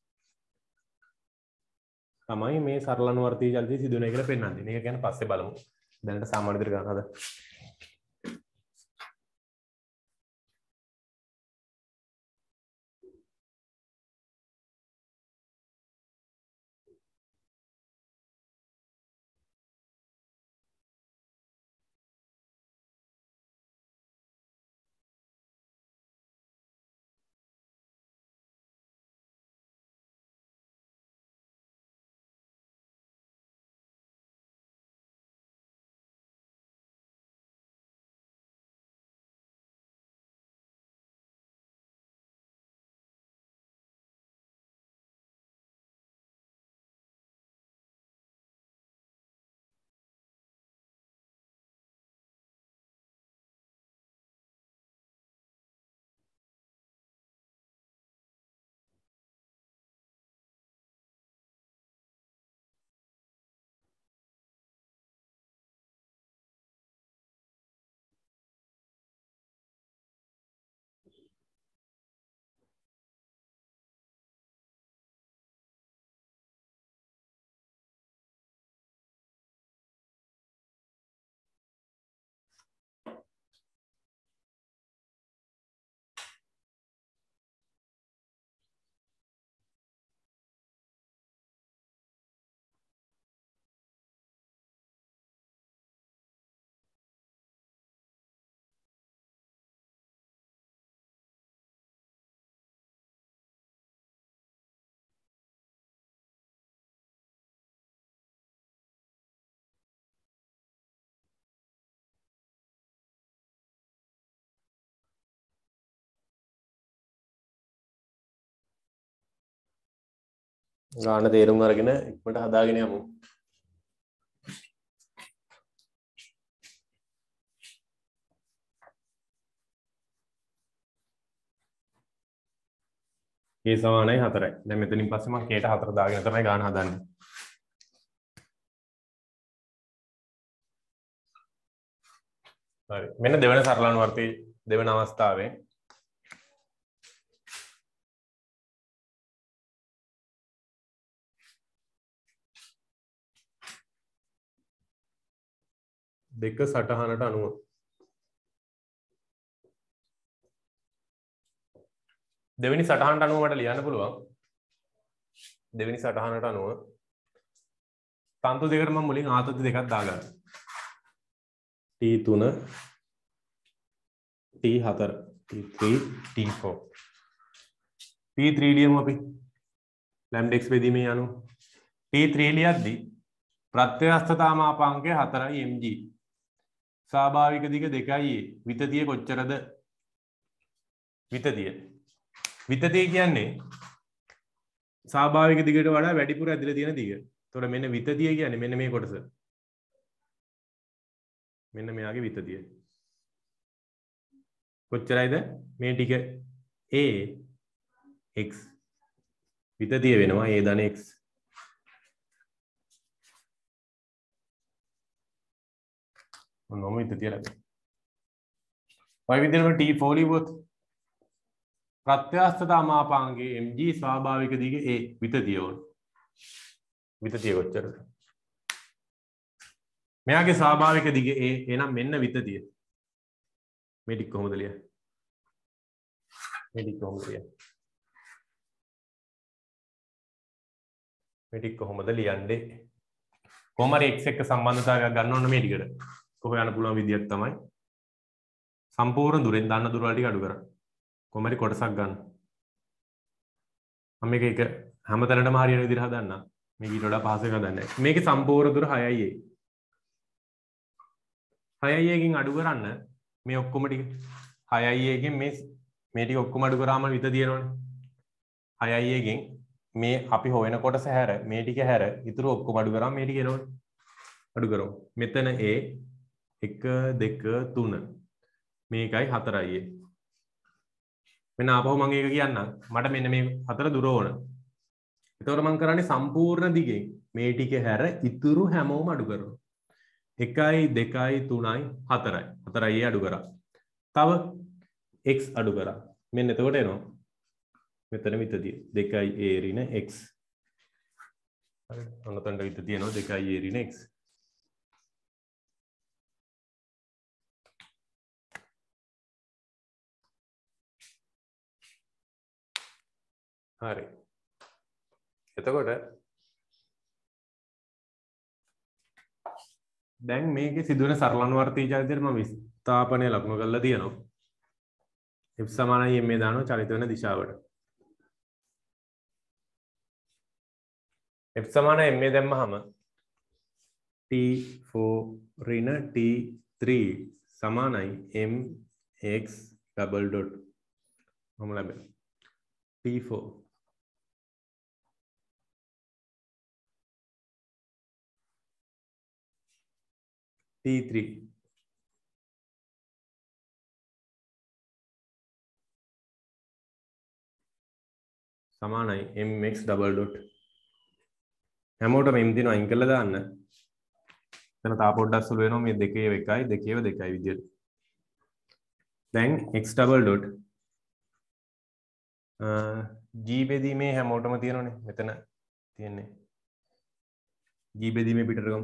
A: තමයි මේ සරල අනුවර්තී චලිතය සිදු වෙනවා කියලා පෙන්වන්නේ. මේක ගැන පස්සේ බලමු. දැනට සාමාන්‍ය විදිහට ගන්න හදා. ගාන තේරුම් අරගෙන ඉක්මනට හදාගෙන යමු. k සමානයි 4යි. දැන් මෙතනින් පස්සේ මම k ට 4 දාගෙන තමයි ගාන හදන්නේ. හරි. මෙන්න දෙවන සරල අනුවර්තී දෙවන අවස්ථාවේ දෙක සටහනට අනුව දෙවෙනි සටහනට අනුව මට ලියන්න පුළුවන්. දෙවෙනි සටහනට අනුව තන්තු දෙකට මම මුලින් ආතති දෙකක් දාගන්නවා. T3 T4 T3 T4 T3 ලියමු අපි. lambda x බෙදීමේ අනුව T3 ලියද්දී ප්‍රත්‍යස්ථතා මාපාංකය 4යි mg. ස්වාභාවික දිග 2යි a. විතතිය කොච්චරද? විතතිය කියන්නේ ස්වාභාවික දිගට වඩා වැඩිපුර ඇදලා තියෙන දිග. එතකොට මෙන්න විතතිය කියන්නේ මෙන්න මේ කොටස. මෙන්න මෙයාගේ විතතිය. කොච්චරයිද? මේ ටික a x විතතිය වෙනවා a ධන x. මොනම විතතිය ලැබෙන්නේ. ඔය විදිහටම T4 ලියුවොත් ප්‍රත්‍යස්ථතා මාපාංකයේ mg ස්වාභාවික දිග a විතතිය ඕන. විතතිය කොච්චරද? මෙයාගේ ස්වාභාවික දිග a එහෙනම් මෙන්න විතතිය. මේ ටික කොහොමද ලියන්නේ? මේ ටික කොහොමද ලියන්නේ? කොහොම හරි x එක්ක සම්බන්ධතාවයක් ගන්න ඕන මේ ටිකට. කොහොම යන්න පුළුවන් විදියක් තමයි සම්පූර්ණ දුරෙන් දන්න දුර වල ටික අඩු කරන්න. කොහොම හරි කොටසක් ගන්න. මම මේක එක හැමතැනටම හරියන විදිහට හදන්නම්. මේක ඊට වඩා පහසුවෙන් හදන්නේ. මේකේ සම්පූර්ණ දුර 6යි a. 6යි a කින් අඩු කරන්න මේ ඔක්කොම ටික 6යි a කින් මේ ටික ඔක්කොම අඩු කරාම විත තියෙනවනේ. 6යි a කින් මේ අපි හොයන කොටස හැර මේ ටික හැර ඉතුරු ඔක්කොම අඩු කරාම මේ ටික එනවනේ. අඩු කරමු. මෙතන a 1 2 3 මේකයි 4යි a. මෙන්න ආපහු මම ඒක කියන්නම්. මට මෙන්න මේ 4 දුර ඕන. එතකොට මම කරන්නේ සම්පූර්ණ දිගෙන් මේ ටික හැර ඉතුරු හැමෝම අඩු කරනවා. එකයි දෙකයි තුනයි හතරයි හතරයි ඒ අඩු කරා තව x අඩු කරා මෙන්න එතකොට එනවා මෙතන විතතිය 2 a ඍණ x හරිද ඔන්න තැනට විතතිය තියෙනවා 2 a ඍණ x හරි එතකොට දැන් මේකේ සිදුවෙන සරල අනුවර්තී චලිතයට මම විස්ථාපනය ලකුණු කරලා තියෙනවා f සමානයි m දානවා චලිත වෙන දිශාවට f සමානයි m දැම්මහම t4 ඍණ t3 සමානයි mx ඩබල් ඩොට් මොම ලැබෙනවා t4 t3 සමානයි mx ඩබල් ඩොට් හැමෝටම m දින අයින් කරලා දාන්න එතන තා පොඩ්ඩක් සුළු වෙනවා මේ දෙකේ එකයි දෙකේව දෙකයි විදියට දැන් x ඩබල් ඩොට් g බෙදීමේ හැමෝටම තියෙනවනේ මෙතන තියෙන්නේ g බෙදීමේ පිටට ගමු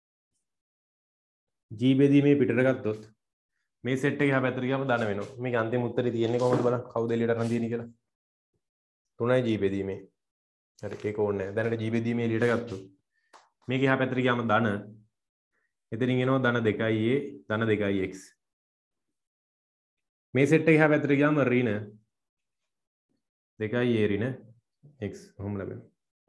A: g බෙදීමේ පිටට ගත්තොත් මේ සෙට් එක එහා පැත්තට ගියාම ධන වෙනවා මේක අන්තිම උත්තරේ තියෙන්නේ කොහොමද බලන්න කවුද එළියට අරන් තියෙන්නේ කියලා 3යි g බෙදීමේ හරි ඒක ඕනේ නැහැ දැනට g බෙදීමේ එළියට ගත්තොත් මේක එහා පැත්තට ගියාම ධන එතනින් එනවා ධන 2a ධන 2x මේ සෙට් එක එහා පැත්තට ගියාම ඍණ 2a ඍණ x කොහොම ලැබෙනවා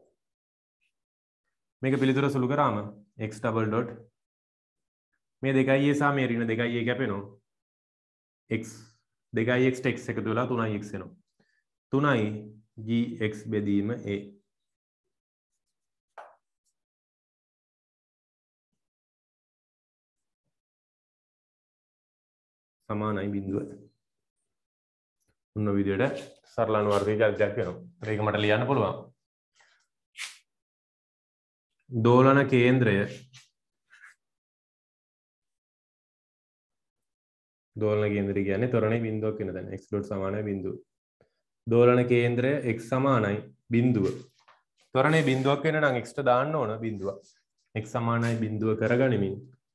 A: මේක පිළිතුර සුළු කරාම x ඩබල් ඩොට් මේ 2a සහ මේ ඍණ 2a කැපෙනවා x 2x ට x එකතු වෙලා 3x එනවා 3යි gx බෙදීම a සමානයි බිඳුව උන්න විදියට සරල අනුවර්තී චලිතයක් වෙනවා ඒක මට ලියන්න පුළුවන් දෝලන කේන්ද්‍රය කියන්නේ ත්වරණයේ බිඳුවක් වෙන තැන x ඩොට් සමානයි බිඳුව දෝලන කේන්ද්‍රය x සමානයි බිඳුව ත්වරණයේ බිඳුවක් වෙන නම් x ට දාන්න ඕන බිඳුවක් x සමානයි බිඳුව කරගනිමින්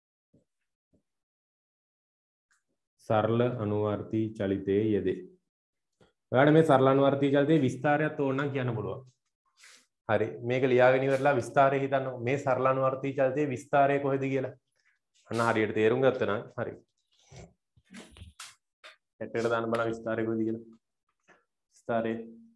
A: සරල අනුවර්තී චලිතයේ යෙදේ ඔයාලට මේ සරල අනුවර්තී චලිතයේ විස්තරයක් ඕන නම් කියන්න පුළුවන් හරි මේක ලියාගෙන ඉවරලා විස්තරය හිතන්න මේ සරල අනුවර්තී චලිතයේ විස්තරය කොහෙද කියලා අන්න හරියට තේරුම් ගත්තා නම් හරි ඇටට දාන්න බලන්න විස්තරය කොහෙද කියලා විස්තරය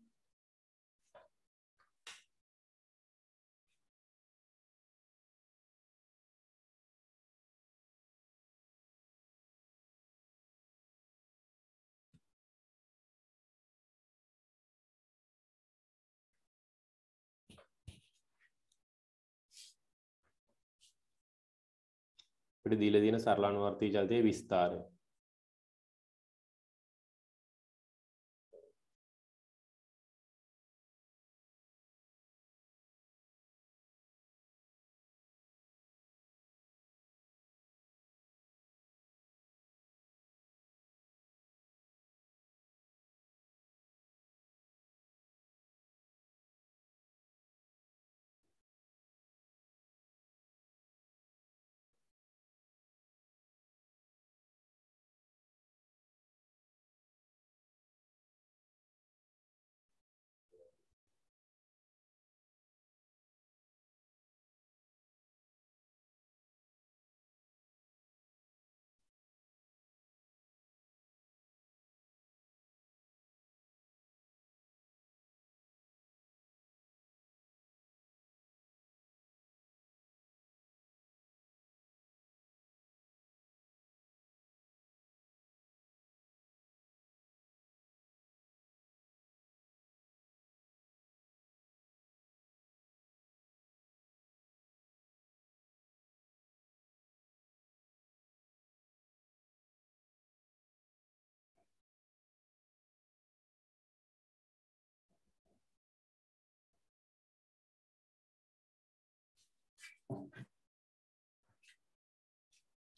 A: අපිට දීලා තියෙන සරල අනුවර්තී චලිතයේ විස්තරය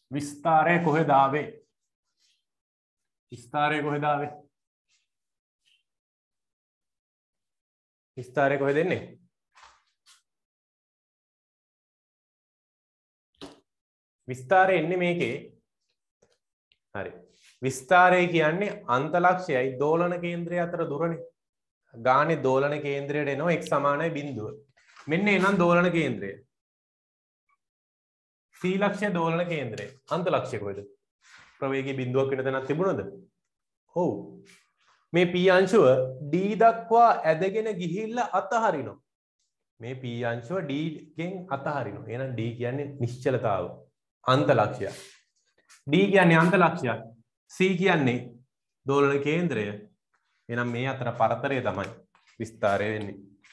A: විස්තරය කොහෙද ආවේ? විස්තරය කොහෙද ආවේ? විස්තරය කොහෙද එන්නේ? විස්තරය එන්නේ මේකේ. හරි. විස්තරය කියන්නේ අන්තලක්ෂයයි දෝලන කේන්ද්‍රය අතර දුරනේ. ගානේ දෝලන කේන්ද්‍රයට එනවා x සමානයි බිඳුව. මෙන්න එනම් දෝලන කේන්ද්‍රය. C ලක්ෂ්‍ය දෝලන කේන්ද්‍රය. අන්තලක්ෂය කොහෙද? ප්‍රවේගයේ බිඳුවක් වෙන තැනක් තිබුණද? ඔව්. මේ p අංශුව d දක්වා ඇදගෙන ගිහිල්ලා අතහරිනවා. මේ p අංශුව d ගෙන් අතහරිනවා. එහෙනම් d කියන්නේ නිශ්චලතාව. අන්තලක්ෂය. d කියන්නේ අන්තලක්ෂයක්. c කියන්නේ දෝලන කේන්ද්‍රය. එහෙනම් මේ අතර පරතරය තමයි විස්තරය වෙන්නේ.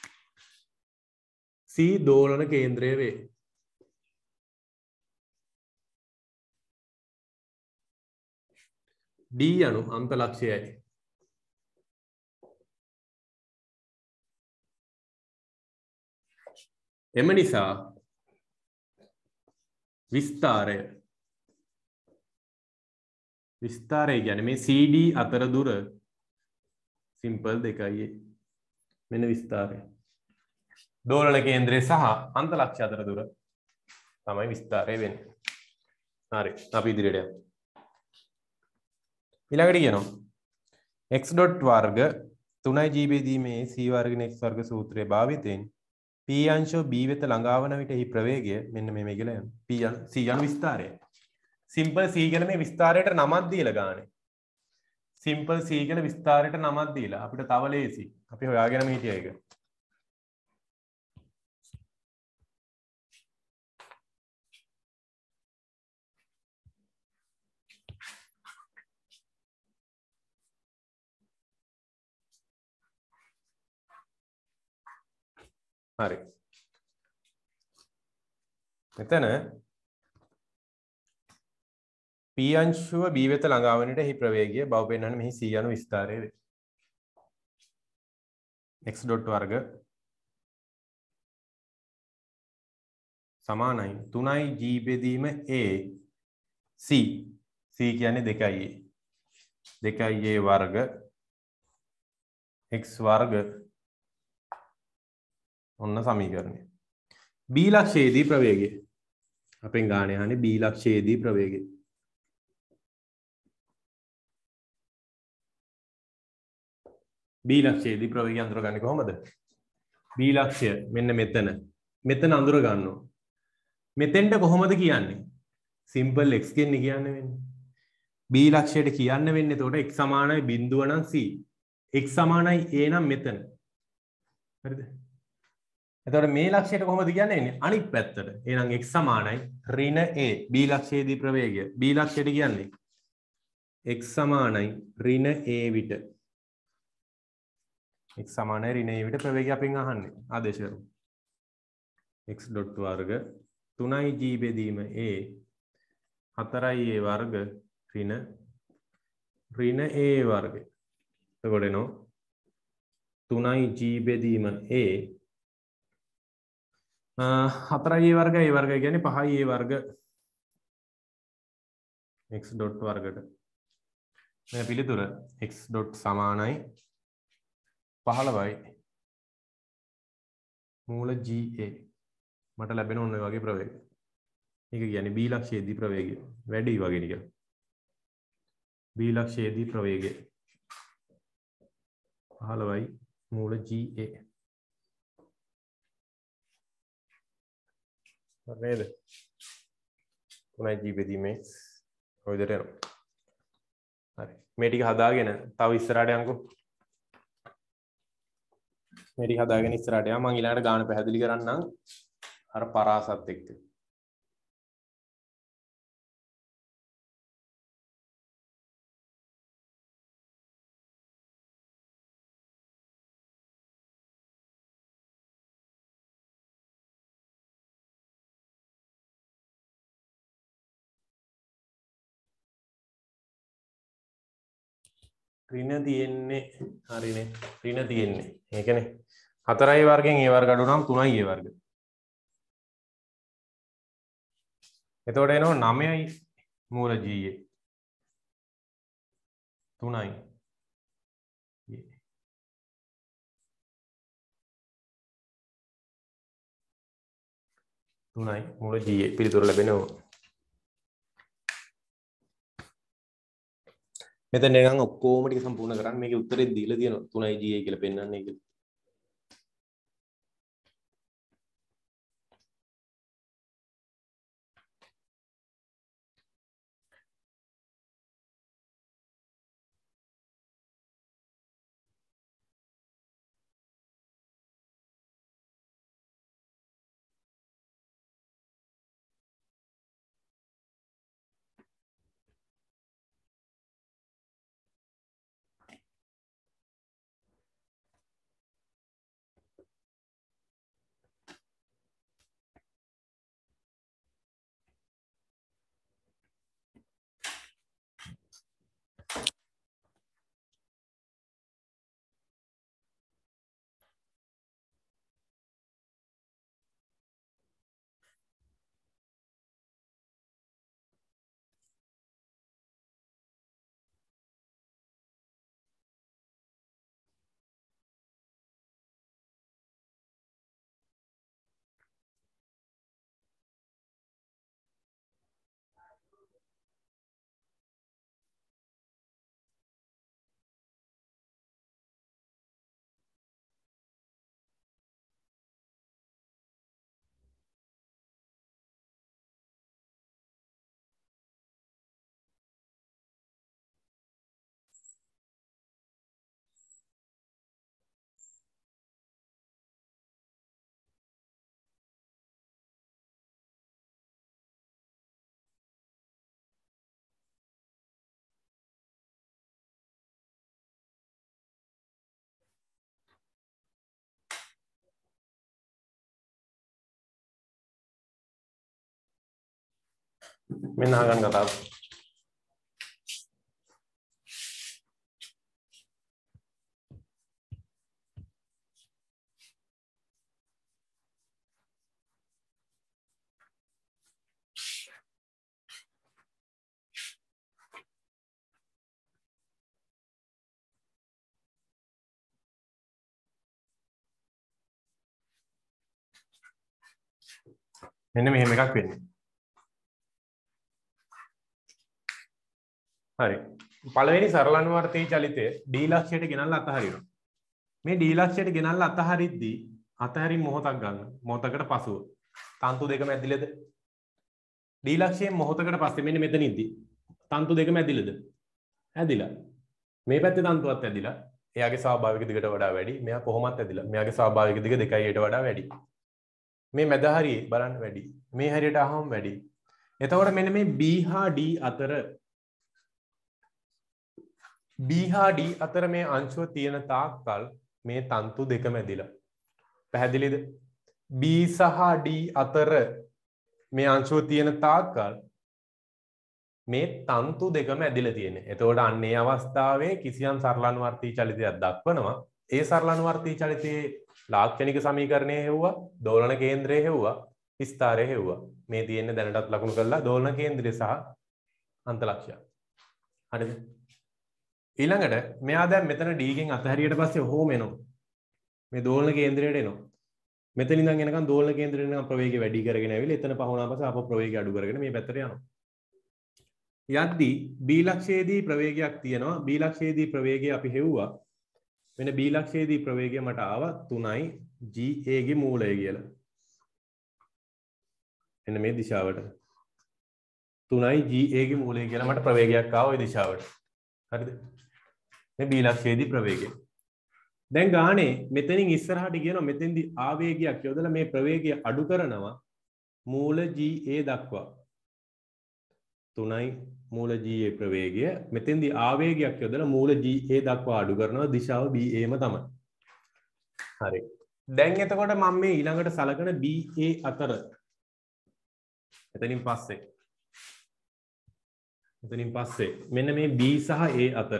A: c දෝලන කේන්ද්‍රය වේ. d යනු අන්තලක්ෂයයි. එම නිසා විස්තරය කියන්නේ මේ CD අතර දුර සිම්පල් දෙකයි. මෙන්න විස්තරය. දෝලන කේන්ද්‍රය සහ අන්තලක්ෂය අතර දුර තමයි විස්තරය වෙන්නේ. හරි. අපි ඉදිරියට යමු. ඊළඟට කියනවා x ඩොට් වර්ග 3g බෙදීමේ c වර්ග x වර්ග සූත්‍රයේ භාවිතයෙන් p අංශෝ b වෙත ළඟා වන විට එහි ප්‍රවේගය මෙන්න මේ කියලා යනවා. p c යන විස්තරය. සිම්පල් c කියලා මේ විස්තරයට නමක් දීලා ගානේ. සිම්පල් c කියලා විස්තරයට නමක් දීලා අපිට තව ලේසි. අපි හොයාගෙනම හිටියා ඒක. හරි. මෙතන p අංශුව b වෙත ළඟා වන විට එහි ප්‍රවේගය බව පෙන්වන්නේ මෙහි c යන විස්තරය වේ. x ඩොට් වර්ග සමානයි 3g බෙදීම a c කියන්නේ 2a 2a වර්ග x වර්ග ඔන්න සමීකරණය. b ලක්ෂයේදී ප්‍රවේගය. අපෙන් ගානේ යන්නේ b ලක්ෂයේදී ප්‍රවේගය. b ලක්ෂයේදී ප්‍රවේගය අඳුරගන්නේ කොහොමද? b ලක්ෂය මෙන්න මෙතන. මෙතන අඳුර ගන්නවා. මෙතෙන්ට කොහොමද කියන්නේ? සිම්පල් x කියන්නේ වෙන්නේ. b ලක්ෂයට කියන්න වෙන්නේ එතකොට x සමානයි බිඳුව නම් c. x සමානයි a නම් මෙතන. හරිද? එතකොට මේ ලක්ෂයට කොහොමද කියන්නේ? අනිත් පැත්තට. එහෙනම් x සමානයි ඍණ a. b ලක්ෂයේදී ප්‍රවේගය. b ලක්ෂයට කියන්නේ x සමානයි ඍණ a විට. x සමානයි ඍණ a විට ප්‍රවේගය අපෙන් අහන්නේ. ආදේශ කරමු. x ඩොට් වර්ග 3g බෙදීම a 4a වර්ග ඍණ a වර්ග. එතකොට එනවා 3g බෙදීම a 4a වර්ග a වර්ග කියන්නේ 5a වර්ග x ඩොට් වර්ගට. මේ පිළිතුර x ඩොට් සමානයි 15යි මූල ga. මට ලැබෙන ඔන්න ඔය වගේ ප්‍රවේගය. මේක කියන්නේ b ලක්ෂයේදී ප්‍රවේගය. වැඩි වගේ නිකන්. b ලක්ෂයේදී ප්‍රවේගය 15යි මූල ga. නේද? 3g බෙදීමේ ඔය විදිහට යනවා. හරි. මේ ටික හදාගෙන තව ඉස්සරහට යන්කෝ. මේ ටික හදාගෙන ඉස්සරහට යන්න. මම ඊළඟට ගාන පැහැදිලි කරන්නම් අර පරාසත් එක්ක. ඍණ තියෙන්නේ හරිනේ. ඍණ තියෙන්නේ. ඒකනේ. 4a වර්ගෙන් a වර්ග අඩු නම් 3a වර්ග. එතකොට එනවා 9යි මූල GA 3යි මූල GA පිළිතුර ලැබෙනවා. මෙතන නිකන් ඔක්කොම ටික සම්පූර්ණ කරන්න මේකේ උත්තරේ දීලා තියෙනවා 3යි GA කියලා පෙන්නන්නේ කියලා. මෙන්න අහගන්න කතාව. මෙන්න මෙහෙම එකක් වෙන්නේ. හරි. පළවෙනි සරල අනුවර්තී චලිතය D ලක්ෂයට ගෙනල්ලා අතහරිනවා. මේ D ලක්ෂයට ගෙනල්ලා අතහරිද්දී අතහැරින් මොහොතක් ගන්න. මොහොතකට පසුව. තන්තු දෙකම ඇදිලද? D ලක්ෂයෙන් මොහොතකට පස්සේ මෙන්න මෙතනින්දී තන්තු දෙකම ඇදිලද? ඇදිලා. මේ පැත්තේ තන්තුවත් ඇදිලා. එයාගේ ස්වාභාවික දිගට වඩා වැඩි. මෙයා කොහොමත් ඇදිලා. මෙයාගේ ස්වාභාවික දිග 2ට වඩා වැඩි. මේ මැද හරියේ බලන්න වැඩි. මේ හරියට අහම වැඩි. එතකොට මෙන්න මේ B හා D අතර B හා D අතර මේ අංශුව තියෙන තාක්කල් මේ තන්තු දෙකම ඇදිලා. පැහැදිලිද? B සහ D අතර මේ අංශුව තියෙන තාක්කල් මේ තන්තු දෙකම ඇදිලා තියෙන්නේ. එතකොට අන්න ඒ අවස්ථාවේ කිසියම් සරලානුවර්තී චලිතයක් දක්වනවා. ඒ සරලානුවර්තී චලිතයේ ලාක්ෂණික සමීකරණය හෙව්වා, දෝලන කේන්ද්‍රය හෙව්වා, විස්තරය හෙව්වා. මේ තියෙන්නේ දැනටත් ලකුණු කරලා දෝලන කේන්ද්‍රය සහ අන්තලක්ෂය. හරිද? ඊළඟට මෙයා දැන් මෙතන D ගෙන් අතහැරියට පස්සේ ඔහොම එනවා. මේ දෝලන කේන්ද්‍රයට එනවා. මෙතන ඉඳන් එනකන් දෝලන කේන්ද්‍රයෙන් නම් ප්‍රවේගය වැඩි කරගෙන ඇවිල්ලා එතන පහුණා පස්සේ ආපහු ප්‍රවේගය අඩු කරගෙන මේ පැත්තට යනවා. යද්දී B ලක්ෂයේදී ප්‍රවේගයක් තියෙනවා. B ලක්ෂයේදී ප්‍රවේගය අපි හෙව්වා. මෙන්න B ලක්ෂයේදී ප්‍රවේගය මට ආවා 3යි GA ගේ මූලය කියලා. එන්න මේ දිශාවට. 3යි GA ගේ මූලය කියලා මට ප්‍රවේගයක් ආවා ওই දිශාවට. හරිද? මේ B ලක්ෂයේදී ප්‍රවේගය. දැන් ගානේ මෙතනින් ඉස්සරහට කියනවා මෙතෙන්දී ආවේගයක් යොදලා මේ ප්‍රවේගය අඩු කරනවා මූල GA දක්වා. 3යි මූල GA ප්‍රවේගය මෙතෙන්දී ආවේගයක් යොදලා මූල GA දක්වා අඩු කරනවා දිශාව BA ම තමයි. හරි. දැන් එතකොට මම මේ ඊළඟට සලකන BA අතර එතනින් පස්සේ මෙන්න මේ B සහ A අතර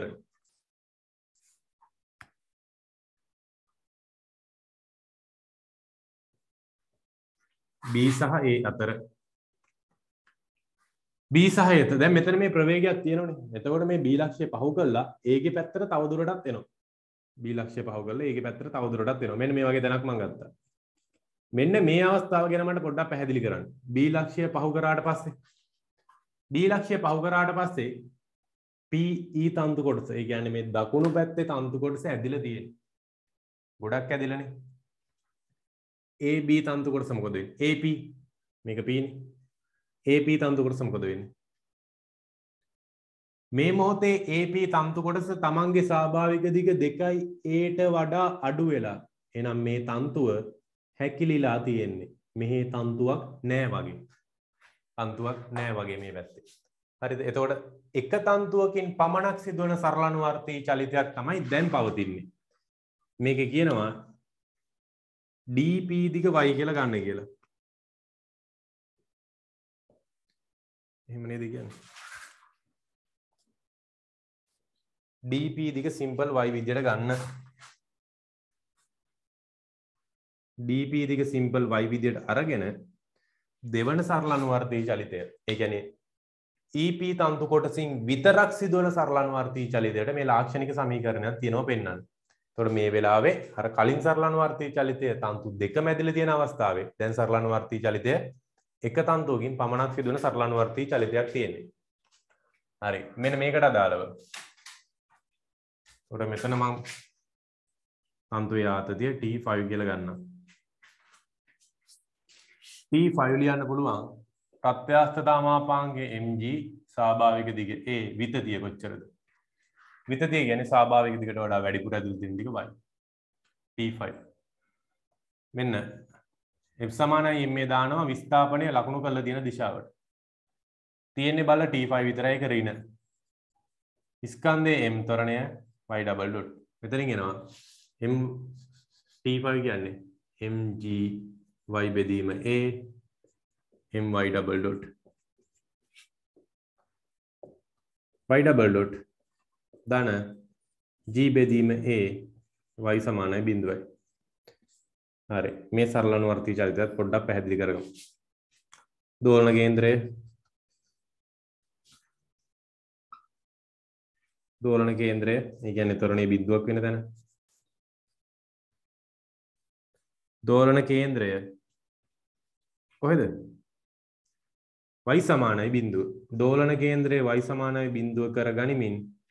A: B සහ A අතර B සහයත දැන් මෙතන මේ ප්‍රවේගයක් තියෙනවනේ. එතකොට මේ B ලක්ෂය පහු කළා A ගේ පැත්තට තව දුරටත් එනවා. B ලක්ෂය පහු කරලා A ගේ පැත්තට තව දුරටත් එනවා. මෙන්න මේ වගේ තැනක් මම ගත්තා. මෙන්න මේ අවස්ථාව ගැන මට පොඩ්ඩක් පැහැදිලි කරන්න. B ලක්ෂය පහු කරාට පස්සේ B ලක්ෂය පහු කරාට පස්සේ PE තන්තු කොටස, ඒ කියන්නේ මේ දකුණු පැත්තේ තන්තු කොටස ඇදිලා තියෙන්නේ. ගොඩක් ඇදිලානේ. AB තන්තු කොටස මොකද වෙන්නේ? AP මේක P නේ. AP තන්තු කොටස මොකද වෙන්නේ? මේ මොහොතේ AP තන්තු කොටස තමන්ගේ ස්වාභාවික දිග 2ට වඩා අඩු වෙලා. එහෙනම් මේ තන්තුව හැකිලිලා තියෙන්නේ. මෙහි තන්තුවක් නෑ වගේ. තන්තුවක් නෑ වගේ මේ පැත්තේ. හරිද? එතකොට එක තන්තුවකින් පමණක් සිදුවන සරලානුවර්තී චලිතයක් තමයි දැන් පවතින්නේ. මේකේ කියනවා dp දිග y කියලා ගන්න කියලා. එහෙම නේද කියන්නේ? dp දිග සිම්පල් y විදියට ගන්න. dp දිග සිම්පල් y විදියට අරගෙන දෙවන සරලානුවර්තී චලිතය. ඒ කියන්නේ EP තන්තු කොටසින් විතරක් සිදුවන සරලානුවර්තී චලිතයට මේ ලාක්ෂණික සමීකරණයක් තියෙනවා පෙන්වන්න. එතකොට මේ වෙලාවේ අර කලින් සරලානුවර්තී චලිතය තන්තු දෙක මැදිලා තියෙන අවස්ථාවේ දැන් සරලානුවර්තී චලිතය එක තන්තුවකින් පමණක් සිදුවන සරලානුවර්තී චලිතයක් තියෙන්නේ. හරි. මෙන්න මේකට අදාළව. එතකොට මෙතන මම තන්තුවේ ආතතිය T5 කියලා ගන්නවා. T5 ලියන්න පුළුවන්. ප්‍රත්‍යස්ථතා මාපාංගයේ mg ස්වාභාවික දිග a විතතිය කොච්චරද? විතතිය කියන්නේ ස්වාභාවික දිගට වඩා වැඩිපුර ඇතුළත තියෙන දිග y. T5. මෙන්න f සමානයි m දානවා විස්ථාපනය ලකුණු කරලා තියෙන දිශාවට. තියෙන්නේ බල T5 විතරයි කරගෙන. ස්කන්ධයේ m ත්වරණය y double dot. මෙතනින් එනවා m T5 කියන්නේ mg y බෙදීම a my double dot y double dot ධන g බෙදීම a y සමානයි බිඳුවයි. හරි. මේ සරලානුවර්තී චලිතයත් පොඩ්ඩක් පැහැදිලි කරගමු. දෝලන කේන්ද්‍රය ඒ කියන්නේ ත්වරණයේ බිඳුවක් වෙන තැන. දෝලන කේන්ද්‍රය කොහෙද? y සමානයි බිඳුව. දෝලන කේන්ද්‍රයේ y සමානයි බිඳුව කර ගනිමින්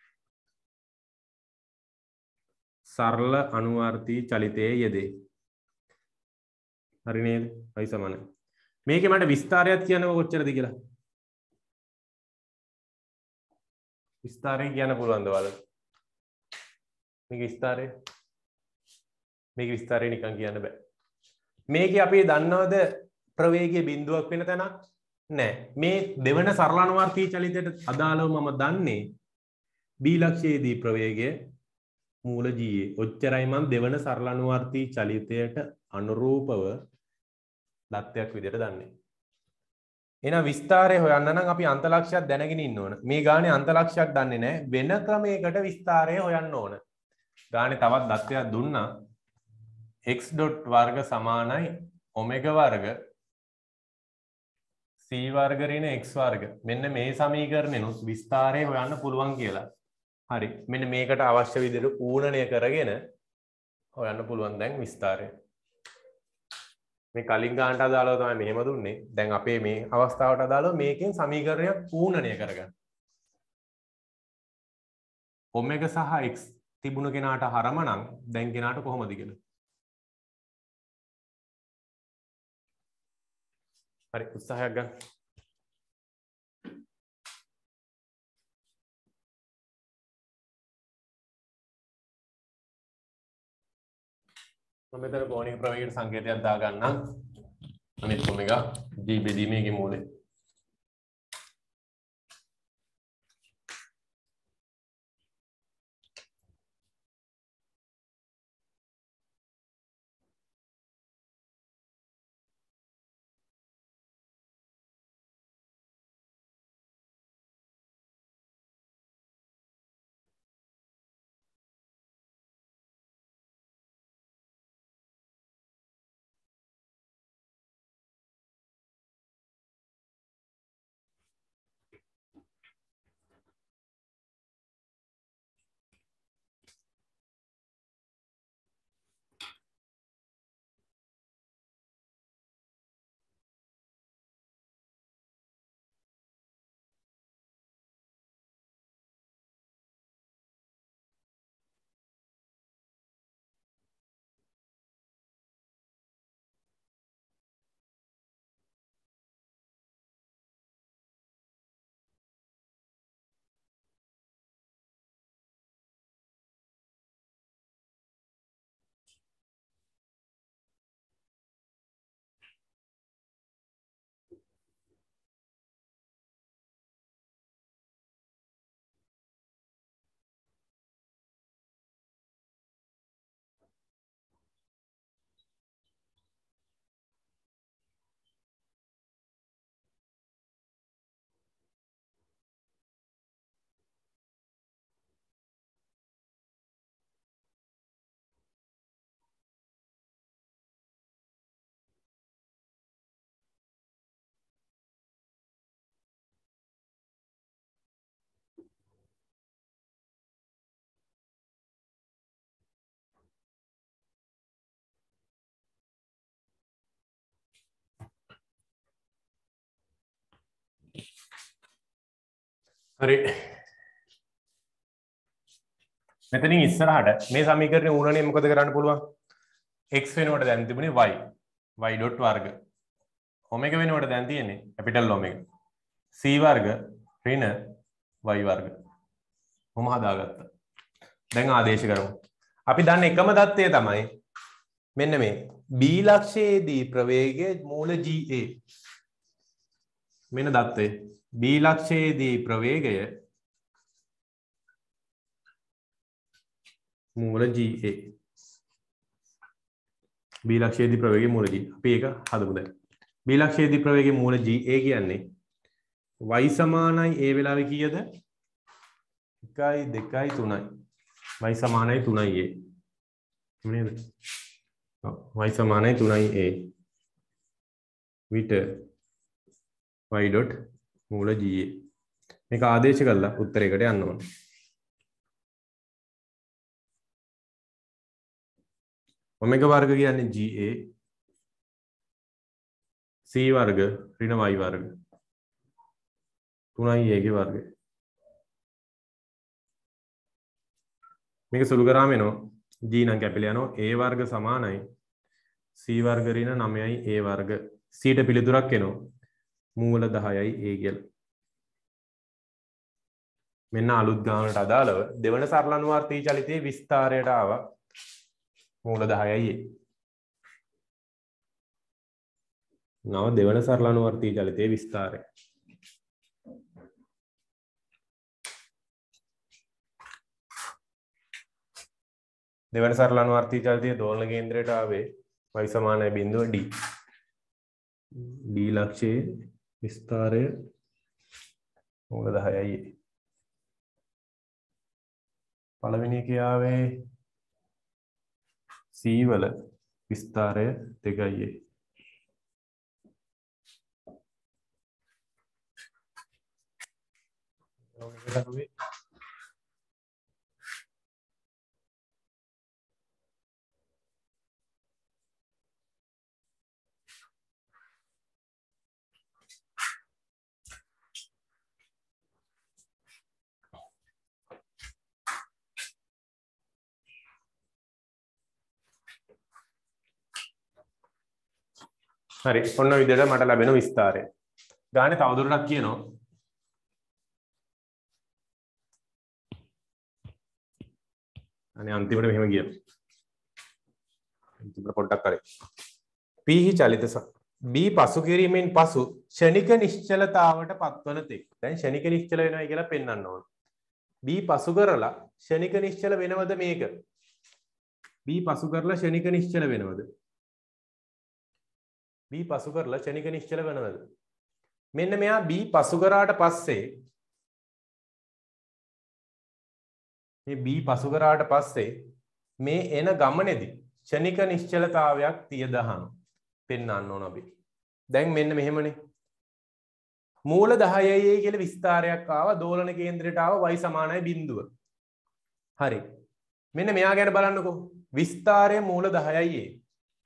A: සරල අනුවර්තී චලිතයේ යෙදේ. හරි නේද? y සමානයි. මේකේ මට විස්තරයක් කියන්නකො කොච්චරද කියලා. විස්තරය කියන්න පුළුවන්ද ඔයාලට? මේක විස්තරය නිකන් කියන්න බෑ. මේකේ අපි දන්නවද ප්‍රවේගයේ බිඳුවක් වෙන තැනක්? නෑ. මේ දෙවන සරලානුවර්තී චලිතයට අදාළව මම දන්නේ B ලක්ෂයේදී ප්‍රවේගය මූල G. ඔච්චරයි මම දෙවන සරලානුවර්තී චලිතයට අනුරූපව දත්තයක් විදිහට දන්නේ. එහෙනම් විස්තරය හොයන්න නම් අපි අන්තලක්ෂයක් දැනගෙන ඉන්න ඕන. මේ ගානේ අන්තලක්ෂයක් දන්නේ නැහැ. වෙන ක්‍රමයකට විස්තරය හොයන්න ඕන. ගානේ තවත් දත්තයක් දුන්නා. x dot වර්ග සමානයි ඔමෙගා වර්ග c වර්ග ඍණ x වර්ග. මෙන්න මේ සමීකරණෙනුත් විස්තරය හොයන්න පුළුවන් කියලා. හරි. මෙන්න මේකට අවශ්‍ය විදිහට පූර්ණණය කරගෙන හොයන්න පුළුවන් දැන් විස්තරය. මේ කලින් ගානට අදාළව තමයි මෙහෙම දුන්නේ. දැන් අපේ මේ අවස්ථාවට අදාළව මේකෙන් සමීකරණයක් පූර්ණණය කරගන්න. ඔමෙගා සහ x තිබුණ කෙනාට හරම නම් දැන් කෙනාට කොහොමද කියලා. හරි උත්සාහයක් ගන්න. මම මෙතන කෝණික ප්‍රවේගයට සංකේතයක් දා ගන්නම්. අනිත් ඔමෙගා g බෙදීමේ මූලය. හරි මෙතනින් ඉස්සරහට මේ සමීකරණය උනනේ මොකද කරන්න පුළුවන් x වෙනුවට දැන් තිබුණේ y ඩොට් වර්ග ඔමෙගා වෙනුවට දැන් තියෙන්නේ කැපිටල් ඔමෙගා c වර්ග ඍණ y වර්ග කොහොම හදාගත්තා දැන් ආදේශ කරමු අපි දන්න එකම தත්ත්වය තමයි මෙන්න මේ b ලක්ෂයේදී ප්‍රවේගය මූල ga මෙන්න தත්ත්වය b ලක්ෂයේදී ප්‍රවේගය මූල ga b ලක්ෂයේදී ප්‍රවේගය මූල g අපි ඒක හදමු දැන් b ලක්ෂයේදී ප්‍රවේගය මූල ga කියන්නේ y සමානයි a වෙලාවේ කීයද 1 2 3යි y සමානයි 3යි a නේද y සමානයි 3යි a විට y ඩොට් මූල ga මේක ආදේශ කරලා උත්තරයකට යන්න ඕන ඔමෙගා වර්ග කියන්නේ ga c වර්ග ඍණ y වර්ග 3යි a ගේ වර්ගය මේක සුළු කරාම එනවා g නම් කැපිලා යනවා a වර්ග සමානයි c වර්ග ඍණ 9යි a වර්ග c ට පිළිතුරක් එනවා මූල 10යි a කියලා මෙන්න අලුත් ගානට අදාළව දෙවන සරල අනුවර්තී චලිතයේ විස්තරයට ආවා මූල 10යි a නව දෙවන සරල අනුවර්තී චලිතයේ විස්තරය දෙවන සරල අනුවර්තී චලිතයේ දෝලන කේන්ද්‍රයට ආවේ y සමානයි බිඳුව d d ලක්ෂයේ විස්තරය මූල 10යි පළවෙනි එකේ ආවේ c වල විස්තරය 2යි හරි ඔන්න විදිහට මට ලැබෙන විස්තරය. ගානේ තවදුරටත් කියනවා. අනේ අන්තිමට මෙහෙම ගියා. අන්තිමට පොඩ්ඩක් කරේ. p හි චලිත b පසු කිරීමෙන් පසු ෂණික නිශ්චලතාවට පත්වන තෙක්. දැන් ෂණික නිශ්චල වෙනවා කියලා පෙන්වන්න ඕන. b පසු කරලා ෂණික නිශ්චල වෙනවද මේක? b පසු කරලා ෂණික නිශ්චල වෙනවද? b පසු කරලා ෂණික නිශ්චල වෙනවද? මෙන්න මෙයා b පසු කරාට පස්සේ මේ b පසු කරාට පස්සේ මේ එන ගමනේදී ෂණික නිශ්චලතාවයක් තියදහන පෙන්වන්න ඕන අපි. දැන් මෙන්න මෙහෙමනේ. මූල 10යි කියලා විස්තරයක් ආවා දෝලන කේන්ද්‍රයට ආවා y සමානයි බිඳුව. හරි. මෙන්න මෙයා ගැන බලන්නකෝ. විස්තරය මූල 10යි a.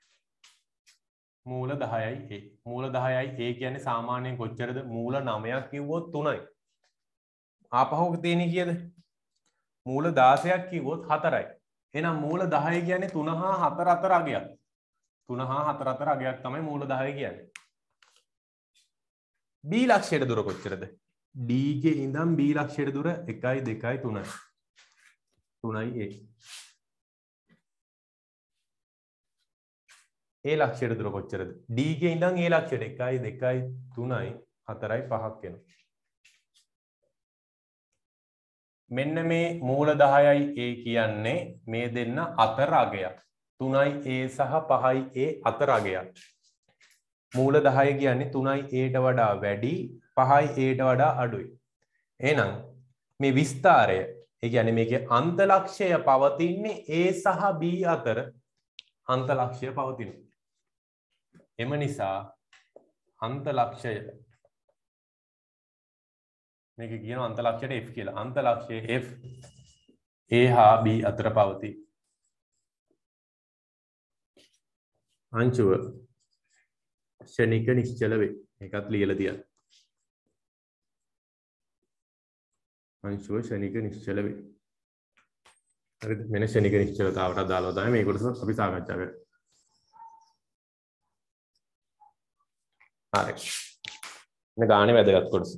A: මූල 10යි a. මූල 10යි a කියන්නේ සාමාන්‍යයෙන් කොච්චරද? මූල 9ක් කිව්වොත් 3යි. ආපහු තියෙන්නේ කීයද? මූල 16ක් කිව්වොත් 4යි. එහෙනම් මූල 10 කියන්නේ 3 හා 4 අතර අගයක්. 3 හා 4 අතර අගයක් තමයි මූල 10 කියන්නේ. b ලක්ෂයට දුර කොච්චරද? d ගේ ඉඳන් b ලක්ෂයට දුර 1 2 3යි. 3යි a. a ලක්ෂයට දුර කොච්චරද? d ගේ ඉඳන් a ලක්ෂයට 1 2 3යි 4යි 5ක් වෙනවා. මෙන්න මේ මූල 10යි a කියන්නේ මේ දෙන්න අතර අගයක්. 3යි a සහ 5යි a අතර අගයක්. මූල 10 කියන්නේ 3යි a ට වඩා වැඩි 5යි a ට වඩා අඩුයි. එහෙනම් මේ විස්තරය ඒ කියන්නේ මේකේ අන්ත ලක්ෂය පවතින්නේ a සහ b අතර අන්ත ලක්ෂය පවතිනවා. එම නිසා අන්ත ලක්ෂය මේක කියන අන්ත ලක්ෂයට f කියලා. අන්ත ලක්ෂය f a හා b අතර පවතී. අංශුව ෂණික නිශ්චල වේ. ඒකත් ලියලා තියන්න. අංශුව ශනික නිශ්චල වේ. හරිද? මෙන්න ශනික නිශ්චලතාවට අදාළව තමයි මේ කොටස අපි සාකච්ඡා කරන්නේ. හරි. මේ ගානේ වැදගත් කොටස.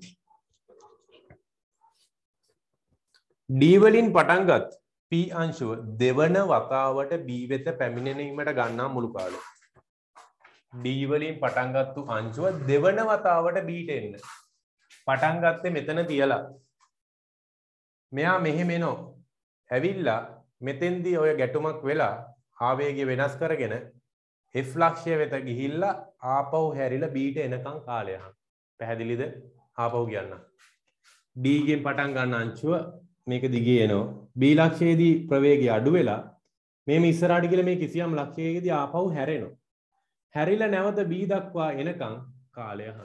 A: D වලින් පටන්ගත් P අංශුව දෙවන වතාවට B වෙත පැමිණීමට ගන්නා මුළු කාලය. D වලින් පටන්ගත්තු අංශුව දෙවන වතාවට B ට එන්න. පටන් ගත්තේ මෙතන තියලා. මෙයා මෙහෙම එනවා. ඇවිල්ලා මෙතෙන්දී ඔය ගැටුමක් වෙලා ආවේගය වෙනස් කරගෙන F ලක්ෂය වෙත ගිහිල්ලා ආපහු හැරිලා B ට එනකන් කාලය යනවා. පැහැදිලිද? ආපහු කියන්න. D ගෙන් පටන් ගන්න අංශුව මේක දිගේ එනවා. B ලක්ෂයේදී ප්‍රවේගය අඩු වෙලා මේම ඉස්සරහට ගිහලා මේ කිසියම් ලක්ෂයකදී ආපහු හැරෙනවා. හැරිලා නැවත B දක්වා එනකන් කාලය යනවා.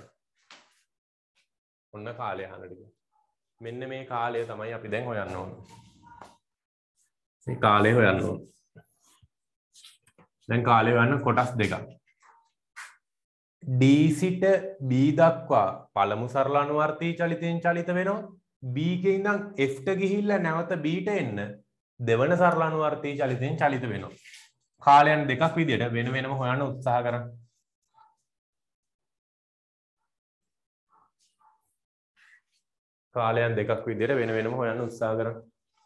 A: ඔන්න කාලය යනවා. මෙන්න මේ කාලය තමයි අපි දැන් හොයන්න ඕනේ. මේ කාලය හොයන්න ඕනේ. දැන් කාලය හොයන්න කොටස් දෙකක්. D සිට B දක්වා පළමු සරල අනුවර්තී චලිතයෙන් චලිත වෙනවා. B ගේ ඉඳන් F ට ගිහිල්ලා නැවත B ට එන්න දෙවන සරල අනුවර්තී චලිතයෙන් චලිත වෙනවා. කාලයන් දෙකක් විදියට වෙන වෙනම හොයන්න උත්සාහ කරන්න. කාලයන් දෙකක් විදියට වෙන වෙනම හොයන්න උත්සාහ කරන්න.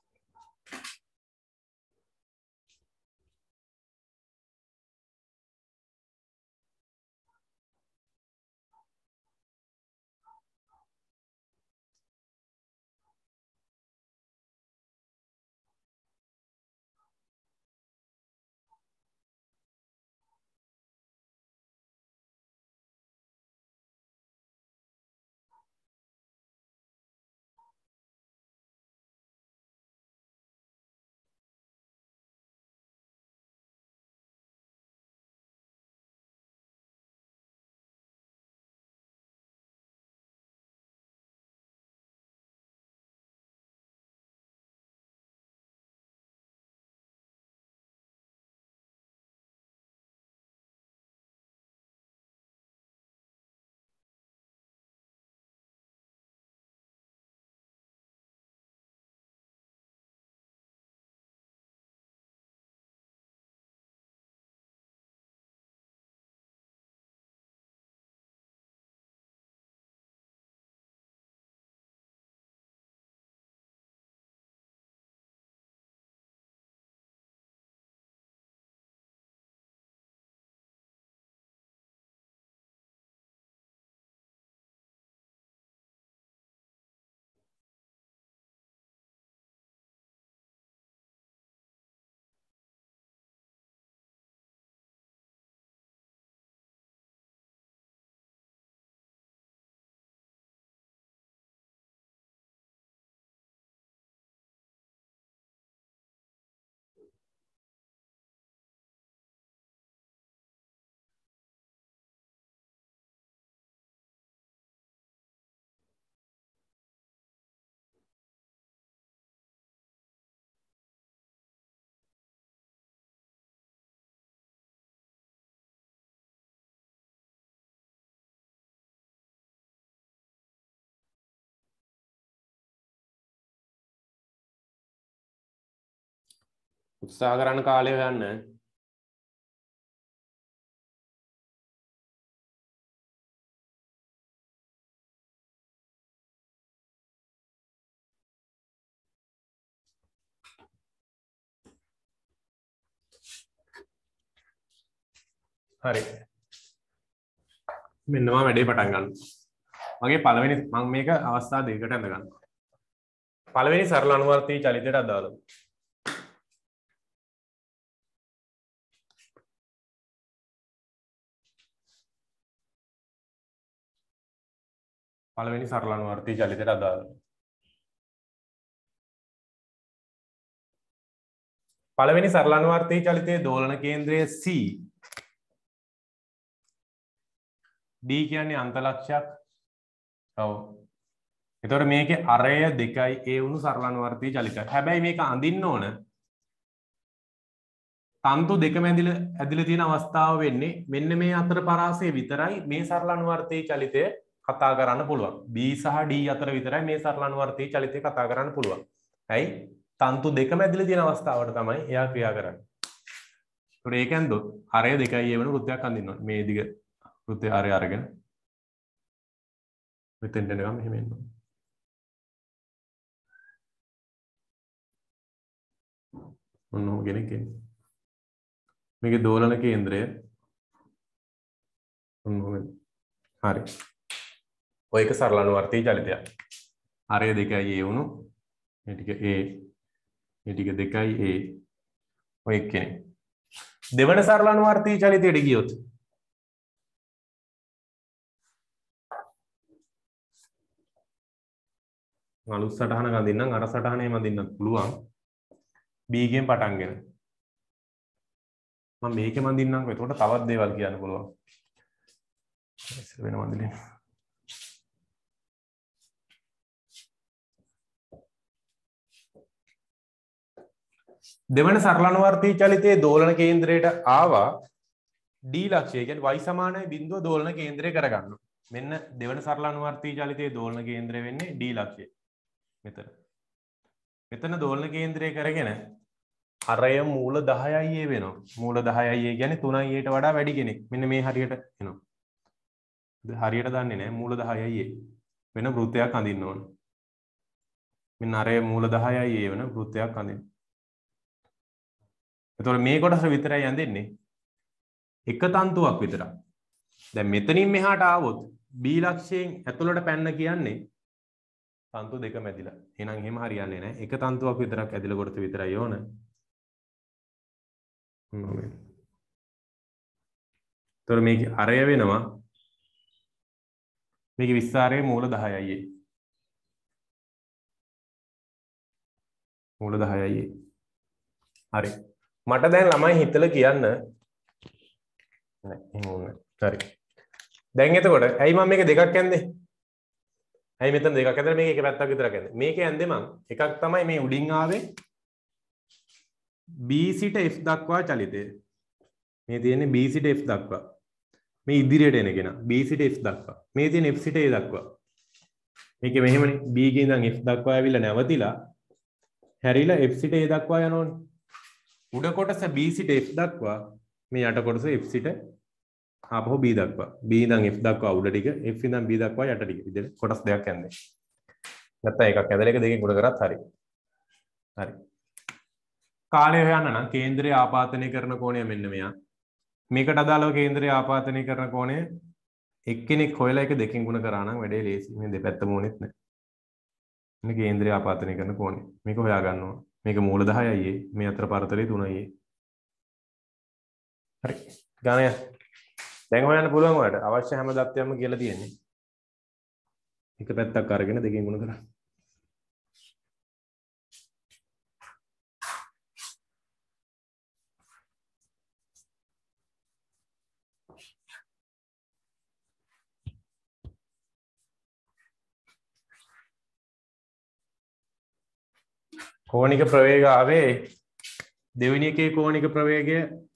A: උත්සාහ කරන්න කාලය හොයන්න. හරි. මෙන්න මම වැඩේ පටන් ගන්න. මගේ පළවෙනි මම මේක අවස්ථා දෙකකට අඳ ගන්නවා. පළවෙනි සරල අනුවර්තී චලිතයට අදාළව. පළවෙනි සරල අනුවර්තී චලිතයට අදාළව. පළවෙනි සරල අනුවර්තී චලිතයේ දෝලන කේන්ද්‍රය C. D කියන්නේ අන්තලක්ෂයක්. ඔව්. එතකොට මේකේ අරය 2යි ඒ වුණු සරල අනුවර්තී චලිතයක්. හැබැයි මේක අඳින්න ඕන තන්තු දෙකම ඇදිලා තියෙන අවස්ථාව වෙන්නේ මෙන්න මේ අතර පරාසය විතරයි මේ සරල අනුවර්තී චලිතය කතා කරන්න පුළුවන්. B සහ D අතර විතරයි මේ සරල අනුවර්තී චලිතය කතා කරන්න පුළුවන්. ඇයි? තන්තු දෙකම ඇදලා තියෙන අවස්ථාවට තමයි එයා ක්‍රියා කරන්නේ. ඒකට ඒකෙන් දොත් හරය 2a වෙන වෘත්තයක් අඳින්න ඕනේ. මේ දිග වෘත්තය හරය අරගෙන මෙතෙන්ට එනකම් මෙහෙම එන්න ඕනේ. ඔන්න ඔය කෙනෙක් එන්නේ. මේකේ දෝලන කේන්ද්‍රය ඔන්න ඔය. හරි. ඔය එක සරල අනුවර්තී චලිතයක්. හරය 2a වුණු මේ ටික a මේ ටික 2a ඔය එක්කෙනෙක්. දෙවන සරල අනුවර්තී චලිතයට ගියොත් අලුත් සටහනක අඳින්නම් අර සටහනේම අඳින්නත් පුළුවන්. B ගෙන් පටන් ගෙන. මම මේකෙම අඳින්නම්කෝ. එතකොට තවත් දේවල් කියන්න පුළුවන්. වෙනම අඳින්න. දෙවන සරල අනුවර්තී චලිතයේ දෝලන කේන්ද්‍රයට ආවා D ලක්ෂය කියන්නේ y සමානයි බිඳුව දෝලන කේන්ද්‍රය කරගන්න. මෙන්න දෙවන සරල අනුවර්තී චලිතයේ දෝලන කේන්ද්‍රය වෙන්නේ D ලක්ෂය. මෙතන. මෙතන දෝලන කේන්ද්‍රය කරගෙන හරය මූල 10යි වෙනවා. මූල 10යි කියන්නේ 3යි ට වඩා වැඩි කෙනෙක්. මෙන්න මේ හරියට එනවා. හරියට දන්නේ නැහැ මූල 10යි වෙන වෘත්තයක් අඳින්න ඕන. මෙන්න හරය මූල 10යි වෙන වෘත්තයක් අඳින්න. එතකොට මේ කොටස විතරයි ඇඳෙන්නේ එක තන්තුවක් විතරක්. දැන් මෙතනින් මෙහාට ආවොත් B ලක්ෂයෙන් ඇතුළට පැන්න කියන්නේ තන්තු දෙකම ඇදිලා. එහෙනම් එහෙම හරියන්නේ නැහැ. එක තන්තුවක් විතරක් ඇදිලා කොටස විතරයි ඕන. එතකොට මේක අරය වෙනවා. මේක විස්තරයේ මූල 10යි. මූල 10යි. හරි. මට දැන් ළමයි හිතලා කියන්න නෑ එහෙම ඕනේ. හරි. දැන් එතකොට ඇයි මම මේක දෙකක් ඇන්දේ? ඇයි මෙතන දෙකක් ඇදලා මේක එක පැත්තක් විතරක් ඇන්දේ? මේකේ ඇන්දේ මම එකක් තමයි මේ උඩින් ආවේ B සිට F දක්වා චලිතය. මේ තියෙන්නේ B සිට F දක්වා. මේ ඉදිරියට එන කෙනා B සිට F දක්වා. මේ තියෙන F සිට A දක්වා. මේකේ මෙහෙමනේ B ගේ ඉඳන් F දක්වා ඇවිල්ලා නැවතිලා හැරිලා F සිට A දක්වා යනෝනේ. උඩ කොටස B සිට F දක්වා මේ යට කොටස F සිට ආපහු B දක්වා. B ඉඳන් F දක්වා උඩ ටික F ඉඳන් B දක්වා යට ටික. විදිහට කොටස් දෙකක් ඇන්දේ. නැත්නම් එකක් ඇදලා එක දෙකකින් ගුණ කරත් හරි. හරි. කාලය හොයන්න නම් කේන්ද්‍රය ආපාතනය කරන කෝණය මෙන්න මෙයා. මේකට අදාළව කේන්ද්‍රය ආපාතනය කරන කෝණය එක්කෙනෙක් හොයලා එක දෙකකින් ගුණ කරා නම් වැඩේ ලේසි. මේ දෙපැත්තම ඕනෙත් නැහැ. මේ කේන්ද්‍රය ආපාතනය කරන කෝණය. මේක හොයා ගන්නවා. මේක මූල 10යි මේ අතර පරතරය 3යි. හරි. ගානය. දැන් හොයන්න පුළුවන් ඔයාලට. අවශ්‍ය හැම දත්තයක්ම කියලා තියෙන්නේ. එක පැත්තක් අරගෙන දෙකෙන් ගුණ කරා. කෝණික ප්‍රවේග ආවේ දෙවෙනි එකේ කෝණික ප්‍රවේගය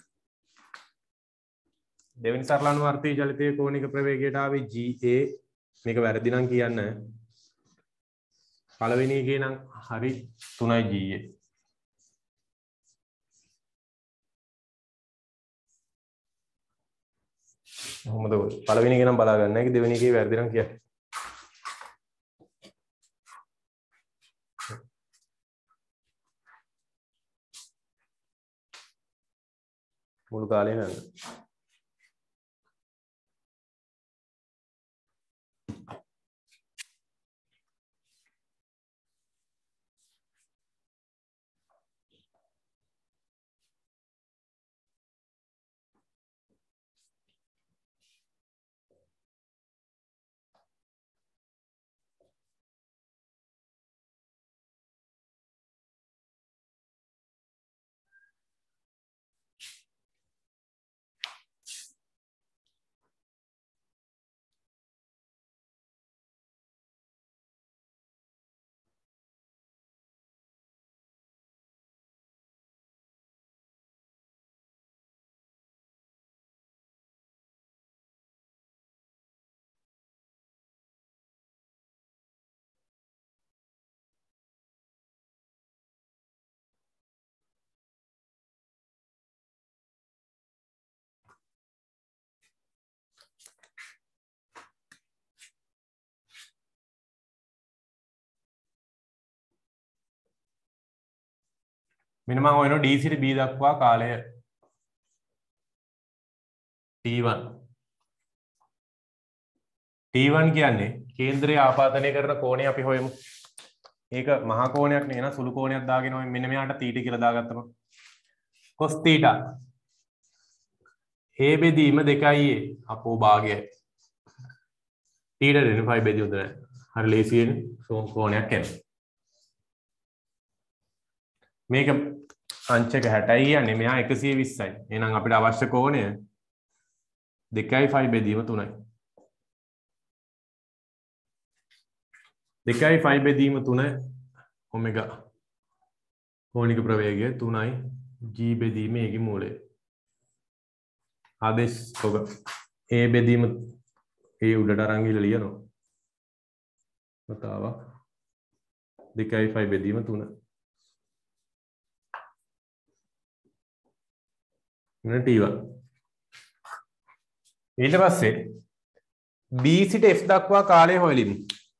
A: දෙවෙනි සරල අනුවර්තී චලිතයේ කෝණික ප්‍රවේගයට ආවේ GA. මේක වැරදි නම් කියන්න. පළවෙනි එකේ නම් හරි 3යි GA. කොහොමද පළවෙනි එක නම් බලා ගන්න. ඒක දෙවෙනි එකේ වැරදි නම් කියන්න. මුළු කාලේ නේද? මෙන්න මම හොයනවා D සිට B දක්වා කාලය T1. T1 කියන්නේ කේන්ද්‍රය ආපාදනය කරන කෝණය අපි හොයමු. ඒක මහා කෝණයක් නේ නේද? සුළු කෝණයක් දාගෙන ඔය මෙන්න මෙයාට θ කියලා දාගත්තම cos θ. A බෙදීම 2a අපෝ භාගයයි. θ දෙන 5 බෙදීම උදේ. හරි ලේසියෙන් කෝණයක් එනවා. මේක අංශක 60යි කියන්නේ මෙහා 120යි. එහෙනම් අපිට අවශ්‍ය කෝණය 2යි 5 බෙදීම 3යි. 2යි 5 බෙදීම 3 ඔමෙගා කෝණික ප්‍රවේගය 3යි g බෙදීම ඒකේ මූලය. ආදේශ ඔබ a බෙදීම ඒ උඩට අරන් ගිහලා ලියනවා. වතාවක් 2යි 5 බෙදීම 3. මෙන්න T1. ඊට පස්සේ B සිට F දක්වා කාලය හොයලිමු.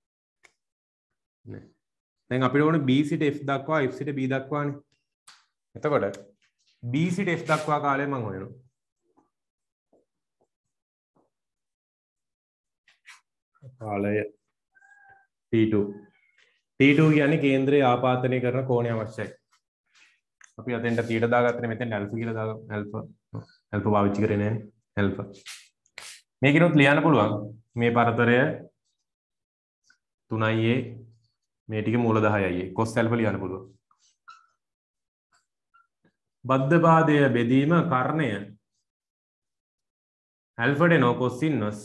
A: දැන් අපිට ඕනේ B සිට F දක්වා F සිට B දක්වානේ. එතකොට B සිට F දක්වා කාලය මම හොයනවා. කාලය T2. T2 කියන්නේ කේන්ද්‍රය ආපාදනය කරන කෝණය අවශ්‍යයි. අපි අතෙන්ට θ දාගත්තනේ මෙතෙන් ඇල්ෆා කියලා දාගමු. ඇල්ෆා පාවිච්චි කරේ නැහැ නේ. ඇල්ෆා. මේකිනුත් ලියන්න පුළුවන්. මේ පරතරය 3a මේ ටික මූල 10a. cos ඇල්ෆා ලියන්න පුළුවන්. බද්ධ පාදය බෙදීම කර්ණය ඇල්ෆා දෙනෝ cos ඉන්වර්ස්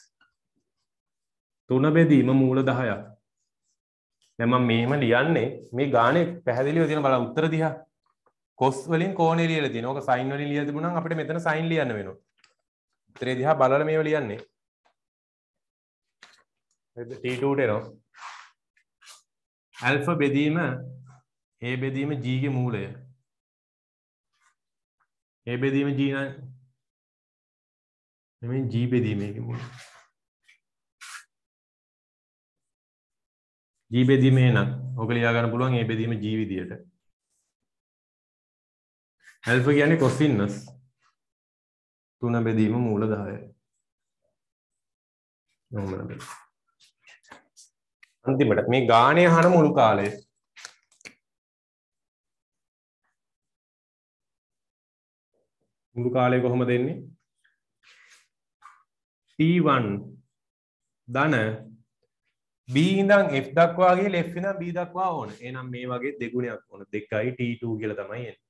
A: 3 බෙදීම මූල 10ක්. දැන් මම මෙහෙම ලියන්නේ මේ ගානේ පැහැදිලිව තියෙන බලන්න උත්තර දිහා. cos වලින් කෝණය ලියලා තියෙනවා. ඕක sin වලින් ලියලා තිබුණා නම් අපිට මෙතන sin ලියන්න වෙනවා. උත්තරේ දිහා බලලා මේව ලියන්නේ. T2 ට එනවා. alpha බෙදීම a බෙදීම g ගේ මූලය. a බෙදීම g නේ. නෙමෙයි g බෙදීම ඒකේ මූලය. g බෙදීම එනක්. ඔක ලියා ගන්න පුළුවන් a බෙදීම g විදියට. alpha කියන්නේ cos ඉන්වර්ස් 3 බෙදීම මූල 10යි. අන්තිමට මේ ගාණය අහන මුළු කාලය කොහොමද දෙන්නේ? T1 ධන B ඉඳන් F දක්වා ගිහලා F ඉඳන් B දක්වා ඕන. එහෙනම් මේ වගේ දෙගුණයක් ඕන. 2යි T2 කියලා තමයි එන්නේ.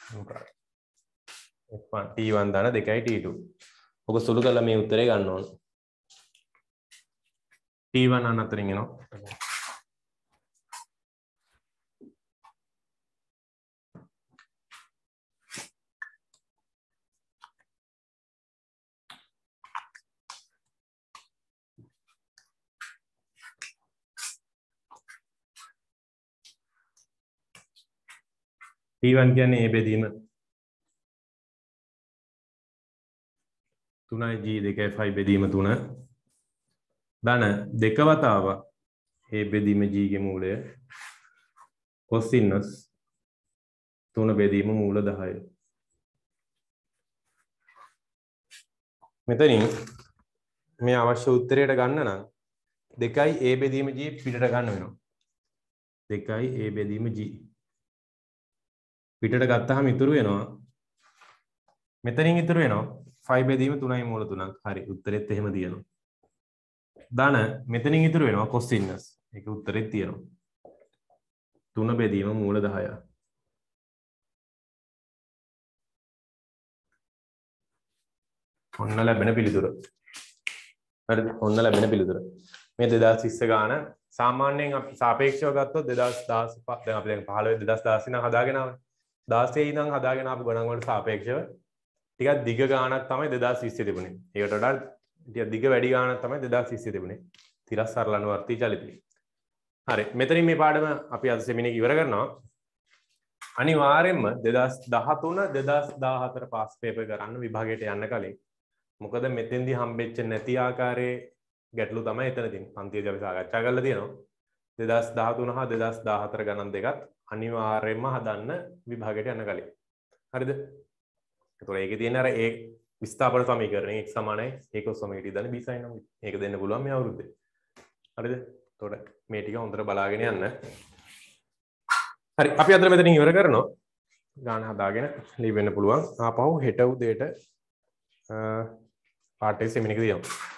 A: F1 T1 ධන 2යි T2. ඔක සුළු කරලා මේ උත්තරේ ගන්න ඕන. T1 අතරින් එනවා. T1 කියන්නේ A බෙදීම 3යි G 2යි 5 බෙදීම 3 ධන දෙක වතාවක් A බෙදීම G ගේ මූලය cos ඉන්වර්ස් 3 බෙදීම මූල 10. මෙතනින් මේ අවශ්‍ය උත්තරයට ගන්න නම් 2යි A බෙදීම G පිටට ගන්න වෙනවා. 2යි A බෙදීම G පිටට ගත්තාම ඉතුරු වෙනවා මෙතනින් ඉතුරු වෙනවා 5 බෙදීම 3යි මූල 3ක්. හරි උත්තරෙත් එහෙම තියෙනවා. ධන මෙතනින් ඉතුරු වෙනවා cos ඉන්වර්ස්. ඒක උත්තරෙත් තියෙනවා. 3 බෙදීම මූල 10යි. ඔන්න ලැබෙන පිළිතුර. හරිද? ඔන්න ලැබෙන පිළිතුර. මේ 2020 ගාන සාමාන්‍යයෙන් අපි සාපේක්ෂව ගත්තොත් 2015 දැන් අපි දැන් 15 2016 නම් හදාගෙන ආවේ. 16 ඉඳන් හදාගෙන ආපු ගණන් වලට සාපේක්ෂව ටිකක් දිග ගානක් තමයි 2020 තිබුණේ. ඒකට වඩා ටිකක් දිග වැඩි ගානක් තමයි 2020 තිබුණේ. තිරස් සරල අනුවර්තී චලිතය. හරි. මෙතනින් මේ පාඩම අපි අද සෙමිනර් එක ඉවර කරනවා. අනිවාර්යයෙන්ම 2013 2014 පාස් පේපර් කරන්න විභාගයට යන්න කලින්. මොකද මෙතෙන්දී හම්බෙච්ච නැති ආකාරයේ ගැටලු තමයි එතන තියෙන්නේ. පන්තියේදී අපි සාකච්ඡා කරලා තියෙනවා. 2013 හා 2014 ගණන් දෙකත් අනිවාර්යයෙන්ම හදන්න විභාගයට යන කලින්. හරිද? එතකොට ඒකේ තියෙන අර ඒ විස්ථාපන සමීකරණය x සමානයි a cos omega t දාන්න b sin omega. මේක දෙන්න පුළුවන් මේ අවුරුද්දේ. හරිද? එතකොට මේ ටික හොඳට බලාගෙන යන්න. හරි අපි අද මෙතනින් ඉවර කරනවා. ගාන හදාගෙන ලීව් වෙන්න පුළුවන්. ආපහු හෙට උදේට පාඩේ සෙමින එක දියමු.